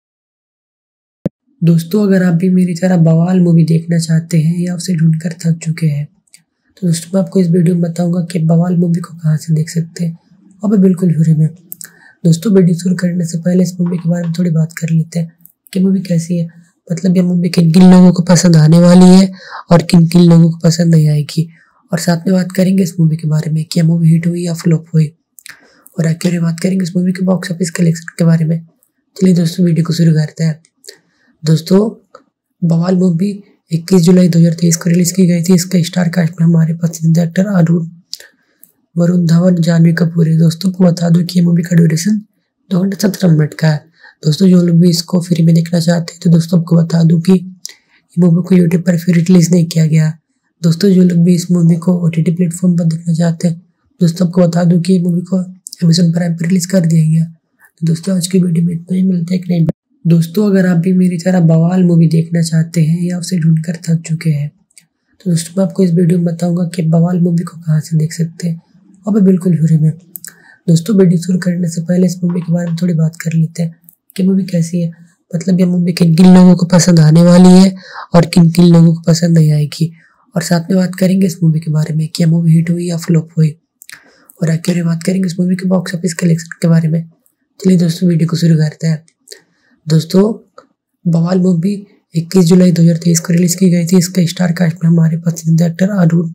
दोस्तों अगर आप भी मेरी तरह बवाल मूवी देखना चाहते हैं या उसे ढूंढ कर थक चुके हैं तो दोस्तों मैं आपको इस वीडियो में बताऊंगा कि बवाल मूवी को कहाँ से देख सकते हैं, और मैं बिल्कुल फ्री में। दोस्तों वीडियो शुरू करने से पहले इस मूवी के बारे में थोड़ी बात कर लेते हैं कि मूवी कैसी है, मतलब ये मूवी किन किन लोगों को पसंद आने वाली है और किन किन लोगों को पसंद नहीं आएगी। और साथ में बात करेंगे इस मूवी के बारे में कि मूवी हिट हुई या फ्लॉप हुई, और आखिर में बात करेंगे इस मूवी के बॉक्स ऑफिस कलेक्शन के बारे में। चलिए दोस्तों वीडियो को शुरू करते हैं। दोस्तों बवाल मूवी इक्कीस जुलाई दो हज़ार तेईस को रिलीज की गई थी। इसका स्टार कास्ट में हमारे पसंदीदा एक्टर अरुण वरुण धवन, जानवी कपूर है। दोस्तों को बता दूं कि ये मूवी का ड्यूरेशन दो घंटे सत्रह मिनट का है। दोस्तों जो लोग भी इसको फ्री में देखना चाहते हैं तो दोस्तों आपको बता दूं कि ये मूवी को यूट्यूब पर फिर रिलीज नहीं किया गया। दोस्तों जो लोग भी इस मूवी को ओटीटी प्लेटफॉर्म पर देखना चाहते हैं दोस्तों आपको बता दूं कि ये मूवी को अमेज़न प्राइम पर रिलीज कर दिया गया। तो दोस्तों आज की वीडियो में इतना ही, मिलते हैं एक नई। दोस्तों अगर आप भी मेरी तरह बवाल मूवी देखना चाहते हैं या उसे ढूंढ कर थक चुके हैं तो दोस्तों मैं आपको इस वीडियो में बताऊंगा कि बवाल मूवी को कहाँ से देख सकते हैं, और मैं बिल्कुल फ्री में। दोस्तों वीडियो शुरू करने से पहले इस मूवी के बारे में थोड़ी बात कर लेते हैं कि मूवी कैसी है, मतलब ये मूवी किन किन लोगों को पसंद आने वाली है और किन किन लोगों को पसंद नहीं आएगी। और साथ में बात करेंगे इस मूवी के बारे में कि मूवी हिट हुई या फ्लॉप हुई, और आखिर में बात करेंगे इस मूवी के बॉक्स ऑफिस कलेक्शन के बारे में। चलिए दोस्तों वीडियो को शुरू करते हैं। दोस्तों बवाल मूवी इक्कीस जुलाई दो हज़ार तेईस को रिलीज की गई थी। इसका स्टार कास्ट में हमारे पसंदीदा एक्टर अरुण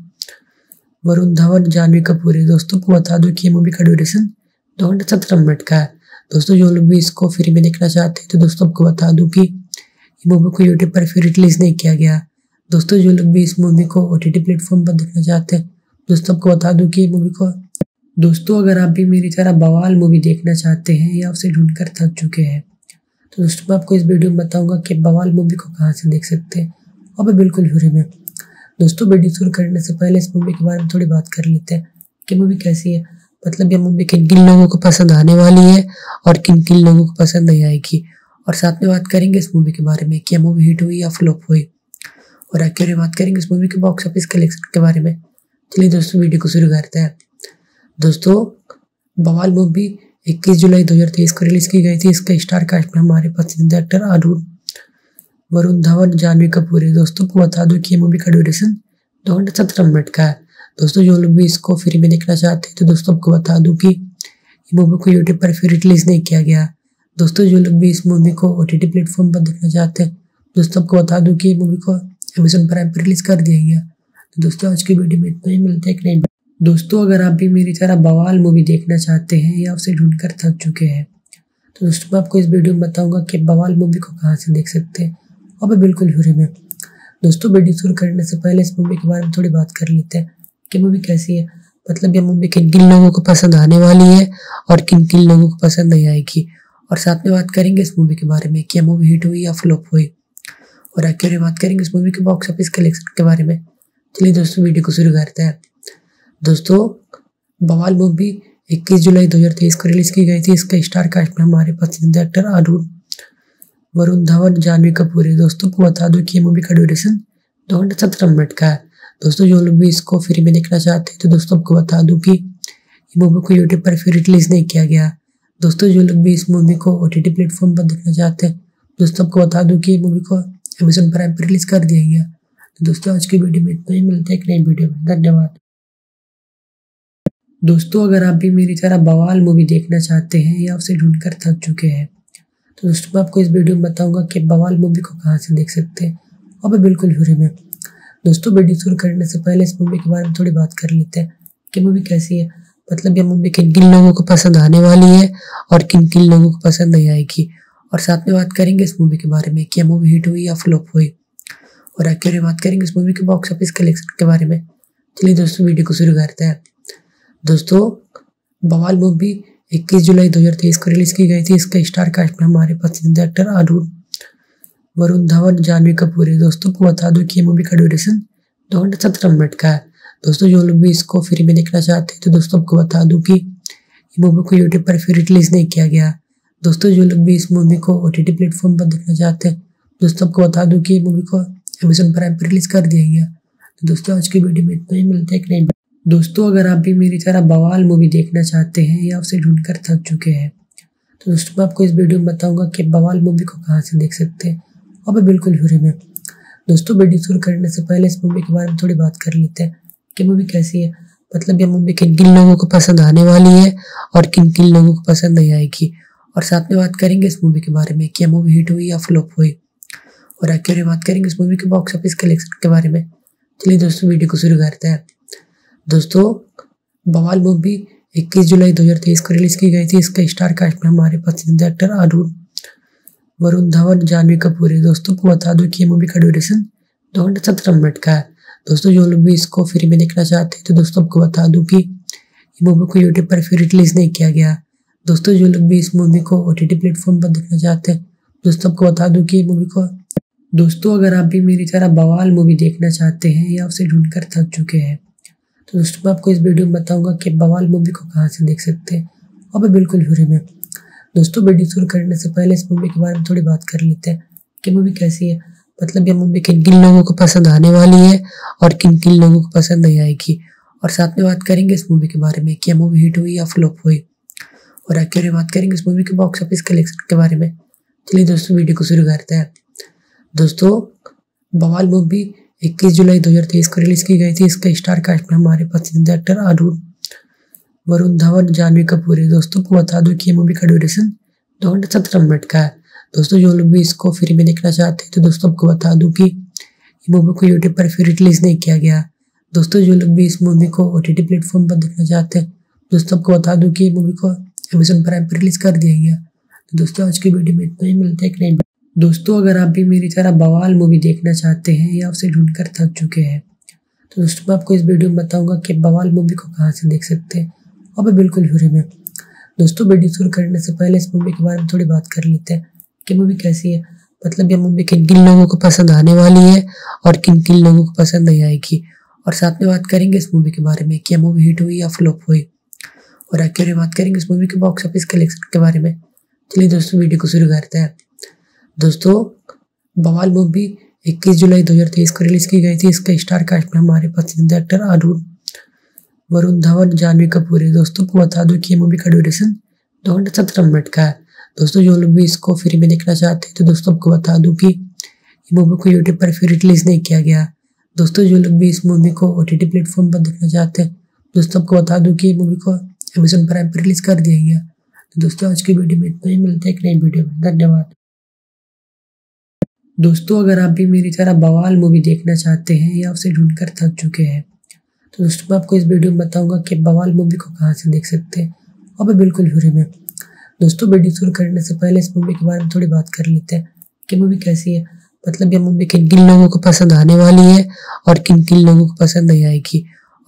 वरुण धवन, जानवी कपूर है। दोस्तों को बता दूं कि ये मूवी का ड्यूरेशन दो घंटे सत्रह मिनट का है। दोस्तों जो लोग भी इसको फ्री में देखना चाहते हैं तो दोस्तों आपको बता दूं कि ये मूवी को यूट्यूब पर फिर रिलीज नहीं किया गया। दोस्तों जो लोग भी इस मूवी को ओटीटी प्लेटफॉर्म पर देखना चाहते हैं दोस्तों आपको बता दूं कि ये मूवी को दोस्तों अगर आप भी मेरी तरह बवाल मूवी देखना चाहते हैं या उसे ढूंढ कर थक चुके हैं तो दोस्तों मैं आपको इस वीडियो में बताऊंगा कि बवाल मूवी को कहाँ से देख सकते हैं, और मैं बिल्कुल फ्री में। दोस्तों वीडियो शुरू करने से पहले इस मूवी के बारे में थोड़ी बात कर लेते हैं कि मूवी कैसी है, मतलब ये मूवी किन किन लोगों को पसंद आने वाली है और किन किन लोगों को पसंद नहीं आएगी। और साथ में बात करेंगे इस मूवी के बारे में कि मूवी हिट हुई या फ्लॉप हुई, और आखिर में बात करेंगे इस मूवी के बॉक्स ऑफिस कलेक्शन के बारे में। चलिए दोस्तों वीडियो को शुरू करते हैं। दोस्तों बवाल मूवी इक्कीस जुलाई दो हज़ार तेईस को रिलीज की गई थी। इसका स्टार कास्ट में हमारे पसंदीदा एक्टर अरुण वरुण धवन, जानवी कपूर है। दोस्तों को बता दूं कि ये मूवी का ड्यूरेशन दो घंटे सत्रह मिनट का है। दोस्तों जो लोग भी इसको फ्री में देखना चाहते हैं तो दोस्तों आपको बता दूं कि ये मूवी को यूट्यूब पर फिर रिलीज नहीं किया गया। दोस्तों जो लोग भी इस मूवी को ओटीटी प्लेटफॉर्म पर देखना चाहते हैं दोस्तों आपको बता दूं कि ये मूवी को अमेज़न प्राइम पर रिलीज कर दिया गया। तो दोस्तों आज की वीडियो में इतना ही, मिलते हैं एक नई। दोस्तों अगर आप भी मेरी तरह बवाल मूवी देखना चाहते हैं या उसे ढूंढ कर थक चुके हैं तो दोस्तों मैं आपको इस वीडियो में बताऊंगा कि बवाल मूवी को कहाँ से देख सकते हैं, और मैं बिल्कुल फ्री में। दोस्तों वीडियो शुरू करने से पहले इस मूवी के बारे में थोड़ी बात कर लेते हैं कि मूवी कैसी है, मतलब ये मूवी किन किन लोगों को पसंद आने वाली है और किन किन लोगों को पसंद नहीं आएगी। और साथ में बात करेंगे इस मूवी के बारे में कि मूवी हिट हुई या फ्लॉप हुई, और आखिर में बात करेंगे इस मूवी के बॉक्स ऑफिस कलेक्शन के बारे में। चलिए दोस्तों वीडियो को शुरू करते हैं। दोस्तों बवाल मूवी इक्कीस जुलाई दो हज़ार तेईस को रिलीज की गई थी। इसका स्टार कास्ट में हमारे पसंदीदा एक्टर अरुण वरुण धवन, जानवी कपूर है। दोस्तों को बता दूं कि ये मूवी का ड्यूरेशन दो घंटे सत्रह मिनट का है। दोस्तों जो लोग भी इसको फ्री में देखना चाहते हैं तो दोस्तों आपको बता दूं कि ये मूवी को यूट्यूब पर फ्री रिलीज नहीं किया गया। दोस्तों जो लोग भी इस मूवी को ओटीटी प्लेटफॉर्म पर देखना चाहते हैं दोस्तों आपको बता दूं कि ये मूवी को अमेज़न प्राइम पर रिलीज कर दिया गया। तो दोस्तों आज की वीडियो में इतना ही, मिलते हैं एक नई वीडियो में। धन्यवाद। दोस्तों अगर आप भी मेरी तरह बवाल मूवी देखना चाहते हैं या उसे ढूंढकर थक चुके हैं तो दोस्तों मैं आपको इस वीडियो में बताऊंगा कि बवाल मूवी को कहां से देख सकते हैं, और भी बिल्कुल फ्री में। दोस्तों वीडियो शुरू करने से पहले इस मूवी के बारे में थोड़ी बात कर लेते हैं कि मूवी कैसी है, मतलब ये मूवी किन किन लोगों को पसंद आने वाली है और किन किन लोगों को पसंद नहीं आएगी। और साथ में बात करेंगे इस मूवी के बारे में कि मूवी हिट हुई या फ्लॉप हुई, और आखिर में बात करेंगे इस मूवी के बॉक्स ऑफिस कलेक्शन के बारे में। चलिए दोस्तों वीडियो को शुरू करते हैं। दोस्तों बवाल मूवी इक्कीस जुलाई दो हज़ार तेईस को रिलीज की गई थी। इसका स्टार कास्ट में हमारे पसंदीदा एक्टर अरुण वरुण धवन, जानवी कपूर है। दोस्तों को बता दूं कि ये मूवी का ड्यूरेशन दो घंटे सत्रह मिनट का है। दोस्तों जो लोग भी इसको फ्री में देखना चाहते हैं तो दोस्तों आपको बता दूं कि ये मूवी को यूट्यूब पर फ्री रिलीज नहीं किया गया। दोस्तों जो लोग भी इस मूवी को ओटीटी प्लेटफॉर्म पर देखना चाहते हैं दोस्तों आपको बता दूं कि ये मूवी को अमेज़न प्राइम पर रिलीज कर दिया गया। तो दोस्तों आज की वीडियो में इतना ही, मिलते हैं एक नई। दोस्तों अगर आप भी मेरी तरह बवाल मूवी देखना चाहते हैं या उसे ढूंढकर थक चुके हैं तो दोस्तों मैं आपको इस वीडियो में बताऊंगा कि बवाल मूवी को कहां से देख सकते हैं, और भी बिल्कुल फ्री में। दोस्तों वीडियो शुरू करने से पहले इस मूवी के बारे में थोड़ी बात कर लेते हैं कि मूवी कैसी है, मतलब ये मूवी किन किन लोगों को पसंद आने वाली है और किन किन लोगों को पसंद नहीं आएगी। और साथ में बात करेंगे इस मूवी के बारे में कि मूवी हिट हुई या फ्लॉप हुई, और आखिर में बात करेंगे इस मूवी के बॉक्स ऑफिस कलेक्शन के बारे में। चलिए दोस्तों वीडियो को शुरू करते हैं। दोस्तों बवाल मूवी इक्कीस जुलाई दो हज़ार तेईस को रिलीज की गई थी। इसका स्टार कास्ट में हमारे पसंदीदा एक्टर अरुण वरुण धवन, जानवी कपूर है। दोस्तों को बता दूं कि ये मूवी का ड्यूरेशन दो घंटे सत्रह मिनट का है। दोस्तों जो लोग भी इसको फ्री में देखना चाहते हैं तो दोस्तों आपको बता दूं कि ये मूवी को यूट्यूब पर फ्री रिलीज नहीं किया गया। दोस्तों जो लोग भी इस मूवी को ओटीटी प्लेटफॉर्म पर देखना चाहते हैं दोस्तों आपको बता दूं कि ये मूवी को दोस्तों अगर आप भी मेरी तरह बवाल मूवी देखना चाहते हैं या उसे ढूंढकर थक चुके हैं तो दोस्तों मैं आपको इस वीडियो में बताऊंगा कि बवाल मूवी को कहां से देख सकते हैं, और भी बिल्कुल फ्री में। दोस्तों वीडियो शुरू करने से पहले इस मूवी के बारे में थोड़ी बात कर लेते हैं कि मूवी कैसी है, मतलब ये मूवी किन किन लोगों को पसंद आने वाली है और किन किन लोगों को पसंद नहीं आएगी। और साथ में बात करेंगे इस मूवी के बारे में कि मूवी हिट हुई या फ्लॉप हुई, और आखिर में बात करेंगे इस मूवी के बॉक्स ऑफिस कलेक्शन के बारे में। चलिए दोस्तों वीडियो को शुरू करते हैं। दोस्तों बवाल मूवी इक्कीस जुलाई दो हज़ार तेईस को रिलीज की गई थी। इसका स्टार कास्ट में हमारे पसंदीदा एक्टर अरुण वरुण धवन, जानवी कपूर है। दोस्तों को बता दूं कि ये मूवी का ड्यूरेशन दो घंटे सत्रह मिनट का है। दोस्तों जो लोग भी इसको फ्री में देखना चाहते हैं तो दोस्तों आपको बता दूं कि ये मूवी को यूट्यूब पर फ्री रिलीज नहीं किया गया। दोस्तों जो लोग भी इस मूवी को ओटीटी प्लेटफॉर्म पर देखना चाहते हैं दोस्तों आपको बता दूं कि ये मूवी को अमेज़न प्राइम पर रिलीज कर दिया गया। तो दोस्तों आज की वीडियो में इतना ही, मिलते हैं एक नई। दोस्तों अगर आप भी मेरी तरह बवाल मूवी देखना चाहते हैं या उसे ढूंढकर थक चुके हैं तो दोस्तों मैं आपको इस वीडियो में बताऊंगा कि बवाल मूवी को कहां से देख सकते हैं, और भी बिल्कुल फ्री में। दोस्तों वीडियो शुरू करने से पहले इस मूवी के बारे में थोड़ी बात कर लेते हैं कि मूवी कैसी है, मतलब ये मूवी किन किन लोगों को पसंद आने वाली है और किन किन लोगों को पसंद नहीं आएगी। और साथ में बात करेंगे इस मूवी के बारे में कि मूवी हिट हुई या फ्लॉप हुई, और आखिर में बात करेंगे इस मूवी के बॉक्स ऑफिस कलेक्शन के बारे में। चलिए दोस्तों वीडियो को शुरू करते हैं। दोस्तों बवाल मूवी इक्कीस जुलाई दो हज़ार तेईस को रिलीज की गई थी। इसका स्टार कास्ट में हमारे पसंदीदा एक्टर अरुण वरुण धवन, जानवी कपूर है। दोस्तों को बता दूं कि ये मूवी का ड्यूरेशन दो घंटे सत्रह मिनट का है। दोस्तों जो लोग भी इसको फ्री में देखना चाहते हैं तो दोस्तों आपको बता दूं कि ये मूवी को यूट्यूब पर फ्री रिलीज नहीं किया गया। दोस्तों जो लोग भी इस मूवी को ओटीटी प्लेटफॉर्म पर देखना चाहते हैं दोस्तों आपको बता दूं कि ये मूवी को अमेज़न प्राइम पर रिलीज कर दिया गया। तो दोस्तों आज की वीडियो में इतना ही, मिलते हैं एक नई वीडियो में। धन्यवाद। दोस्तों अगर आप भी मेरी तरह बवाल मूवी देखना चाहते हैं या उसे ढूंढकर थक चुके हैं तो दोस्तों मैं आपको इस वीडियो में बताऊंगा कि बवाल मूवी को कहां से देख सकते हैं, और भी बिल्कुल फ्री में। दोस्तों वीडियो शुरू करने से पहले इस मूवी के बारे में थोड़ी बात कर लेते हैं कि मूवी कैसी है, मतलब ये मूवी किन किन लोगों को पसंद आने वाली है और किन किन लोगों को पसंद नहीं आएगी।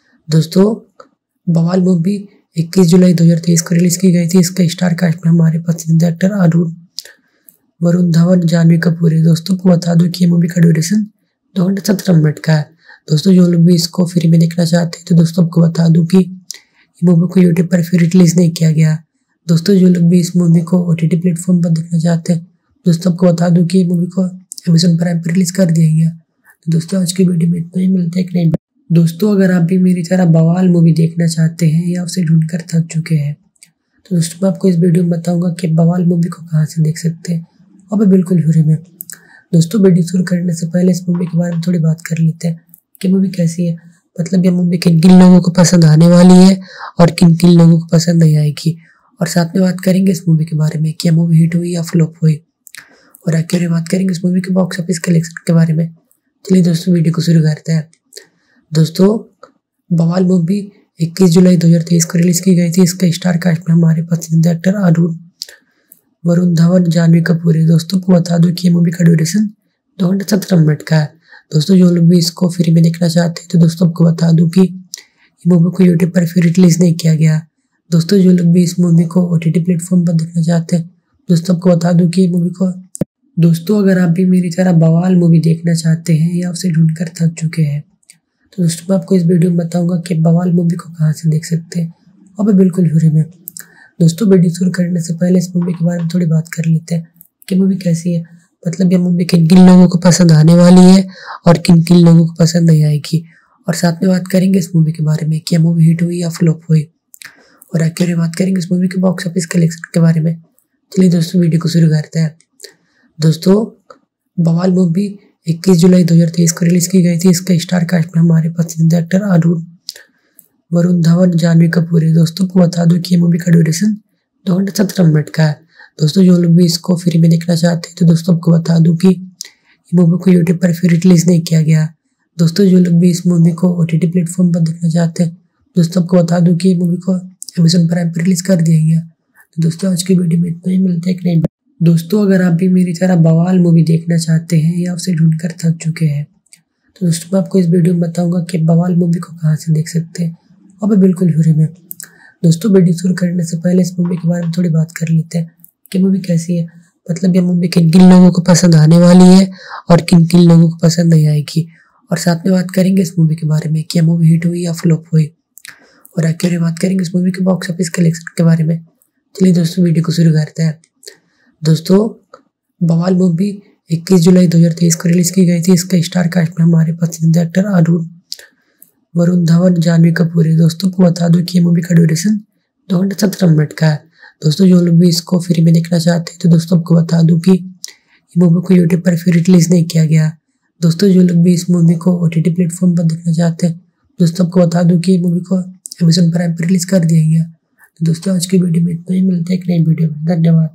दोस्तों बवाल मूवी इक्कीस जुलाई दो हज़ार तेईस को रिलीज की गई थी। इसका स्टार कास्ट में हमारे पसंदीदा एक्टर अरुण वरुण धवन, जानवी कपूर है। दोस्तों को बता दूं कि ये मूवी का ड्यूरेशन दो घंटे सत्रह मिनट का है। दोस्तों जो लोग भी इसको फ्री में देखना चाहते हैं तो दोस्तों आपको बता दूं कि ये मूवी को यूट्यूब पर फ्री रिलीज नहीं किया गया। दोस्तों जो लोग भी इस मूवी को ओटीटी प्लेटफॉर्म पर देखना चाहते हैं दोस्तों आपको बता दूं कि ये मूवी को अमेजन प्राइम पर रिलीज कर दिया गया। तो दोस्तों आज की वीडियो में इतना ही, मिलता है एक नई। दोस्तों अगर आप भी मेरी तरह बवाल मूवी देखना चाहते हैं या उसे ढूंढकर थक चुके हैं तो दोस्तों मैं आपको इस वीडियो में बताऊंगा कि बवाल मूवी को कहाँ से देख सकते हैं और भी बिल्कुल फ्री में। दोस्तों वीडियो शुरू करने से पहले इस मूवी के बारे में थोड़ी बात कर लेते हैं कि मूवी कैसी है, मतलब ये मूवी किन किन लोगों को पसंद आने वाली है और किन किन लोगों को पसंद नहीं आएगी, और साथ में बात करेंगे इस मूवी के बारे में कि मूवी हिट हुई या फ्लॉप हुई, और आखिर में बात करेंगे इस मूवी के बॉक्स ऑफिस कलेक्शन के बारे में। चलिए दोस्तों वीडियो को शुरू करते हैं। दोस्तों बवाल मूवी इक्कीस जुलाई दो हज़ार तेईस को रिलीज की गई थी। इसका स्टार कास्ट में हमारे पसंदीदा एक्टर अरुण वरुण धवन, जानवी कपूर है। दोस्तों को बता दूं कि ये मूवी का ड्यूरेशन दो घंटे सत्रह मिनट का है। दोस्तों जो लोग भी इसको फ्री में देखना चाहते हैं तो दोस्तों आपको बता दूं कि ये मूवी को यूट्यूब पर फ्री रिलीज नहीं किया गया। दोस्तों जो लोग भी इस मूवी को ओटीटी प्लेटफॉर्म पर देखना चाहते हैं दोस्तों आपको बता दूं कि ये मूवी को दोस्तों अगर आप भी मेरी तरह बवाल मूवी देखना चाहते हैं या उसे ढूंढकर थक चुके हैं तो दोस्तों मैं आपको इस वीडियो में बताऊंगा कि बवाल मूवी को कहाँ से देख सकते हैं और मैं बिल्कुल फ्री में। दोस्तों वीडियो शुरू करने से पहले इस मूवी के बारे में थोड़ी बात कर लेते हैं कि मूवी कैसी है, मतलब ये मूवी किन किन लोगों को पसंद आने वाली है और किन किन लोगों को पसंद नहीं आएगी, और साथ में बात करेंगे इस मूवी के बारे में कि मूवी हिट हुई या फ्लॉप हुई, और आखिर में बात करेंगे इस मूवी के बॉक्स ऑफिस कलेक्शन के बारे में। चलिए दोस्तों वीडियो को शुरू करते हैं। दोस्तों बवाल मूवी इक्कीस जुलाई दो हज़ार तेईस को रिलीज की गई थी। इसका स्टार कास्ट में हमारे पसंदीदा एक्टर अरुण वरुण धवन, जानवी कपूर है। दोस्तों को बता दूं कि ये मूवी का ड्यूरेशन दो घंटे सत्रह मिनट का है। दोस्तों जो लोग भी इसको फ्री में देखना चाहते हैं तो दोस्तों आपको बता दूं कि ये मूवी को यूट्यूब पर फ्री रिलीज नहीं किया गया। दोस्तों जो लोग भी इस मूवी को ओटीटी प्लेटफॉर्म पर देखना चाहते हैं दोस्तों आपको बता दूं कि ये मूवी को अमेजन प्राइम पर रिलीज कर दिया गया। तो दोस्तों आज की वीडियो में इतना ही, मिलते हैं एक नई। दोस्तों अगर आप भी मेरी तरह बवाल मूवी देखना चाहते हैं या उसे ढूंढकर थक चुके हैं तो दोस्तों मैं आपको इस वीडियो में बताऊंगा कि बवाल मूवी को कहाँ से देख सकते हैं और मैं बिल्कुल फ्री में। दोस्तों वीडियो शुरू करने से पहले इस मूवी के बारे में थोड़ी बात कर लेते हैं कि मूवी कैसी है, मतलब ये मूवी किन किन लोगों को पसंद आने वाली है और किन किन लोगों को पसंद नहीं आएगी, और साथ में बात करेंगे इस मूवी के बारे में कि मूवी हिट हुई या फ्लॉप हुई, और आखिर में बात करेंगे इस मूवी के बॉक्स ऑफिस कलेक्शन के बारे में। चलिए दोस्तों वीडियो को शुरू करते हैं। दोस्तों बवाल मूवी इक्कीस जुलाई दो हज़ार तेईस को रिलीज की गई थी। इसका स्टार कास्ट में हमारे पसंदीदा एक्टर अरुण वरुण धवन, जानवी कपूर है। दोस्तों को बता दूं कि ये मूवी का ड्यूरेशन दो घंटे सत्रह मिनट का है। दोस्तों जो लोग भी इसको फ्री में देखना चाहते हैं तो दोस्तों आपको बता दूं कि ये मूवी को यूट्यूब पर फ्री रिलीज नहीं किया गया। दोस्तों जो लोग भी इस मूवी को ओटीटी प्लेटफॉर्म पर देखना चाहते हैं दोस्तों आपको बता दूं कि ये मूवी को अमेजन प्राइम पर रिलीज कर दिया गया। तो दोस्तों आज की वीडियो में इतना ही, मिलते हैं एक नई वीडियो में। धन्यवाद।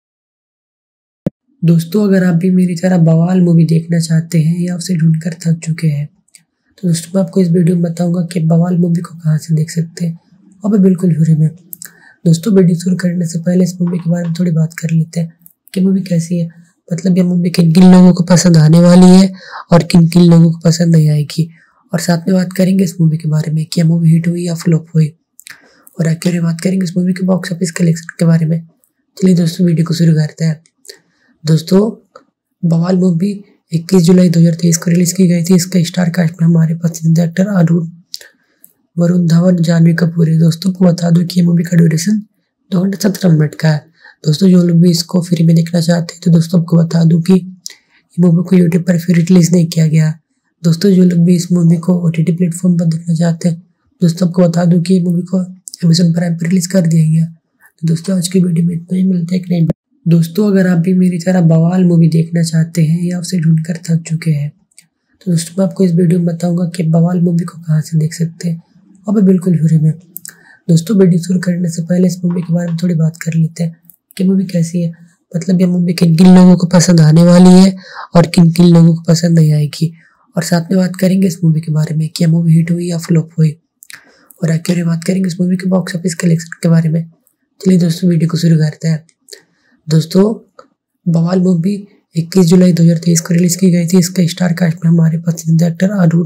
दोस्तों अगर आप भी मेरी तरह बवाल मूवी देखना चाहते हैं या उसे ढूंढकर थक चुके हैं तो दोस्तों मैं आपको इस वीडियो में बताऊंगा कि बवाल मूवी को कहाँ से देख सकते हैं और मैं बिल्कुल फ्री में। दोस्तों वीडियो शुरू करने से पहले इस मूवी के बारे में थोड़ी बात कर लेते हैं कि मूवी कैसी है, मतलब ये मूवी किन किन लोगों को पसंद आने वाली है और किन किन लोगों को पसंद नहीं आएगी, और साथ में बात करेंगे इस मूवी के बारे में कि मूवी हिट हुई या फ्लॉप हुई, और आखिर में बात करेंगे इस मूवी के बॉक्स ऑफिस कलेक्शन के बारे में। चलिए दोस्तों वीडियो को शुरू करते हैं। दोस्तों बवाल मूवी इक्कीस जुलाई दो हज़ार तेईस को रिलीज की गई थी। इसका स्टार कास्ट में हमारे पसंदीदा एक्टर अरुण वरुण धवन, जानवी कपूर है। दोस्तों को बता दूं कि ये मूवी का ड्यूरेशन दो घंटे सत्रह मिनट का है। दोस्तों जो लोग भी इसको फ्री में देखना चाहते हैं तो दोस्तों आपको बता दूं कि ये मूवी को यूट्यूब पर फ्री रिलीज नहीं किया गया। दोस्तों जो लोग भी इस मूवी को ओटीटी प्लेटफॉर्म पर देखना चाहते हैं दोस्तों आपको बता दूं कि ये मूवी को अमेजन प्राइम पर रिलीज कर दिया गया। तो दोस्तों आज की वीडियो में इतना ही, मिलते हैं एक नई। दोस्तों अगर आप भी मेरी तरह बवाल मूवी देखना चाहते हैं या उसे ढूंढकर थक चुके हैं तो दोस्तों मैं आपको इस वीडियो में बताऊंगा कि बवाल मूवी को कहाँ से देख सकते हैं और मैं बिल्कुल फ्री में। दोस्तों वीडियो शुरू करने से पहले इस मूवी के बारे में थोड़ी बात कर लेते हैं कि मूवी कैसी है, मतलब ये मूवी किन किन लोगों को पसंद आने वाली है और किन किन लोगों को पसंद नहीं आएगी, और साथ में बात करेंगे इस मूवी के बारे में कि मूवी हिट हुई या फ्लॉप हुई, और आखिर में बात करेंगे इस मूवी के बॉक्स ऑफिस कलेक्शन के बारे में। चलिए दोस्तों वीडियो को शुरू करते हैं। दोस्तों बवाल मूवी इक्कीस जुलाई दो हज़ार तेईस को रिलीज की गई थी। इसका स्टार कास्ट में हमारे पसंदीदा एक्टर अरुण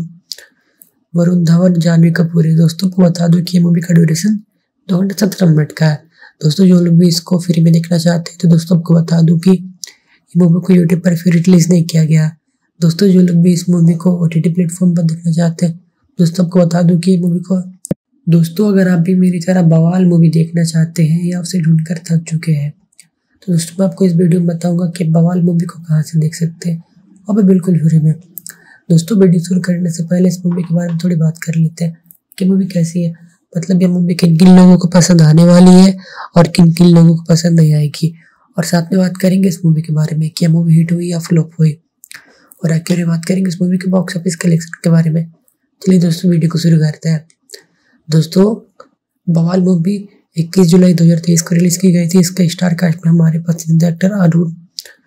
वरुण धवन, जानवी कपूर है। दोस्तों को बता दूं कि ये मूवी का ड्यूरेशन दो घंटे सत्रह मिनट का है। दोस्तों जो लोग भी इसको फ्री में देखना चाहते हैं तो दोस्तों आपको बता दूं कि ये मूवी को यूट्यूब पर फ्री रिलीज नहीं किया गया। दोस्तों जो लोग भी इस मूवी को ओटीटी प्लेटफॉर्म पर देखना चाहते हैं दोस्तों आपको बता दूं कि ये मूवी को दोस्तों अगर आप भी मेरी तरह बवाल मूवी देखना चाहते हैं या उसे ढूंढकर थक चुके हैं तो दोस्तों मैं आपको इस वीडियो में बताऊंगा कि बवाल मूवी को कहाँ से देख सकते हैं और मैं बिल्कुल फ्री में। दोस्तों वीडियो शुरू करने से पहले इस मूवी के बारे में थोड़ी बात कर लेते हैं कि मूवी कैसी है, मतलब ये मूवी किन किन लोगों को पसंद आने वाली है और किन किन लोगों को पसंद नहीं आएगी, और साथ में बात करेंगे इस मूवी के बारे में कि मूवी हिट हुई या फ्लॉप हुई, और आखिर में बात करेंगे इस मूवी के बॉक्स ऑफिस कलेक्शन के बारे में। चलिए दोस्तों वीडियो को शुरू करते हैं। दोस्तों बवाल मूवी इक्कीस जुलाई दो हज़ार तेईस को रिलीज की गई थी। इसका स्टार कास्ट में हमारे पसंदीदा एक्टर अरुण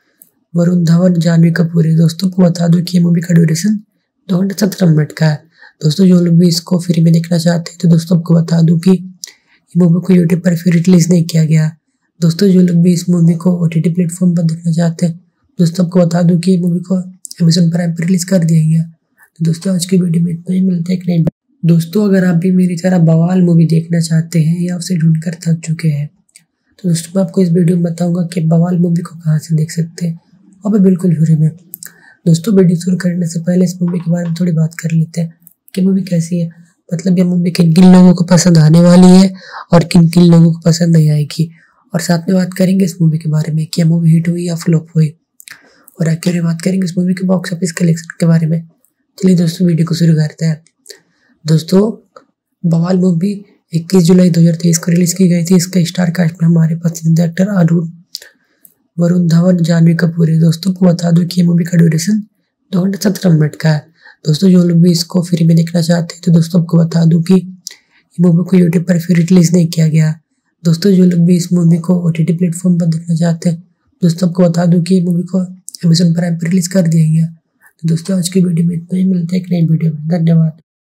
वरुण धवन, जानवी कपूर है। दोस्तों को बता दूं कि ये मूवी का ड्यूरेशन दो घंटे सत्रह मिनट का है। दोस्तों जो लोग भी इसको फ्री में देखना चाहते हैं तो दोस्तों आपको बता दूं कि ये मूवी को यूट्यूब पर फिर रिलीज नहीं किया गया। दोस्तों जो लोग भी इस मूवी को ओटीटी प्लेटफॉर्म पर देखना चाहते हैं दोस्तों आपको बता दूं कि ये मूवी को अमेज़न प्राइम पर रिलीज कर दिया गया। तो दोस्तों आज की वीडियो में इतना ही, मिलते हैं एक नई। दोस्तों अगर आप भी मेरी तरह बवाल मूवी देखना चाहते हैं या उसे ढूंढकर थक चुके हैं तो दोस्तों मैं आपको इस वीडियो में बताऊंगा कि बवाल मूवी को कहाँ से देख सकते हैं और मैं बिल्कुल फ्री में। दोस्तों वीडियो शुरू करने से पहले इस मूवी के बारे में थोड़ी बात कर लेते हैं कि मूवी कैसी है, मतलब ये मूवी किन किन लोगों को पसंद आने वाली है और किन किन लोगों को पसंद नहीं आएगी, और साथ में बात करेंगे इस मूवी के बारे में कि मूवी हिट हुई या फ्लॉप हुई, और आखिर में बात करेंगे इस मूवी के बॉक्स ऑफिस कलेक्शन के बारे में। चलिए दोस्तों वीडियो को शुरू करते हैं। दोस्तों बवाल मूवी इक्कीस जुलाई दो हज़ार तेईस को रिलीज की गई थी। इसका स्टार कास्ट में हमारे पसंदीदा एक्टर अरुण वरुण धवन, जानवी कपूर है। दोस्तों को बता दूं कि ये मूवी का ड्यूरेशन दो घंटे सत्रह मिनट का है। दोस्तों जो लोग भी इसको फ्री में देखना चाहते हैं तो दोस्तों आपको बता दूं कि ये मूवी को यूट्यूब पर फिर रिलीज नहीं किया गया। दोस्तों जो लोग भी इस मूवी को ओटीटी प्लेटफॉर्म पर देखना चाहते हैं दोस्तों आपको बता दूं कि ये मूवी को अमेज़न प्राइम पर रिलीज कर दिया गया। तो दोस्तों आज की वीडियो में इतना ही, मिलते हैं एक नई वीडियो में। धन्यवाद।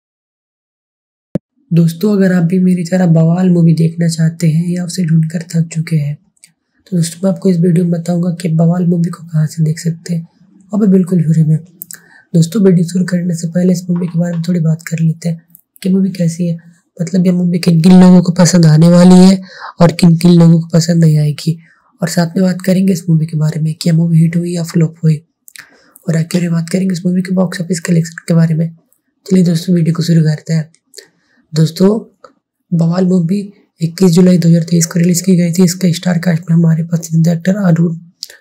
दोस्तों अगर आप भी मेरी तरह बवाल मूवी देखना चाहते हैं या उसे ढूंढकर थक चुके हैं तो दोस्तों मैं आपको इस वीडियो में बताऊंगा कि बवाल मूवी को कहाँ से देख सकते हैं और मैं बिल्कुल फ्री में। दोस्तों वीडियो शुरू करने से पहले इस मूवी के बारे में थोड़ी बात कर लेते हैं कि मूवी कैसी है, मतलब ये मूवी किन किन लोगों को पसंद आने वाली है और किन किन लोगों को पसंद नहीं आएगी, और साथ में बात करेंगे इस मूवी के बारे में कि मूवी हिट हुई या फ्लॉप हुई, और आखिर में बात करेंगे इस मूवी के बॉक्स ऑफिस कलेक्शन के बारे में। चलिए दोस्तों वीडियो को शुरू करते हैं। दोस्तों बवाल मूवी इक्कीस जुलाई दो हज़ार तेईस को रिलीज की गई थी। इसका स्टार कास्ट में हमारे पसंदीदा एक्टर अरुण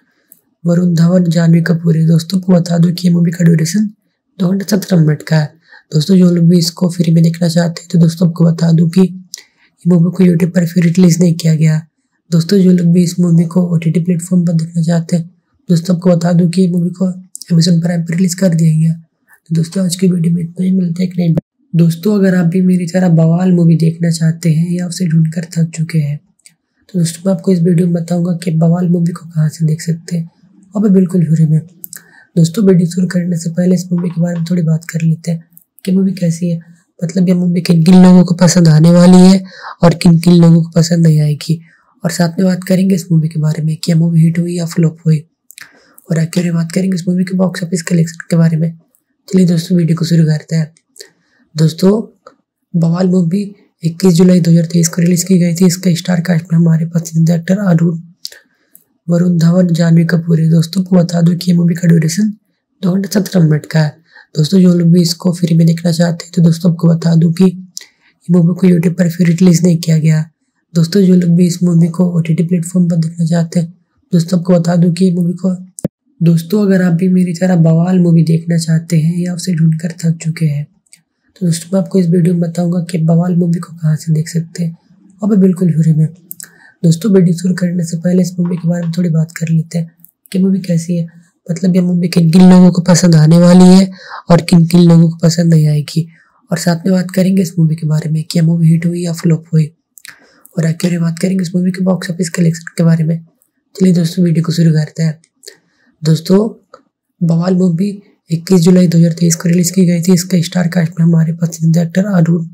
वरुण धवन, जानवी कपूर है। दोस्तों को बता दूं कि ये मूवी का ड्यूरेशन दो घंटे सत्रह मिनट का है। दोस्तों जो लोग भी इसको फ्री में देखना चाहते हैं तो दोस्तों आपको बता दूं कि ये मूवी को यूट्यूब पर फिर रिलीज नहीं किया गया। दोस्तों जो लोग भी इस मूवी को ओटीटी प्लेटफॉर्म पर देखना चाहते हैं दोस्तों आपको बता दूं कि ये मूवी को अमेज़न प्राइम पर रिलीज कर दिया गया। तो दोस्तों आज की वीडियो में इतना ही, मिलते हैं एक नई। दोस्तों अगर आप भी मेरी तरह बवाल मूवी देखना चाहते हैं या उसे ढूंढकर थक चुके हैं तो दोस्तों मैं आपको इस वीडियो में बताऊंगा कि बवाल मूवी को कहाँ से देख सकते हैं और मैं बिल्कुल फ्री में। दोस्तों वीडियो शुरू करने से पहले इस मूवी के बारे में थोड़ी बात कर लेते हैं कि मूवी कैसी है, मतलब ये मूवी किन किन लोगों को पसंद आने वाली है और किन किन लोगों को पसंद नहीं आएगी, और साथ में बात करेंगे इस मूवी के बारे में कि मूवी हिट हुई या फ्लॉप हुई, और आखिर में बात करेंगे इस मूवी के बॉक्स ऑफिस कलेक्शन के बारे में। चलिए दोस्तों वीडियो को शुरू करते हैं। दोस्तों बवाल मूवी इक्कीस जुलाई दो हज़ार तेईस को रिलीज की गई थी। इसका स्टार कास्ट में हमारे पसंदीदा एक्टर अरुण वरुण धवन, जानवी कपूर है। दोस्तों को बता दूं कि ये मूवी का ड्यूरेशन दो घंटे सत्रह मिनट का है। दोस्तों जो लोग भी इसको फ्री में देखना चाहते हैं तो दोस्तों आपको बता दूं कि ये मूवी को यूट्यूब पर फिर रिलीज नहीं किया गया। दोस्तों जो लोग भी इस मूवी को ओटीटी प्लेटफॉर्म पर देखना चाहते हैं दोस्तों आपको बता दूं कि ये मूवी को दोस्तों अगर आप भी मेरी तरह बवाल मूवी देखना चाहते हैं या उसे ढूंढकर थक चुके हैं तो दोस्तों मैं आपको इस वीडियो में बताऊंगा कि बवाल मूवी को कहाँ से देख सकते हैं और मैं बिल्कुल फ्री में। दोस्तों वीडियो शुरू करने से पहले इस मूवी के बारे में थोड़ी बात कर लेते हैं कि मूवी कैसी है, मतलब ये मूवी किन किन लोगों को पसंद आने वाली है और किन किन लोगों को पसंद नहीं आएगी, और साथ में बात करेंगे इस मूवी के बारे में कि मूवी हिट हुई या फ्लॉप हुई, और आखिर में बात करेंगे इस मूवी के बॉक्स ऑफिस कलेक्शन के बारे में। चलिए दोस्तों वीडियो को शुरू करते हैं। दोस्तों बवाल मूवी इक्कीस जुलाई दो हज़ार तेईस को रिलीज की गई थी। इसका स्टार कास्ट में हमारे पसंदीदा एक्टर अरुण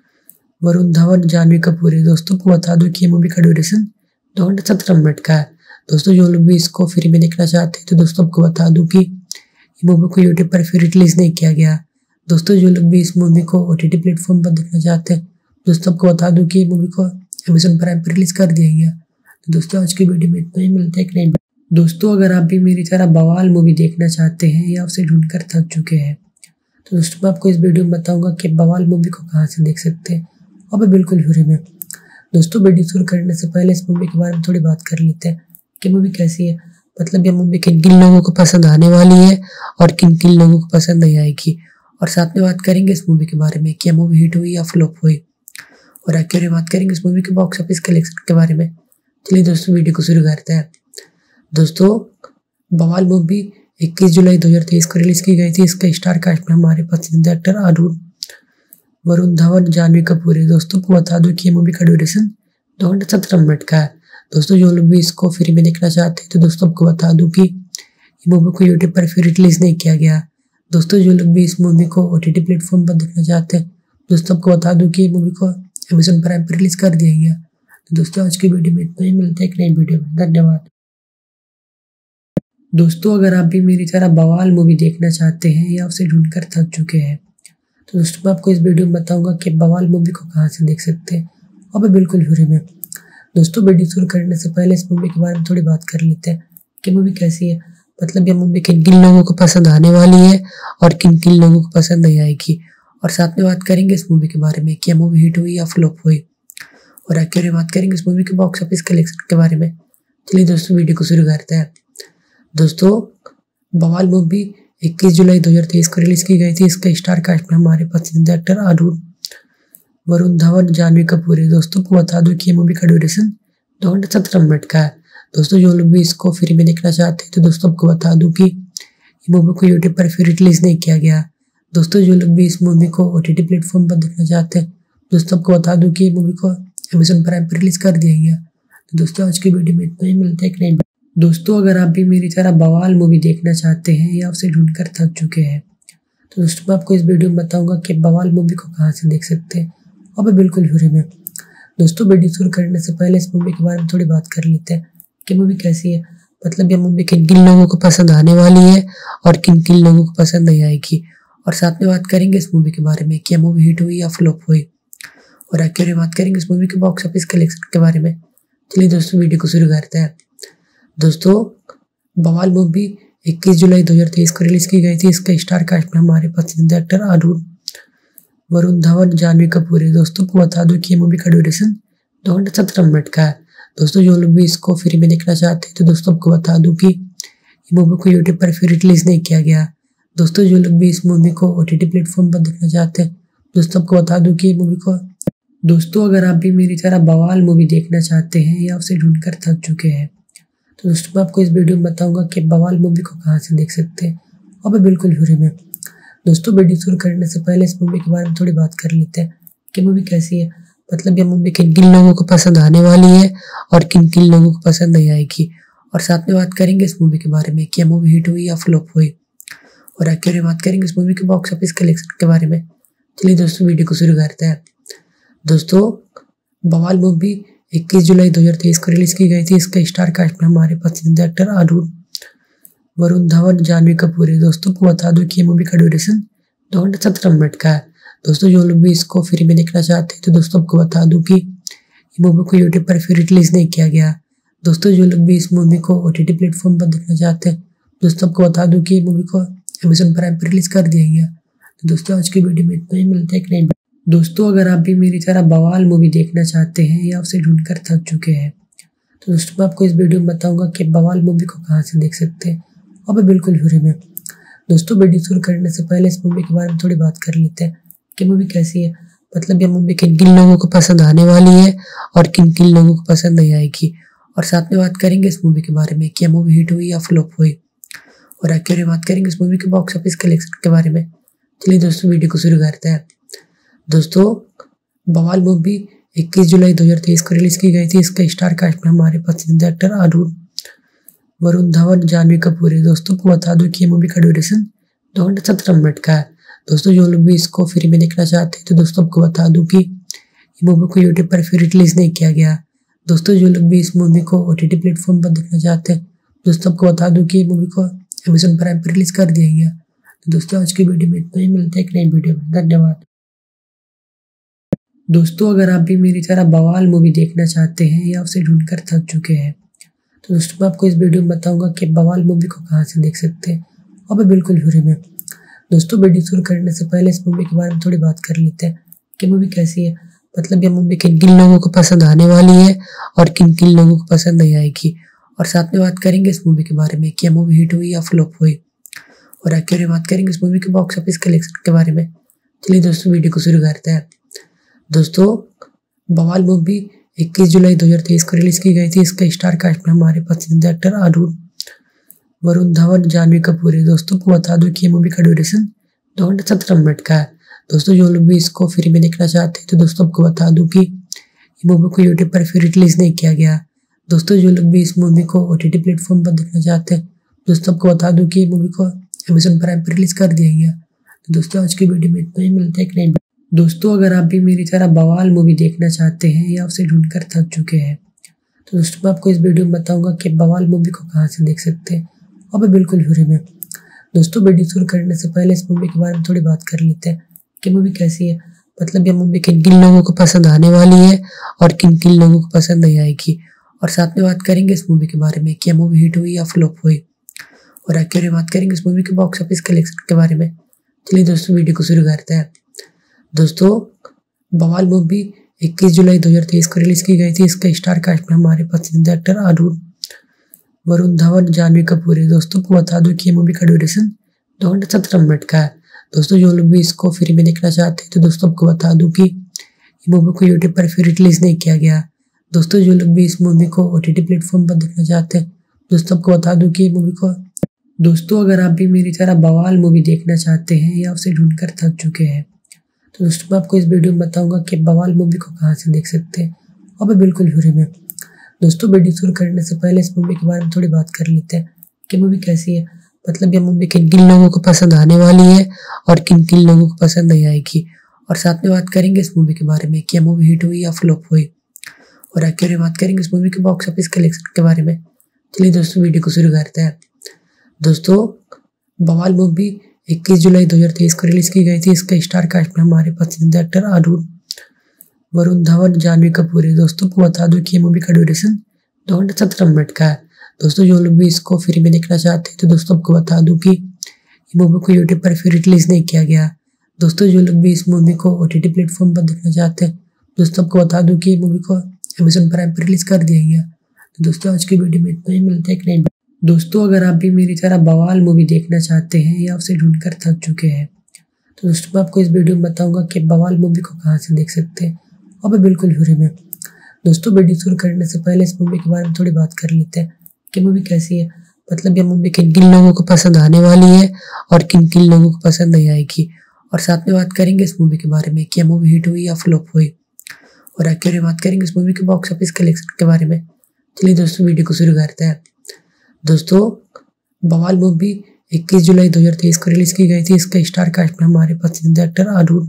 वरुण धवन, जानवी कपूर है। दोस्तों को बता दूं कि ये मूवी का ड्यूरेशन दो घंटे सत्रह मिनट का है। दोस्तों जो लोग भी इसको फ्री में देखना चाहते हैं तो दोस्तों आपको बता दूं कि ये मूवी को यूट्यूब पर फिर रिलीज नहीं किया गया। दोस्तों जो लोग भी इस मूवी को ओटीटी प्लेटफॉर्म पर देखना चाहते हैं दोस्तों आपको बता दूं कि ये मूवी को अमेज़न प्राइम पर रिलीज कर दिया गया। तो दोस्तों आज की वीडियो में इतना ही, मिलते हैं एक नई। दोस्तों अगर आप भी मेरी तरह बवाल मूवी देखना चाहते हैं या उसे ढूंढकर थक चुके हैं तो दोस्तों मैं आपको इस वीडियो में बताऊंगा कि बवाल मूवी को कहाँ से देख सकते हैं और मैं बिल्कुल फ्री में। दोस्तों वीडियो शुरू करने से पहले इस मूवी के बारे में थोड़ी बात कर लेते हैं कि मूवी कैसी है, मतलब ये मूवी किन किन लोगों को पसंद आने वाली है और किन किन लोगों को पसंद नहीं आएगी, और साथ में बात करेंगे इस मूवी के बारे में कि मूवी हिट हुई या फ्लॉप हुई, और आखिर में बात करेंगे इस मूवी के बॉक्स ऑफिस कलेक्शन के बारे में। चलिए दोस्तों वीडियो को शुरू करते हैं। दोस्तों बवाल मूवी इक्कीस जुलाई दो हज़ार तेईस को रिलीज की गई थी। इसका स्टार कास्ट में हमारे पसंदीदा एक्टर अरुण वरुण धवन, जानवी कपूर है। दोस्तों को बता दूं कि ये मूवी का ड्यूरेशन दो घंटे सत्रह मिनट का है। दोस्तों जो लोग भी इसको फ्री में देखना चाहते हैं तो दोस्तों आपको बता दूं कि ये मूवी को यूट्यूब पर फिर रिलीज नहीं किया गया। दोस्तों जो लोग भी इस मूवी को ओटीटी प्लेटफॉर्म पर देखना चाहते हैं, दोस्तों आपको बता दूं कि ये मूवी को अमेज़न प्राइम पर रिलीज कर दिया गया। तो दोस्तों आज की वीडियो में इतना ही, मिलते हैं एक नई वीडियो में। धन्यवाद। दोस्तों अगर आप भी मेरी तरह बवाल मूवी देखना चाहते हैं या उसे ढूंढकर थक चुके हैं, तो दोस्तों मैं आपको इस वीडियो में बताऊंगा कि बवाल मूवी को कहां से देख सकते हैं, और भी बिल्कुल फ्री में। दोस्तों वीडियो शुरू करने से पहले इस मूवी के बारे में थोड़ी बात कर लेते हैं कि मूवी कैसी है, मतलब ये मूवी किन किन लोगों को पसंद आने वाली है और किन किन लोगों को पसंद नहीं आएगी। और साथ में बात करेंगे इस मूवी के बारे में कि मूवी हिट हुई या फ्लॉप हुई, और आखिर में बात करेंगे इस मूवी के बॉक्स ऑफिस कलेक्शन के बारे में। चलिए दोस्तों वीडियो को शुरू करते हैं। दोस्तों बवाल मूवी इक्कीस जुलाई दो हज़ार तेईस को रिलीज की गई थी। इसका स्टार कास्ट में हमारे पसंदीदा एक्टर अरुण वरुण धवन, जानवी कपूर है। दोस्तों को बता दूं कि ये मूवी का ड्यूरेशन दो घंटे सत्रह मिनट का है। दोस्तों जो लोग भी इसको फ्री में देखना चाहते हैं, तो दोस्तों आपको बता दूं कि ये मूवी को यूट्यूब पर फिर रिलीज नहीं किया गया। दोस्तों जो लोग भी इस मूवी को ओटीटी प्लेटफॉर्म पर देखना चाहते हैं, दोस्तों आपको बता दूं कि ये मूवी को अमेज़न प्राइम पर रिलीज कर दिया गया। तो दोस्तों आज की वीडियो में इतना ही, मिलते हैं एक नई। दोस्तों अगर आप भी मेरी तरह बवाल मूवी देखना चाहते हैं या उसे ढूंढकर थक चुके हैं, तो दोस्तों मैं आपको इस वीडियो में बताऊंगा कि बवाल मूवी को कहां से देख सकते हैं, और भी बिल्कुल फ्री में। दोस्तों वीडियो शुरू करने से पहले इस मूवी के बारे में थोड़ी बात कर लेते हैं कि मूवी कैसी है, मतलब ये मूवी किन किन लोगों को पसंद आने वाली है और किन किन लोगों को पसंद नहीं आएगी। और साथ में बात करेंगे इस मूवी के बारे में कि मूवी हिट हुई या फ्लॉप हुई, और आखिर में बात करेंगे इस मूवी के बॉक्स ऑफिस कलेक्शन के बारे में। चलिए दोस्तों वीडियो को शुरू करते हैं। दोस्तों बवाल मूवी इक्कीस जुलाई दो हज़ार तेईस को रिलीज की गई थी। इसका स्टार कास्ट में हमारे पसंदीदा एक्टर अरुण वरुण धवन, जानवी कपूर है। दोस्तों को बता दूं कि ये मूवी का ड्यूरेशन दो घंटे सत्रह मिनट का है। दोस्तों जो लोग भी इसको फ्री में देखना चाहते हैं, तो दोस्तों आपको बता दूं कि ये मूवी को यूट्यूब पर फिर रिलीज नहीं किया गया। दोस्तों जो लोग भी इस मूवी को ओटीटी प्लेटफॉर्म पर देखना चाहते हैं, दोस्तों आपको बता दूं कि ये मूवी को दोस्तों अगर आप भी मेरी तरह बवाल मूवी देखना चाहते हैं या उसे ढूंढकर थक चुके हैं, तो दोस्तों मैं आपको इस वीडियो में बताऊंगा कि बवाल मूवी को कहां से देख सकते हैं, और भी बिल्कुल फ्री में। दोस्तों वीडियो शुरू करने से पहले इस मूवी के बारे में थोड़ी बात कर लेते हैं कि मूवी कैसी है, मतलब ये मूवी किन किन लोगों को पसंद आने वाली है और किन किन लोगों को पसंद नहीं आएगी। और साथ में बात करेंगे इस मूवी के बारे में कि मूवी हिट हुई या फ्लॉप हुई, और आखिर में बात करेंगे इस मूवी के बॉक्स ऑफिस कलेक्शन के बारे में। चलिए दोस्तों वीडियो को शुरू करते हैं। दोस्तों बवाल मूवी इक्कीस जुलाई दो हज़ार तेईस को रिलीज की गई थी। इसका स्टार कास्ट में हमारे पसंदीदा एक्टर अरुण वरुण धवन, जानवी कपूर है। दोस्तों को बता दूं कि ये मूवी का ड्यूरेशन दो घंटे सत्रह मिनट का है। दोस्तों जो लोग भी इसको फ्री में देखना चाहते हैं, तो दोस्तों आपको बता दूं कि ये मूवी को यूट्यूब पर फिर रिलीज नहीं किया गया। दोस्तों जो लोग भी इस मूवी को ओटीटी प्लेटफॉर्म पर देखना चाहते हैं, दोस्तों आपको बता दूं कि ये मूवी को अमेज़न प्राइम पर रिलीज कर दिया गया। तो दोस्तों आज की वीडियो में इतना ही, मिलते हैं एक नई। दोस्तों अगर आप भी मेरी तरह बवाल मूवी देखना चाहते हैं या उसे ढूंढकर थक चुके हैं, तो दोस्तों मैं आपको इस वीडियो में बताऊंगा कि बवाल मूवी को कहां से देख सकते हैं, और भी बिल्कुल फ्री में। दोस्तों वीडियो शुरू करने से पहले इस मूवी के बारे में थोड़ी बात कर लेते हैं कि मूवी कैसी है, मतलब ये मूवी किन किन लोगों को पसंद आने वाली है और किन किन लोगों को पसंद नहीं आएगी। और साथ में बात करेंगे इस मूवी के बारे में कि मूवी हिट हुई या फ्लॉप हुई, और आखिर में बात करेंगे इस मूवी के बॉक्स ऑफिस कलेक्शन के बारे में। चलिए दोस्तों वीडियो को शुरू करते हैं। दोस्तों बवाल मूवी इक्कीस जुलाई दो हज़ार तेईस को रिलीज की गई थी। इसका स्टार कास्ट में हमारे पसंदीदा एक्टर अरुण वरुण धवन, जानवी कपूर है। दोस्तों को बता दूं कि ये मूवी का ड्यूरेशन दो घंटे सत्रह मिनट का है। दोस्तों जो लोग भी इसको फ्री में देखना चाहते हैं, तो दोस्तों आपको बता दूं कि ये मूवी को यूट्यूब पर फिर रिलीज नहीं किया गया। दोस्तों जो लोग भी इस मूवी को ओटीटी प्लेटफॉर्म पर देखना चाहते हैं, दोस्तों आपको बता दूं कि ये मूवी को अमेज़न प्राइम पर रिलीज कर दिया गया। तो दोस्तों आज की वीडियो में इतना ही, मिलते हैं एक नई वीडियो में। धन्यवाद। दोस्तों अगर आप भी मेरी तरह बवाल मूवी देखना चाहते हैं या उसे ढूंढकर थक चुके हैं, तो दोस्तों मैं आपको इस वीडियो में बताऊंगा कि बवाल मूवी को कहां से देख सकते हैं, और भी बिल्कुल फ्री में। दोस्तों वीडियो शुरू करने से पहले इस मूवी के बारे में थोड़ी बात कर लेते हैं कि मूवी कैसी है, मतलब ये मूवी किन किन लोगों को पसंद आने वाली है और किन किन लोगों को पसंद नहीं आएगी। और साथ में बात करेंगे इस मूवी के बारे में कि मूवी हिट हुई या फ्लॉप हुई, और आखिर में बात करेंगे इस मूवी के बॉक्स ऑफिस कलेक्शन के बारे में। चलिए दोस्तों वीडियो को शुरू करते हैं। दोस्तों बवाल मूवी इक्कीस जुलाई दो हज़ार तेईस को रिलीज की गई थी। इसका स्टार कास्ट में हमारे पसंदीदा एक्टर अरुण वरुण धवन, जानवी कपूर है। दोस्तों को बता दूं कि ये मूवी का ड्यूरेशन दो घंटे सत्रह मिनट का है। दोस्तों जो लोग भी इसको फ्री में देखना चाहते हैं, तो दोस्तों आपको बता दूं कि ये मूवी को यूट्यूब पर फिर रिलीज नहीं किया गया। दोस्तों जो लोग भी इस मूवी को ओटीटी प्लेटफॉर्म पर देखना चाहते हैं, दोस्तों आपको बता दूं कि ये मूवी को अमेज़न प्राइम पर रिलीज़ कर दिया गया। तो दोस्तों आज की वीडियो में इतना ही, मिलते हैं एक नई। दोस्तों अगर आप भी मेरी तरह बवाल मूवी देखना चाहते हैं या उसे ढूंढकर थक चुके हैं, तो दोस्तों मैं आपको इस वीडियो में बताऊंगा कि बवाल मूवी को कहां से देख सकते हैं और भी बिल्कुल फ्री में। दोस्तों वीडियो शुरू करने से पहले इस मूवी के बारे में थोड़ी बात कर लेते हैं कि मूवी कैसी है, मतलब ये मूवी किन किन लोगों को पसंद आने वाली है और किन किन लोगों को पसंद नहीं आएगी। और साथ में बात करेंगे इस मूवी के बारे में कि मूवी हिट हुई या फ्लॉप हुई, और आखिर में बात करेंगे इस मूवी के बॉक्स ऑफिस कलेक्शन के बारे में। चलिए दोस्तों वीडियो को शुरू करते हैं। दोस्तों बवाल मूवी इक्कीस जुलाई दो हज़ार तेईस को रिलीज की गई थी। इसका स्टार कास्ट में हमारे पसंदीदा एक्टर अरुण वरुण धवन, जानवी कपूर है। दोस्तों को बता दूं कि ये मूवी का ड्यूरेशन दो घंटे सत्रह मिनट का है। दोस्तों जो लोग भी इसको फ्री में देखना चाहते हैं, तो दोस्तों आपको बता दूं कि ये मूवी को यूट्यूब पर फ्री रिलीज नहीं किया गया। दोस्तों जो लोग भी इस मूवी को ओटीटी प्लेटफॉर्म पर देखना चाहते हैं, दोस्तों आपको बता दूं कि ये मूवी को दोस्तों अगर आप भी मेरी तरह बवाल मूवी देखना चाहते हैं या उसे ढूंढकर थक चुके हैं, तो दोस्तों मैं आपको इस वीडियो में बताऊंगा कि बवाल मूवी को कहां से देख सकते हैं और भी बिल्कुल फ्री में। दोस्तों वीडियो शुरू करने से पहले इस मूवी के बारे में थोड़ी बात कर लेते हैं कि मूवी कैसी है, मतलब ये मूवी किन किन लोगों को पसंद आने वाली है और किन किन लोगों को पसंद नहीं आएगी। और साथ में बात करेंगे इस मूवी के बारे में कि मूवी हिट हुई या फ्लॉप हुई, और आखिर में बात करेंगे इस मूवी के बॉक्स ऑफिस कलेक्शन के बारे में। चलिए दोस्तों वीडियो को शुरू करते हैं। दोस्तों बवाल मूवी इक्कीस जुलाई दो हज़ार तेईस को रिलीज की गई थी। इसका स्टार कास्ट में हमारे पसंदीदा एक्टर अरुण वरुण धवन, जानवी कपूर है। दोस्तों को बता दूं कि ये मूवी का ड्यूरेशन दो घंटे सत्रह मिनट का है। दोस्तों जो लोग भी इसको फ्री में देखना चाहते हैं, तो दोस्तों आपको बता दूं कि ये मूवी को यूट्यूब पर फ्री रिलीज नहीं किया गया। दोस्तों जो लोग भी इस मूवी को ओटीटी प्लेटफॉर्म पर देखना चाहते हैं, दोस्तों आपको बता दूं कि ये मूवी को अमेज़न प्राइम पर रिलीज कर दिया गया। तो दोस्तों आज की वीडियो में इतना ही, मिलते हैं एक नई। दोस्तों अगर आप भी मेरी तरह बवाल मूवी देखना चाहते हैं या उसे ढूंढकर थक चुके हैं, तो दोस्तों मैं आपको इस वीडियो में बताऊंगा कि बवाल मूवी को कहां से देख सकते हैं और भी बिल्कुल फ्री में। दोस्तों वीडियो शुरू करने से पहले इस मूवी के बारे में थोड़ी बात कर लेते हैं कि मूवी कैसी है, मतलब ये मूवी किन किन लोगों को पसंद आने वाली है और किन किन लोगों को पसंद नहीं आएगी। और साथ में बात करेंगे इस मूवी के बारे में कि मूवी हिट हुई या फ्लॉप हुई, और आखिर में बात करेंगे इस मूवी के बॉक्स ऑफिस कलेक्शन के बारे में। चलिए दोस्तों वीडियो को शुरू करते हैं। दोस्तों बवाल मूवी इक्कीस जुलाई दो हज़ार तेईस को रिलीज की गई थी। इसका स्टार कास्ट में हमारे पसंदीदा एक्टर अरुण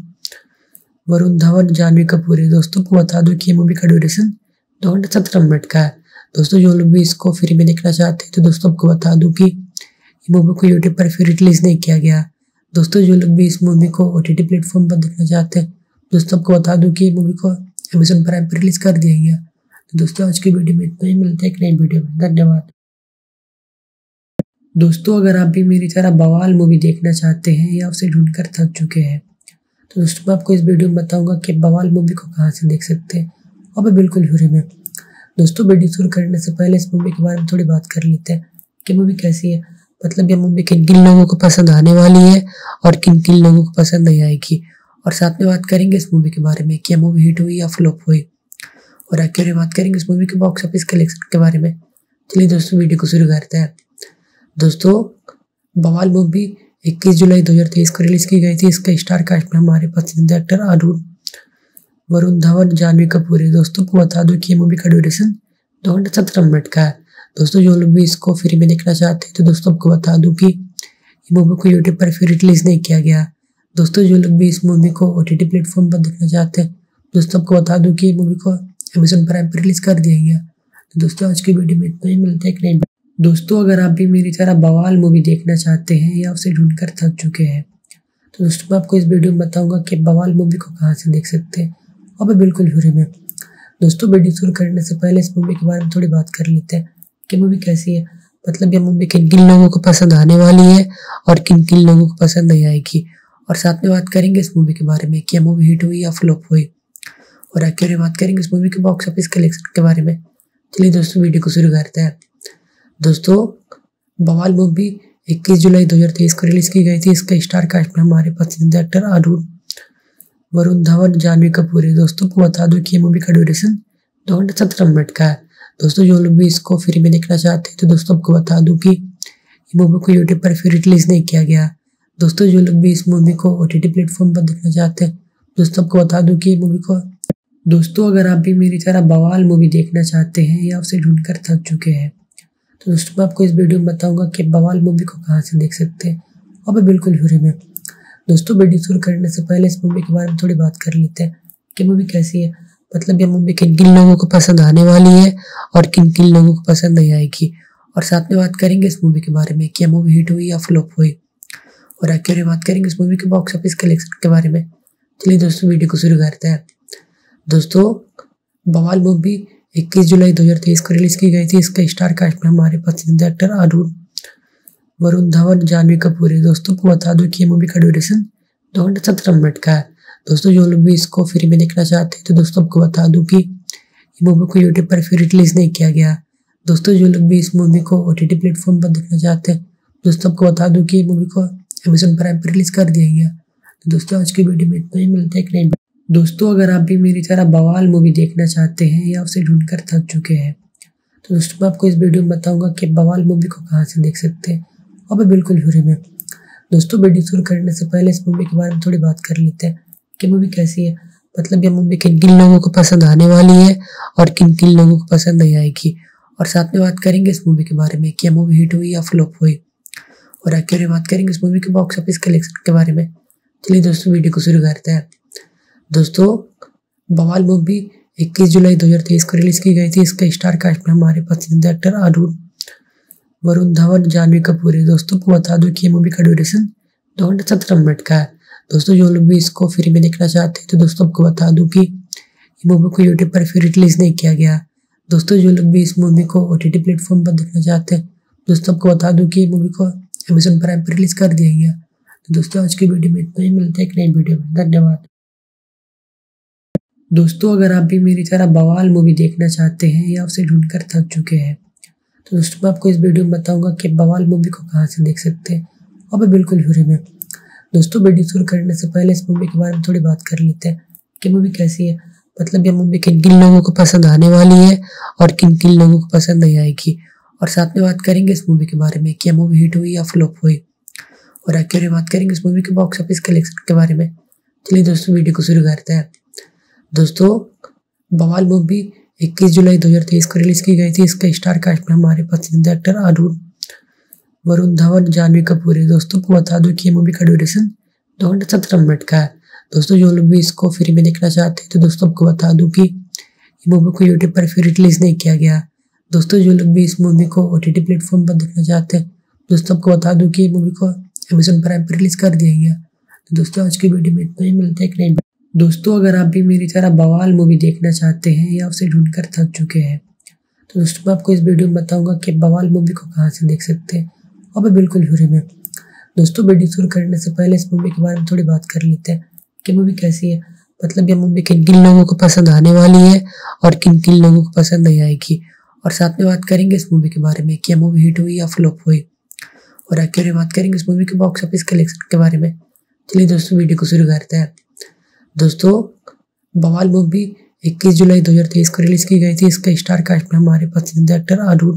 वरुण धवन, जानवी कपूर है। दोस्तों को बता दूं कि ये मूवी का ड्यूरेशन दो घंटे सत्रह मिनट का है। दोस्तों जो लोग भी इसको फ्री में देखना चाहते हैं, तो दोस्तों आपको बता दूं कि ये मूवी को यूट्यूब पर फ्री रिलीज नहीं किया गया। दोस्तों जो लोग भी इस मूवी को ओटीटी प्लेटफॉर्म पर देखना चाहते हैं, दोस्तों आपको बता दूं कि ये मूवी को अमेज़न प्राइम पर रिलीज कर दिया गया। तो दोस्तों आज की वीडियो में इतना ही, मिलते हैं एक नई वीडियो में। धन्यवाद। दोस्तों अगर आप भी मेरी तरह बवाल मूवी देखना चाहते हैं या उसे ढूंढकर थक चुके हैं, तो दोस्तों मैं आपको इस वीडियो में बताऊंगा कि बवाल मूवी को कहां से देख सकते हैं और भी बिल्कुल फ्री में। दोस्तों वीडियो शुरू करने से पहले इस मूवी के बारे में थोड़ी बात कर लेते हैं कि मूवी कैसी है, मतलब ये मूवी किन किन लोगों को पसंद आने वाली है और किन किन लोगों को पसंद नहीं आएगी। और साथ में बात करेंगे इस मूवी के बारे में कि मूवी हिट हुई या फ्लॉप हुई, और आखिर में बात करेंगे इस मूवी के बॉक्स ऑफिस कलेक्शन के बारे में। चलिए दोस्तों वीडियो को शुरू करते हैं। दोस्तों बवाल मूवी इक्कीस जुलाई दो हज़ार तेईस को रिलीज की गई थी। इसका स्टार कास्ट में हमारे पसंदीदा एक्टर अरुण वरुण धवन, जानवी कपूर है। दोस्तों को बता दूं कि ये मूवी का ड्यूरेशन दो घंटे सत्रह मिनट का है। दोस्तों जो लोग भी इसको फ्री में देखना चाहते हैं, तो दोस्तों आपको बता दूं कि ये मूवी को यूट्यूब पर फ्री रिलीज नहीं किया गया। दोस्तों जो लोग भी इस मूवी को ओटीटी प्लेटफॉर्म पर देखना चाहते हैं, दोस्तों आपको बता दूं कि ये मूवी को अमेज़न प्राइम पर रिलीज कर दिया गया। तो दोस्तों आज की वीडियो में इतना ही, मिलते हैं एक नई। दोस्तों अगर आप भी मेरी तरह बवाल मूवी देखना चाहते हैं या उसे ढूंढकर थक चुके हैं, तो दोस्तों मैं आपको इस वीडियो में बताऊंगा कि बवाल मूवी को कहां से देख सकते हैं और भी बिल्कुल फ्री में। दोस्तों वीडियो शुरू करने से पहले इस मूवी के बारे में थोड़ी बात कर लेते हैं कि मूवी कैसी है, मतलब ये मूवी किन किन लोगों को पसंद आने वाली है और किन किन लोगों को पसंद नहीं आएगी। और साथ में बात करेंगे इस मूवी के बारे में कि मूवी हिट हुई या फ्लॉप हुई, और आखिर में बात करेंगे इस मूवी के बॉक्स ऑफिस कलेक्शन के बारे में। चलिए दोस्तों वीडियो को शुरू करते हैं। दोस्तों बवाल मूवी इक्कीस जुलाई दो हज़ार तेईस को रिलीज की गई थी। इसका स्टार कास्ट में हमारे पसंदीदा एक्टर अरुण वरुण धवन, जानवी कपूर है। दोस्तों को बता दूं कि ये मूवी का ड्यूरेशन दो घंटे सत्रह मिनट का है। दोस्तों जो लोग भी इसको फ्री में देखना चाहते हैं, तो दोस्तों आपको बता दूं कि ये मूवी को यूट्यूब पर फ्री रिलीज नहीं किया गया। दोस्तों जो लोग भी इस मूवी को ओटीटी प्लेटफॉर्म पर देखना चाहते हैं, दोस्तों आपको बता दूं कि ये मूवी को दोस्तों अगर आप भी मेरी तरह बवाल मूवी देखना चाहते हैं या उसे ढूंढकर थक चुके हैं, तो दोस्तों मैं आपको इस वीडियो में बताऊंगा कि बवाल मूवी को कहां से देख सकते हैं और मैं बिल्कुल फ्री में। दोस्तों वीडियो शुरू करने से पहले इस मूवी के बारे में थोड़ी बात कर लेते हैं कि मूवी कैसी है, मतलब ये मूवी किन किन लोगों को पसंद आने वाली है और किन किन लोगों को पसंद नहीं आएगी। और साथ में बात करेंगे इस मूवी के बारे में कि मूवी हिट हुई या फ्लॉप हुई, और आखिर में बात करेंगे इस मूवी के बॉक्स ऑफिस कलेक्शन के बारे में। चलिए दोस्तों वीडियो को शुरू करते हैं। दोस्तों बवाल मूवी इक्कीस जुलाई दो हज़ार तेईस को रिलीज की गई थी। इसका स्टार कास्ट में हमारे पसंदीदा एक्टर अरुण वरुण धवन, जानवी कपूर है। दोस्तों को बता दूं कि ये मूवी का ड्यूरेशन दो घंटे सत्रह मिनट का है। दोस्तों जो लोग भी इसको फ्री में देखना चाहते हैं तो दोस्तों आपको बता दूं कि ये मूवी को यूट्यूब पर फ्री रिलीज नहीं किया गया। दोस्तों जो लोग भी इस मूवी को ओटीटी प्लेटफॉर्म पर देखना चाहते हैं दोस्तों आपको बता दूं कि ये मूवी को अमेजन प्राइम पर रिलीज कर दिया गया। तो दोस्तों आज की वीडियो में इतना ही, मिलता है एक नई। दोस्तों अगर आप भी मेरी तरह बवाल मूवी देखना चाहते हैं या उसे ढूंढ कर थक चुके हैं तो दोस्तों मैं आपको इस वीडियो में बताऊंगा कि बवाल मूवी को कहाँ से देख सकते हैं, और मैं बिल्कुल फ्री में। दोस्तों वीडियो शुरू करने से पहले इस मूवी के बारे में थोड़ी बात कर लेते हैं कि मूवी कैसी है, मतलब ये मूवी किन किन लोगों को पसंद आने वाली है और किन किन लोगों को पसंद नहीं आएगी। और साथ में बात करेंगे इस मूवी के बारे में कि मूवी हिट हुई या फ्लॉप हुई, और आखिर में बात करेंगे इस मूवी के बॉक्स ऑफिस कलेक्शन के बारे में। चलिए दोस्तों वीडियो को शुरू करते हैं। दोस्तों बवाल मूवी इक्कीस जुलाई दो हज़ार तेईस को रिलीज की गई थी। इसका स्टार कास्ट में हमारे पसंदीदा एक्टर अरुण वरुण धवन, जानवी कपूर है। दोस्तों को बता दूं कि ये मूवी का ड्यूरेशन दो घंटे सत्रह मिनट का है। दोस्तों जो लोग भी इसको फ्री में देखना चाहते हैं तो दोस्तों आपको बता दूं कि ये मूवी को यूट्यूब पर फ्री रिलीज नहीं किया गया। दोस्तों जो लोग भी इस मूवी को ओटीटी प्लेटफॉर्म पर देखना चाहते हैं दोस्तों आपको बता दूं कि ये मूवी को अमेजन प्राइम पर रिलीज कर दिया गया। तो दोस्तों आज की वीडियो में इतना ही, मिलता है एक नई वीडियो में। धन्यवाद। दोस्तों अगर आप भी मेरी तरह बवाल मूवी देखना चाहते हैं या उसे ढूंढ कर थक चुके हैं तो दोस्तों मैं आपको इस वीडियो में बताऊंगा कि बवाल मूवी को कहाँ से देख सकते हैं, और मैं बिल्कुल फ्री में। दोस्तों वीडियो शुरू करने से पहले इस मूवी के बारे में थोड़ी बात कर लेते हैं कि मूवी कैसी है, मतलब ये मूवी किन किन लोगों को पसंद आने वाली है और किन किन लोगों को पसंद नहीं आएगी। और साथ में बात करेंगे इस मूवी के बारे में कि मूवी हिट हुई या फ्लॉप हुई, और आखिर में बात करेंगे इस मूवी के बॉक्स ऑफिस कलेक्शन के बारे में। चलिए दोस्तों वीडियो को शुरू करते हैं। दोस्तों बवाल मूवी इक्कीस जुलाई दो हज़ार तेईस को रिलीज की गई थी। इसका स्टार कास्ट में हमारे पसंदीदा एक्टर अरुण वरुण धवन, जानवी कपूर है। दोस्तों को बता दूं कि ये मूवी का ड्यूरेशन दो घंटे सत्रह मिनट का है। दोस्तों जो लोग भी इसको फ्री में देखना चाहते हैं तो दोस्तों आपको बता दूं कि ये मूवी को यूट्यूब पर फ्री रिलीज नहीं किया गया। दोस्तों जो लोग भी इस मूवी को ओटीटी प्लेटफॉर्म पर देखना चाहते हैं दोस्तों आपको बता दूं कि ये मूवी को अमेजन प्राइम पर रिलीज कर दिया गया। तो दोस्तों आज की वीडियो में इतना ही, मिलता है एक नई। दोस्तों अगर आप भी मेरी तरह बवाल मूवी देखना चाहते हैं या उसे ढूंढ कर थक चुके हैं तो दोस्तों मैं आपको इस वीडियो में बताऊंगा कि बवाल मूवी को कहाँ से देख सकते हैं, और मैं बिल्कुल फ्री में। दोस्तों वीडियो शुरू करने से पहले इस मूवी के बारे में थोड़ी बात कर लेते हैं कि मूवी कैसी है, मतलब ये मूवी किन किन लोगों को पसंद आने वाली है और किन किन लोगों को पसंद नहीं आएगी। और साथ में बात करेंगे इस मूवी के बारे में कि मूवी हिट हुई या फ्लॉप हुई, और आखिर में बात करेंगे इस मूवी के बॉक्स ऑफिस कलेक्शन के बारे में। चलिए दोस्तों वीडियो को शुरू करते हैं। दोस्तों बवाल मूवी इक्कीस जुलाई दो हज़ार तेईस को रिलीज की गई थी। इसका स्टार कास्ट में हमारे पसंदीदा एक्टर अरुण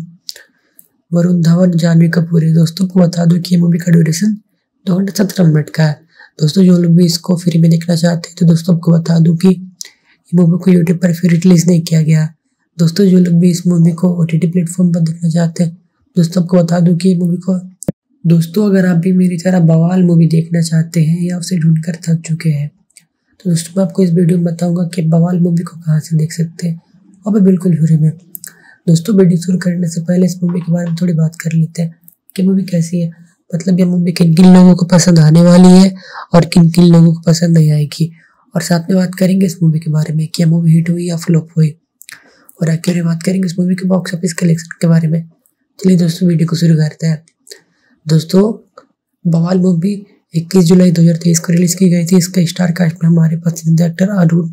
वरुण धवन, जानवी कपूर है। दोस्तों को बता दूं कि ये मूवी का ड्यूरेशन दो घंटे सत्रह मिनट का है। दोस्तों जो लोग भी इसको फ्री में देखना चाहते हैं तो दोस्तों आपको बता दूं कि ये मूवी को यूट्यूब पर फ्री रिलीज नहीं किया गया। दोस्तों जो लोग भी इस मूवी को ओटीटी प्लेटफॉर्म पर देखना चाहते हैं दोस्तों आपको बता दूं कि ये मूवी को दोस्तों अगर आप भी मेरी तरह बवाल मूवी देखना चाहते हैं या उसे ढूंढ कर थक चुके हैं तो दोस्तों मैं आपको इस वीडियो में बताऊंगा कि बवाल मूवी को कहाँ से देख सकते हैं, और मैं बिल्कुल फ्री में। दोस्तों वीडियो शुरू करने से पहले इस मूवी के बारे में थोड़ी बात कर लेते हैं कि मूवी कैसी है, मतलब ये मूवी किन किन लोगों को पसंद आने वाली है और किन किन लोगों को पसंद नहीं आएगी। और साथ में बात करेंगे इस मूवी के बारे में कि मूवी हिट हुई या फ्लॉप हुई, और आखिर में बात करेंगे इस मूवी के बॉक्स ऑफिस कलेक्शन के बारे में। चलिए दोस्तों वीडियो को शुरू करते हैं। दोस्तों बवाल मूवी इक्कीस जुलाई दो हज़ार तेईस को रिलीज की गई थी। इसका स्टार कास्ट में हमारे पसंदीदा एक्टर अरुण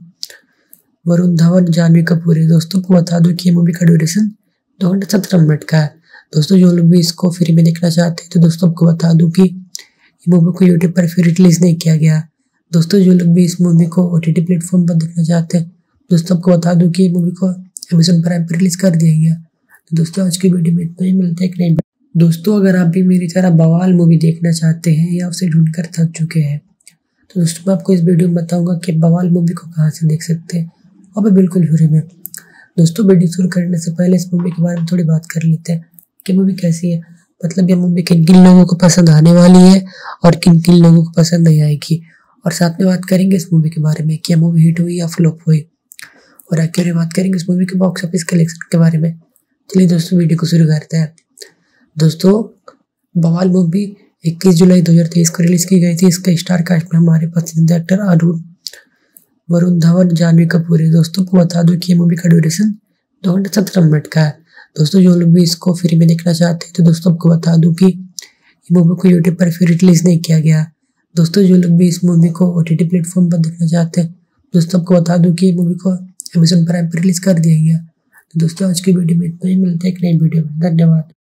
वरुण धवन, जानवी कपूर है। दोस्तों को बता दूं कि ये मूवी का ड्यूरेशन दो घंटे सत्रह मिनट का है। दोस्तों जो लोग भी इसको फ्री में देखना चाहते हैं तो दोस्तों आपको बता दूं कि ये मूवी को यूट्यूब पर फ्री रिलीज नहीं किया गया। दोस्तों जो लोग भी इस मूवी को ओटीटी प्लेटफॉर्म पर देखना चाहते हैं दोस्तों आपको बता दूं कि ये मूवी को अमेजन प्राइम पर रिलीज कर दिया गया। तो दोस्तों आज की वीडियो में इतना ही, मिलता है एक नई। दोस्तों अगर आप भी मेरी तरह बवाल मूवी देखना चाहते हैं या उसे ढूंढ कर थक चुके हैं तो दोस्तों मैं आपको इस वीडियो में बताऊंगा कि बवाल मूवी को कहाँ से देख सकते हैं, और मैं बिल्कुल फ्री में। दोस्तों वीडियो शुरू करने से पहले इस मूवी के बारे में थोड़ी बात कर लेते हैं कि मूवी कैसी है, मतलब ये मूवी किन किन लोगों को पसंद आने वाली है और किन किन लोगों को पसंद नहीं आएगी। और साथ में बात करेंगे इस मूवी के बारे में कि मूवी हिट हुई या फ्लॉप हुई, और आखिर में बात करेंगे इस मूवी के बॉक्स ऑफिस कलेक्शन के बारे में। चलिए दोस्तों वीडियो को शुरू करते हैं। दोस्तों बवाल मूवी इक्कीस जुलाई दो हज़ार तेईस को रिलीज की गई थी। इसका स्टार कास्ट में हमारे पसंदीदा एक्टर अरुण वरुण धवन, जानवी कपूर है। दोस्तों को बता दूं कि ये मूवी का ड्यूरेशन दो घंटे सत्रह मिनट का है। दोस्तों जो लोग भी इसको फ्री में देखना चाहते हैं तो दोस्तों आपको बता दूं कि ये मूवी को यूट्यूब पर फिर रिलीज नहीं किया गया। दोस्तों जो लोग भी इस मूवी को ओटीटी प्लेटफॉर्म पर देखना चाहते हैं दोस्तों आपको बता दूं कि ये मूवी को अमेज़न प्राइम पर रिलीज कर दिया गया। तो दोस्तों आज की वीडियो में इतना ही, मिलते हैं एक नई वीडियो में। धन्यवाद।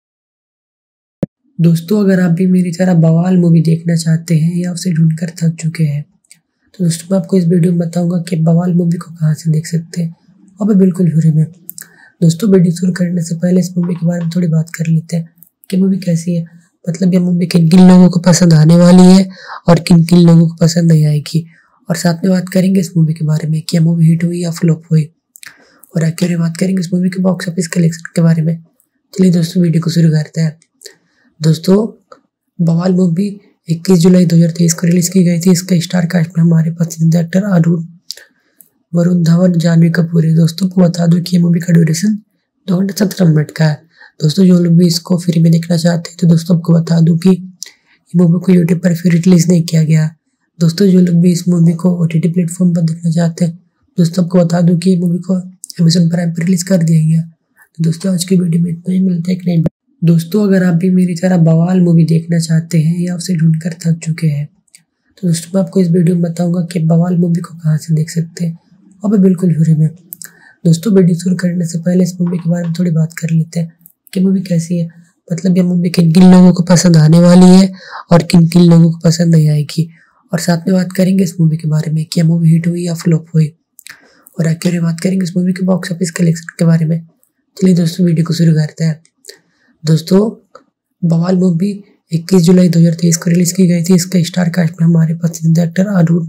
दोस्तों अगर आप भी मेरी तरह बवाल मूवी देखना चाहते हैं या उसे ढूंढकर थक चुके हैं तो दोस्तों मैं आपको इस वीडियो में बताऊंगा कि बवाल मूवी को कहां से देख सकते हैं, और भी बिल्कुल फ्री में। दोस्तों वीडियो शुरू करने से पहले इस मूवी के बारे में थोड़ी बात कर लेते हैं कि मूवी कैसी है, मतलब ये मूवी किन किन लोगों को पसंद आने वाली है और किन किन लोगों को पसंद नहीं आएगी। और साथ में बात करेंगे इस मूवी के बारे में कि मूवी हिट हुई या फ्लॉप हुई, और आखिर में बात करेंगे इस मूवी के बॉक्स ऑफिस कलेक्शन के बारे में। चलिए दोस्तों वीडियो को शुरू करते हैं। दोस्तों बवाल मूवी इक्कीस जुलाई दो हज़ार तेईस को रिलीज की गई थी। इसका स्टार कास्ट में हमारे पसंदीदा एक्टर अरुण वरुण धवन, जानवी कपूर है। दोस्तों को बता दूं कि ये मूवी का ड्यूरेशन दो घंटे सत्रह मिनट का है। दोस्तों जो लोग भी इसको फ्री में देखना चाहते हैं तो दोस्तों आपको बता दूं कि ये मूवी को यूट्यूब पर फिर रिलीज नहीं किया गया। दोस्तों जो लोग भी इस मूवी को ओटीटी प्लेटफॉर्म पर देखना चाहते हैं दोस्तों आपको बता दूं कि ये मूवी को अमेज़न प्राइम पर रिलीज कर दिया गया। तो दोस्तों आज की वीडियो में इतना ही, मिलते हैं एक नई। दोस्तों अगर आप भी मेरी तरह बवाल मूवी देखना चाहते हैं या उसे ढूंढकर थक चुके हैं तो दोस्तों मैं आपको इस वीडियो में बताऊंगा कि बवाल मूवी को कहां से देख सकते हैं, और भी बिल्कुल फ्री में। दोस्तों वीडियो शुरू करने से पहले इस मूवी के बारे में थोड़ी बात कर लेते हैं कि मूवी कैसी है, मतलब ये मूवी किन किन लोगों को पसंद आने वाली है और किन किन लोगों को पसंद नहीं आएगी। और साथ में बात करेंगे इस मूवी के बारे में कि मूवी हिट हुई या फ्लॉप हुई, और आखिर में बात करेंगे इस मूवी के बॉक्स ऑफिस कलेक्शन के बारे में। चलिए दोस्तों वीडियो को शुरू करते हैं। दोस्तों बवाल मूवी इक्कीस जुलाई दो हज़ार तेईस को रिलीज की गई थी। इसका स्टार कास्ट में हमारे पसंदीदा एक्टर अरुण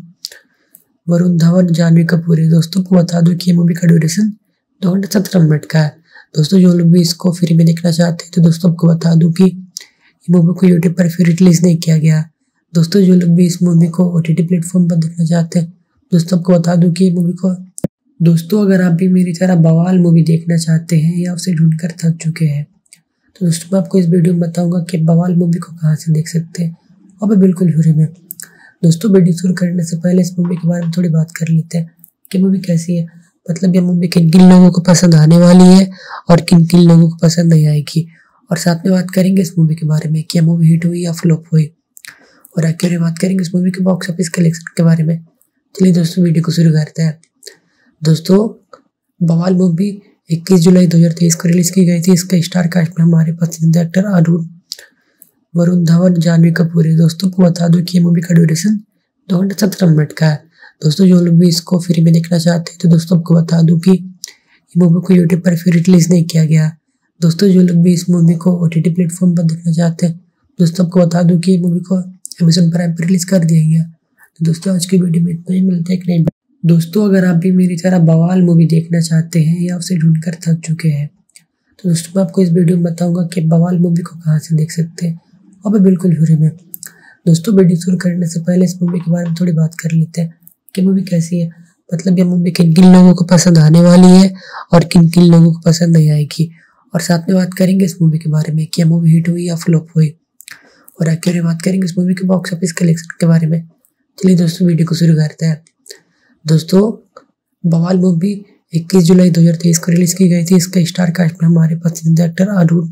वरुण धवन, जानवी कपूर है। दोस्तों को बता दूं कि ये मूवी का ड्यूरेशन दो घंटे सत्रह मिनट का है। दोस्तों जो लोग भी इसको फ्री में देखना चाहते हैं तो दोस्तों आपको बता दूं कि ये मूवी को यूट्यूब पर फिर रिलीज नहीं किया गया। दोस्तों जो लोग भी इस मूवी को ओटीटी प्लेटफॉर्म पर देखना चाहते हैं दोस्तों आपको बता दूं कि ये मूवी को दोस्तों अगर आप भी मेरी तरह बवाल मूवी देखना चाहते हैं या उसे ढूंढकर थक चुके हैं तो दोस्तों मैं आपको इस वीडियो में बताऊंगा कि बवाल मूवी को कहां से देख सकते हैं, और भी बिल्कुल फ्री में। दोस्तों वीडियो शुरू करने से पहले इस मूवी के बारे में थोड़ी बात कर लेते हैं कि मूवी कैसी है, मतलब ये मूवी किन किन लोगों को पसंद आने वाली है और किन किन लोगों को पसंद नहीं आएगी। और साथ में बात करेंगे इस मूवी के बारे में कि मूवी हिट हुई या फ्लॉप हुई, और आखिर में बात करेंगे इस मूवी के बॉक्स ऑफिस कलेक्शन के बारे में। चलिए दोस्तों वीडियो को शुरू करते हैं। दोस्तों बवाल मूवी इक्कीस जुलाई दो हज़ार तेईस को रिलीज की गई थी। इसका स्टार कास्ट में हमारे पसंदीदा एक्टर अरुण वरुण धवन, जानवी कपूर है। दोस्तों को बता दूं कि ये मूवी का ड्यूरेशन दो घंटे सत्रह मिनट का है। दोस्तों जो लोग भी इसको फ्री में देखना चाहते हैं तो दोस्तों आपको बता दूं कि ये मूवी को यूट्यूब पर फिर रिलीज नहीं किया गया। दोस्तों जो लोग भी इस मूवी को ओटीटी प्लेटफॉर्म पर देखना चाहते हैं दोस्तों आपको बता दूं कि ये मूवी को अमेज़न प्राइम पर रिलीज कर दिया गया। तो दोस्तों आज की वीडियो में इतना ही, मिलते हैं एक नई। दोस्तों अगर आप भी मेरी तरह बवाल मूवी देखना चाहते हैं या उसे ढूंढकर थक चुके हैं तो दोस्तों मैं आपको इस वीडियो में बताऊंगा कि बवाल मूवी को कहां से देख सकते हैं, और भी बिल्कुल फ्री में। दोस्तों वीडियो शुरू करने से पहले इस मूवी के बारे में थोड़ी बात कर लेते हैं कि मूवी कैसी है, मतलब ये मूवी किन किन लोगों को पसंद आने वाली है और किन किन लोगों को पसंद नहीं आएगी। और साथ में बात करेंगे इस मूवी के बारे में कि मूवी हिट हुई या फ्लॉप हुई, और आखिर में बात करेंगे इस मूवी के बॉक्स ऑफिस कलेक्शन के बारे में। चलिए दोस्तों वीडियो को शुरू करते हैं। दोस्तों बवाल मूवी इक्कीस जुलाई दो हज़ार तेईस को रिलीज की गई थी। इसका स्टार कास्ट में हमारे पसंदीदा एक्टर अरुण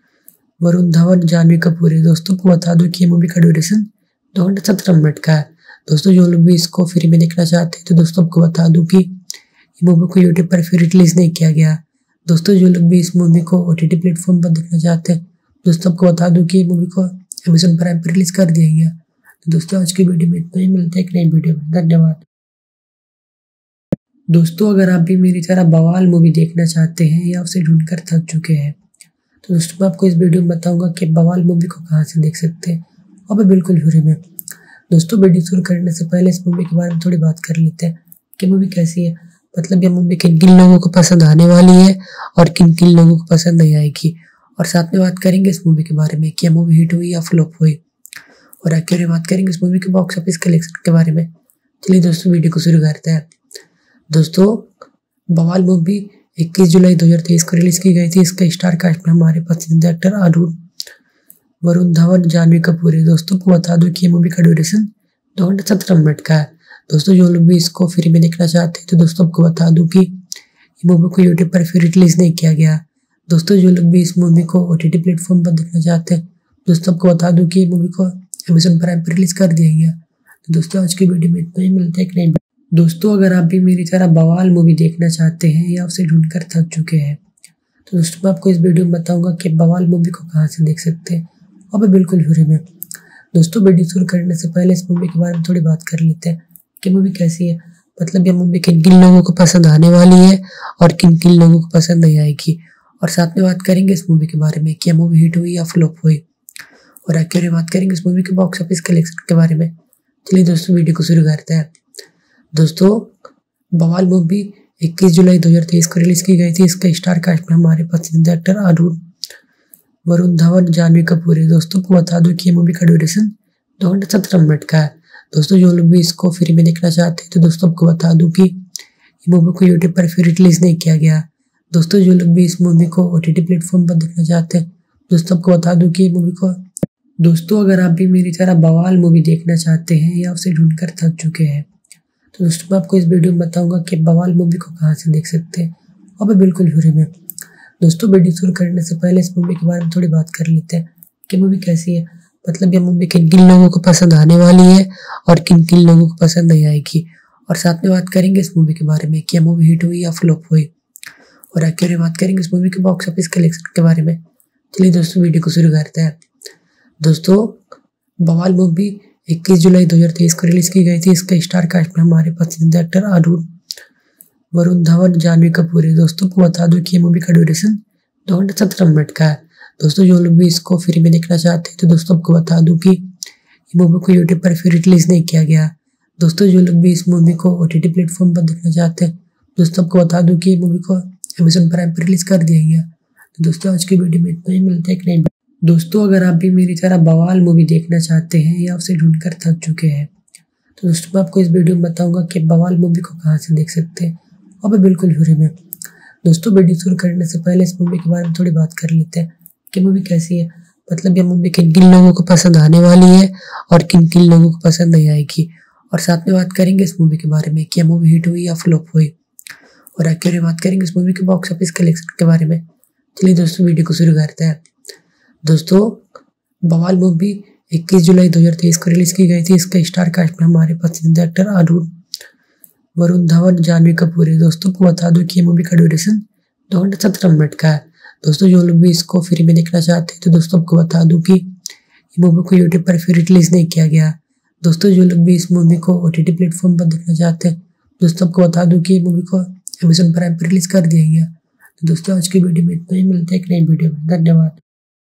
वरुण धवन, जानवी कपूर है। दोस्तों को बता दूं कि ये मूवी का ड्यूरेशन दो घंटे सत्रह मिनट का है। दोस्तों जो लोग भी इसको फ्री में देखना चाहते हैं तो दोस्तों आपको बता दूं कि ये मूवी को यूट्यूब पर फिर रिलीज नहीं किया गया। दोस्तों जो लोग भी इस मूवी को ओटीटी प्लेटफॉर्म पर देखना चाहते हैं दोस्तों आपको बता दूं कि ये मूवी को अमेज़न प्राइम पर रिलीज कर दिया गया। तो दोस्तों आज की वीडियो में इतना ही, मिलते हैं एक नई वीडियो में। धन्यवाद। दोस्तों अगर आप भी मेरी तरह बवाल मूवी देखना चाहते हैं या उसे ढूंढकर थक चुके हैं तो दोस्तों मैं आपको इस वीडियो में बताऊंगा कि बवाल मूवी को कहां से देख सकते हैं, और भी बिल्कुल फ्री में। दोस्तों वीडियो शुरू करने से पहले इस मूवी के बारे में थोड़ी बात कर लेते हैं कि मूवी कैसी है, मतलब ये मूवी किन किन लोगों को पसंद आने वाली है और किन किन लोगों को पसंद नहीं आएगी। और साथ में बात करेंगे इस मूवी के बारे में कि मूवी हिट हुई या फ्लॉप हुई, और आखिर में बात करेंगे इस मूवी के बॉक्स ऑफिस कलेक्शन के बारे में। चलिए दोस्तों वीडियो को शुरू करते हैं। दोस्तों बवाल मूवी इक्कीस जुलाई दो हज़ार तेईस को रिलीज की गई थी। इसका स्टार कास्ट में हमारे पसंदीदा एक्टर अरुण वरुण धवन, जानवी कपूर है। दोस्तों को बता दूं कि ये मूवी का ड्यूरेशन दो घंटे सत्रह मिनट का है। दोस्तों जो लोग भी इसको फ्री में देखना चाहते हैं तो दोस्तों आपको बता दूं कि ये मूवी को यूट्यूब पर फ्री रिलीज नहीं किया गया। दोस्तों जो लोग भी इस मूवी को ओटीटी प्लेटफॉर्म पर देखना चाहते हैं दोस्तों आपको बता दूं कि ये मूवी को अमेज़न प्राइम पर रिलीज कर दिया गया। तो दोस्तों आज की वीडियो में इतना ही, मिलते हैं एक नई। दोस्तों अगर आप भी मेरी तरह बवाल मूवी देखना चाहते हैं या उसे ढूंढकर थक चुके हैं तो दोस्तों मैं आपको इस वीडियो में बताऊंगा कि बवाल मूवी को कहाँ से देख सकते हैं, और भी बिल्कुल फ्री में। दोस्तों वीडियो शुरू करने से पहले इस मूवी के बारे में थोड़ी बात कर लेते हैं कि मूवी कैसी है, मतलब ये मूवी किन किन लोगों को पसंद आने वाली है और किन किन लोगों को पसंद नहीं आएगी, और साथ में बात करेंगे इस मूवी के बारे में कि मूवी हिट हुई या फ्लॉप हुई, और आखिर में बात करेंगे इस मूवी के बॉक्स ऑफिस कलेक्शन के बारे में। चलिए दोस्तों वीडियो को शुरू करते हैं। दोस्तों बवाल मूवी इक्कीस जुलाई दो हज़ार तेईस को रिलीज की गई थी। इसका स्टार कास्ट में हमारे पसंदीदा एक्टर अरुण वरुण धवन, जानवी कपूर है। दोस्तों को बता दूं कि ये मूवी का ड्यूरेशन दो घंटे सत्रह मिनट का है। दोस्तों जो लोग भी इसको फ्री में देखना चाहते हैं तो दोस्तों आपको बता दूं कि ये मूवी को यूट्यूब पर फ्री रिलीज नहीं किया गया। दोस्तों जो लोग भी इस मूवी को ओटीटी प्लेटफॉर्म पर देखना चाहते हैं दोस्तों आपको बता दूं कि ये मूवी को दोस्तों अगर आप भी मेरी तरह बवाल मूवी देखना चाहते हैं या उसे ढूंढकर थक चुके हैं तो दोस्तों मैं आपको इस वीडियो में बताऊंगा कि बवाल मूवी को कहाँ से देख सकते हैं, और भी बिल्कुल फ्री में। दोस्तों वीडियो शुरू करने से पहले इस मूवी के बारे में थोड़ी बात कर लेते हैं कि मूवी कैसी है, मतलब ये मूवी किन किन लोगों को पसंद आने वाली है और किन किन लोगों को पसंद नहीं आएगी, और साथ में बात करेंगे इस मूवी के बारे में कि मूवी हिट हुई या फ्लॉप हुई, और आखिर में बात करेंगे इस मूवी के बॉक्स ऑफिस कलेक्शन के बारे में। चलिए दोस्तों वीडियो को शुरू करते हैं। दोस्तों बवाल मूवी इक्कीस जुलाई दो हज़ार तेईस को रिलीज की गई थी। इसका स्टार कास्ट में हमारे पसंदीदा एक्टर अरुण वरुण धवन, जानवी कपूर है। दोस्तों को बता दूं कि ये मूवी का ड्यूरेशन दो घंटे सत्रह मिनट का है। दोस्तों जो लोग भी इसको फ्री में देखना चाहते हैं तो दोस्तों आपको बता दूं कि ये मूवी को यूट्यूब पर फ्री रिलीज नहीं किया गया। दोस्तों जो लोग भी इस मूवी को ओटीटी प्लेटफॉर्म पर देखना चाहते हैं दोस्तों आपको बता दूं कि ये मूवी को अमेज़न प्राइम पर रिलीज कर दिया गया। तो दोस्तों आज की वीडियो में इतना ही, मिलते हैं एक नई। दोस्तों अगर आप भी मेरी तरह बवाल मूवी देखना चाहते हैं या उसे ढूंढकर थक चुके हैं तो दोस्तों मैं आपको इस वीडियो में बताऊंगा कि बवाल मूवी को कहाँ से देख सकते हैं, और भी बिल्कुल फ्री में। दोस्तों वीडियो शुरू करने से पहले इस मूवी के बारे में थोड़ी बात कर लेते हैं कि मूवी कैसी है, मतलब ये मूवी किन किन लोगों को पसंद आने वाली है और किन किन लोगों को पसंद नहीं आएगी, और साथ में बात करेंगे इस मूवी के बारे में कि मूवी हिट हुई या फ्लॉप हुई, और आखिर में बात करेंगे इस मूवी के बॉक्स ऑफिस कलेक्शन के बारे में। चलिए दोस्तों वीडियो को शुरू करते हैं। दोस्तों बवाल मूवी इक्कीस जुलाई दो हज़ार तेईस को रिलीज की गई थी। इसका स्टार कास्ट में हमारे पसंदीदा एक्टर अरुण वरुण धवन, जानवी कपूर है। दोस्तों को बता दूं कि ये मूवी का ड्यूरेशन दो घंटे सत्रह मिनट का है। दोस्तों जो लोग भी इसको फ्री में देखना चाहते हैं तो दोस्तों आपको बता दूं कि ये मूवी को यूट्यूब पर फ्री रिलीज नहीं किया गया। दोस्तों जो लोग भी इस मूवी को ओटीटी प्लेटफॉर्म पर देखना चाहते हैं दोस्तों आपको बता दूं कि ये मूवी को अमेज़न प्राइम पर रिलीज कर दिया गया। तो दोस्तों आज की वीडियो में इतना ही, मिलते हैं एक नई वीडियो में। धन्यवाद।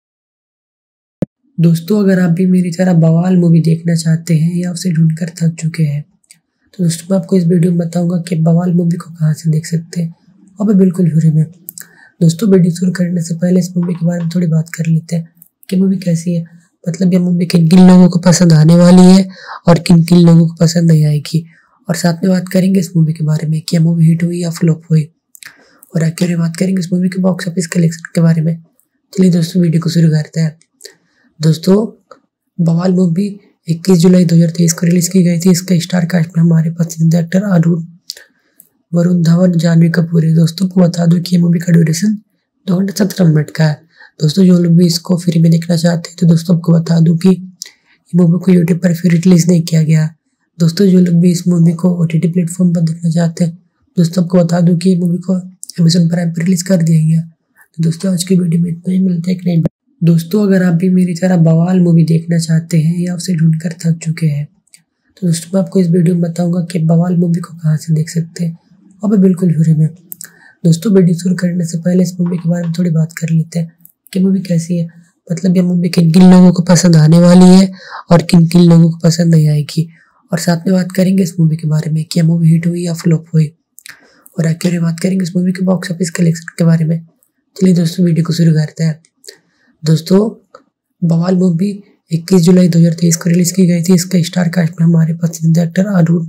दोस्तों अगर आप भी मेरी तरह बवाल मूवी देखना चाहते हैं या उसे ढूंढकर थक चुके हैं तो दोस्तों मैं आपको इस वीडियो में बताऊंगा कि बवाल मूवी को कहाँ से देख सकते हैं, और भी बिल्कुल फ्री में। दोस्तों वीडियो शुरू करने से पहले इस मूवी के बारे में थोड़ी बात कर लेते हैं कि मूवी कैसी है, मतलब ये मूवी किन किन लोगों को पसंद आने वाली है और किन किन लोगों को पसंद नहीं आएगी, और साथ में बात करेंगे इस मूवी के बारे में कि मूवी हिट हुई या फ्लॉप हुई, और आखिर में बात करेंगे इस मूवी के बॉक्स ऑफिस कलेक्शन के बारे में। चलिए दोस्तों वीडियो को शुरू करते हैं। दोस्तों बवाल मूवी इक्कीस जुलाई दो हज़ार तेईस को रिलीज की गई थी। इसका स्टार कास्ट में हमारे पसंदीदा एक्टर अरुण वरुण धवन, जानवी कपूर है। दोस्तों को बता दूं कि ये मूवी का ड्यूरेशन दो घंटे सत्रह मिनट का है। दोस्तों जो लोग भी इसको फ्री में देखना चाहते हैं तो दोस्तों आपको बता दूं कि ये मूवी को यूट्यूब पर फ्री रिलीज नहीं किया गया। दोस्तों जो लोग भी इस मूवी को ओटीटी प्लेटफॉर्म पर देखना चाहते हैं दोस्तों आपको बता दूं कि ये मूवी को अमेज़न प्राइम पर रिलीज कर दिया गया। तो दोस्तों आज की वीडियो में इतना ही, मिलते हैं एक नई। दोस्तों अगर आप भी मेरी तरह बवाल मूवी देखना चाहते हैं या उसे ढूंढकर थक चुके हैं तो दोस्तों मैं आपको इस वीडियो में बताऊंगा कि बवाल मूवी को कहाँ से देख सकते हैं, और भी बिल्कुल फ्री में। दोस्तों वीडियो शुरू करने से पहले इस मूवी के बारे में थोड़ी बात कर लेते हैं कि मूवी कैसी है, मतलब ये मूवी किन किन लोगों को पसंद आने वाली है और किन किन लोगों को पसंद नहीं आएगी, और साथ में बात करेंगे इस मूवी के बारे में कि मूवी हिट हुई या फ्लॉप हुई, और आखिर में बात करेंगे इस मूवी के बॉक्स ऑफिस कलेक्शन के बारे में। चलिए दोस्तों वीडियो को शुरू करते हैं। दोस्तों बवाल मूवी इक्कीस जुलाई दो हज़ार तेईस को रिलीज की गई थी। इसका स्टार कास्ट में हमारे पसंदीदा एक्टर अरुण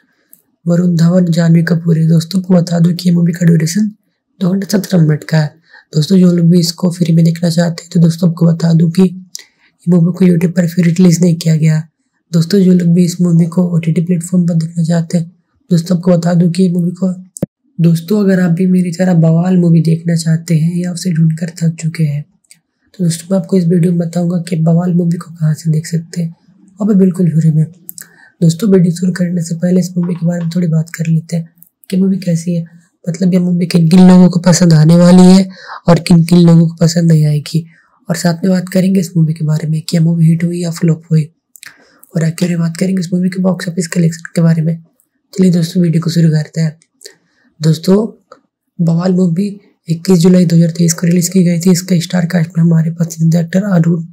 वरुण धवन, जानवी कपूर है। दोस्तों को बता दूं कि ये मूवी का ड्यूरेशन दो घंटे सत्रह मिनट का है। दोस्तों जो लोग भी इसको फ्री में देखना चाहते हैं तो दोस्तों आपको बता दूं कि ये मूवी को यूट्यूब पर फ्री रिलीज नहीं किया गया। दोस्तों जो लोग भी इस मूवी को ओटीटी प्लेटफॉर्म पर देखना चाहते हैं दोस्तों आपको बता दूं कि ये मूवी को दोस्तों अगर आप भी मेरी तरह बवाल मूवी देखना चाहते हैं या उसे ढूंढकर थक चुके हैं तो दोस्तों मैं आपको इस वीडियो में बताऊंगा कि बवाल मूवी को कहाँ से देख सकते हैं और मैं बिल्कुल फ्री में। दोस्तों वीडियो शुरू करने से पहले इस मूवी के बारे में थोड़ी बात कर लेते हैं कि मूवी कैसी है, मतलब ये मूवी किन किन लोगों को पसंद आने वाली है और किन किन लोगों को पसंद नहीं आएगी, और साथ में बात करेंगे इस मूवी के बारे में कि यह मूवी हिट हुई या फ्लॉप हुई, और आखिर बात करेंगे इस मूवी के बॉक्स ऑफिस कलेक्शन के बारे में। चलिए दोस्तों वीडियो को शुरू करते हैं। दोस्तों बवाल मूवी इक्कीस जुलाई दो हज़ार तेईस को रिलीज की गई थी। इसका स्टार कास्ट में हमारे पसंदीदा एक्टर अरुण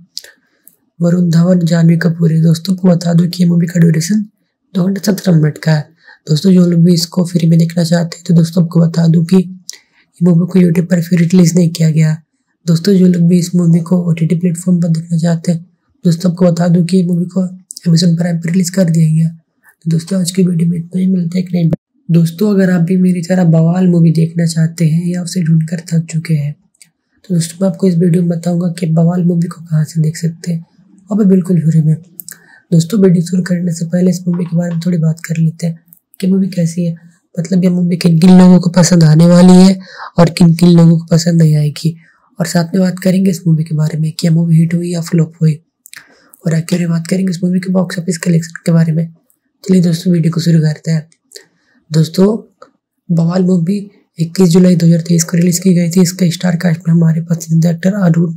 वरुण धवन, जानवी कपूर है। दोस्तों को बता दूं कि ये मूवी का ड्यूरेशन दो घंटे सत्रह मिनट का है। दोस्तों जो लोग भी इसको फ्री में देखना चाहते हैं तो दोस्तों आपको बता दूं कि ये मूवी को यूट्यूब पर फ्री रिलीज नहीं किया गया। दोस्तों जो लोग भी इस मूवी को ओटीटी प्लेटफॉर्म पर देखना चाहते हैं दोस्तों आपको बता दूं कि ये मूवी को अमेजन प्राइम पर रिलीज कर दिया गया। तो दोस्तों आज की वीडियो में इतना ही, मिलते हैं एक नई। दोस्तों अगर आप भी मेरी तरह बवाल मूवी देखना चाहते हैं या उसे ढूंढकर थक चुके हैं तो दोस्तों मैं आपको इस वीडियो में बताऊंगा कि बवाल मूवी को कहाँ से देख सकते हैं और मैं बिल्कुल फ्री में। दोस्तों वीडियो शुरू करने से पहले इस मूवी के बारे में थोड़ी बात कर लेते हैं कि मूवी कैसी है, मतलब ये मूवी किन किन लोगों को पसंद आने वाली है और किन किन लोगों को पसंद नहीं आएगी, और साथ में बात करेंगे इस मूवी के बारे में कि यह मूवी हिट हुई या फ्लॉप हुई, और आखिर बात करेंगे इस मूवी के बॉक्स ऑफिस कलेक्शन के बारे में। चलिए दोस्तों वीडियो को शुरू करते हैं। दोस्तों बवाल मूवी इक्कीस जुलाई दो हज़ार तेईस को रिलीज की गई थी। इसका स्टार कास्ट में हमारे पसंदीदा एक्टर अरुण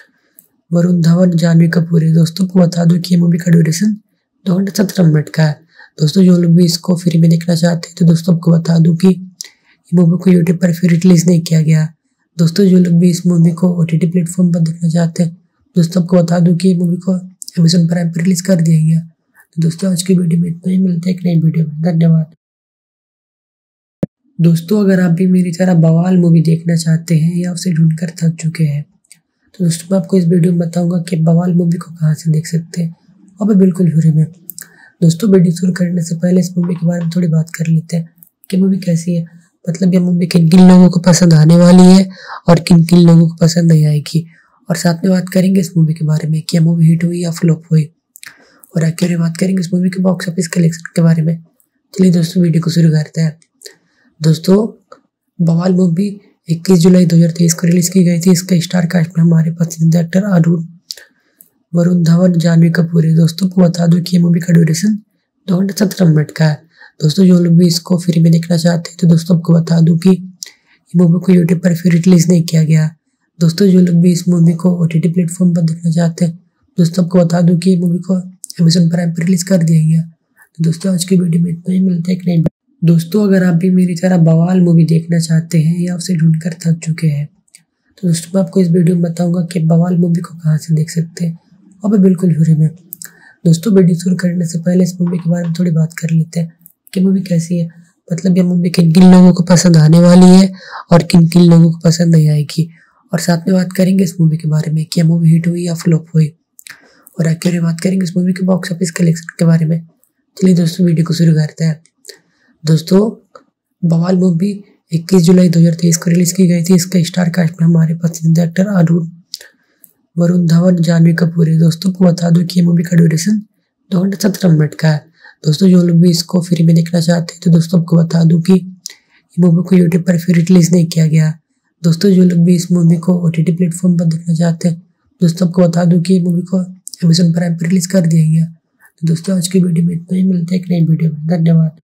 वरुण धवन, जानवी कपूर है। दोस्तों को बता दूं कि ये मूवी का ड्यूरेशन दो घंटे सत्रह मिनट का है। दोस्तों जो लोग भी इसको फ्री में देखना चाहते हैं तो दोस्तों आपको बता दूं कि ये मूवी को यूट्यूब पर फ्री रिलीज नहीं किया गया। दोस्तों जो लोग भी इस मूवी को ओटीटी प्लेटफॉर्म पर देखना चाहते हैं दोस्तों आपको बता दूं कि ये मूवी को अमेजन प्राइम पर रिलीज कर दिया गया। तो दोस्तों आज की वीडियो में इतना ही, मिलते हैं एक नई वीडियो में। धन्यवाद। दोस्तों अगर आप भी मेरी तरह बवाल मूवी देखना चाहते हैं या उसे ढूंढकर थक चुके हैं तो दोस्तों मैं आपको इस वीडियो में बताऊंगा कि बवाल मूवी को कहाँ से देख सकते हैं और मैं बिल्कुल फ्री में। दोस्तों वीडियो शुरू करने से पहले इस मूवी के बारे में थोड़ी बात कर लेते हैं कि मूवी कैसी है, मतलब ये मूवी किन किन लोगों को पसंद आने वाली है और किन किन लोगों को पसंद नहीं आएगी, और साथ में बात करेंगे इस मूवी के बारे में कि यह मूवी हिट हुई या फ्लॉप हुई, और आखिर बात करेंगे इस मूवी के बॉक्स ऑफिस कलेक्शन के बारे में। चलिए दोस्तों वीडियो को शुरू करते हैं। दोस्तों बवाल मूवी इक्कीस जुलाई दो हज़ार तेईस को रिलीज की गई थी। इसका स्टार कास्ट में हमारे पसंदीदा एक्टर अरुण वरुण धवन, जानवी कपूर है। दोस्तों को बता दूं कि ये मूवी का ड्यूरेशन दो घंटे सत्रह मिनट का है। दोस्तों जो लोग भी इसको फ्री में देखना चाहते हैं तो दोस्तों आपको बता दूं कि ये मूवी को यूट्यूब पर फ्री रिलीज नहीं किया गया। दोस्तों जो लोग भी इस मूवी को ओटीटी प्लेटफॉर्म पर देखना चाहते हैं दोस्तों आपको बता दूं कि ये मूवी को अमेजन प्राइम पर रिलीज कर दिया गया। तो दोस्तों आज की वीडियो में इतना ही, मिलते हैं एक नई। दोस्तों अगर आप भी मेरी तरह बवाल मूवी देखना चाहते हैं या उसे ढूंढकर थक चुके हैं तो दोस्तों मैं आपको इस वीडियो में बताऊंगा कि बवाल मूवी को कहाँ से देख सकते हैं और मैं बिल्कुल फ्री में। दोस्तों वीडियो शुरू करने से पहले इस मूवी के बारे में थोड़ी बात कर लेते हैं कि मूवी कैसी है, मतलब ये मूवी किन किन लोगों को पसंद आने वाली है और किन किन लोगों को पसंद नहीं आएगी, और साथ में बात करेंगे इस मूवी के बारे में कि यह मूवी हिट हुई या फ्लॉप हुई, और आखिर बात करेंगे इस मूवी के बॉक्स ऑफिस कलेक्शन के बारे में। चलिए दोस्तों वीडियो को शुरू करते हैं। दोस्तों बवाल मूवी इक्कीस जुलाई दो हज़ार तेईस को रिलीज की गई थी। इसका स्टार कास्ट में हमारे पसंदीदा एक्टर अरुण वरुण धवन, जानवी कपूर है। दोस्तों को बता दूं कि ये मूवी का ड्यूरेशन दो घंटे सत्रह मिनट का है। दोस्तों जो लोग भी इसको फ्री में देखना चाहते हैं तो दोस्तों आपको बता दूं कि ये मूवी को यूट्यूब पर फ्री रिलीज नहीं किया गया। दोस्तों जो लोग भी इस मूवी को ओटीटी प्लेटफॉर्म पर देखना चाहते हैं दोस्तों आपको बता दूं कि ये मूवी को अमेजन प्राइम पर रिलीज कर दिया गया। तो दोस्तों आज की वीडियो में इतना ही, मिलते हैं एक नई वीडियो में। धन्यवाद।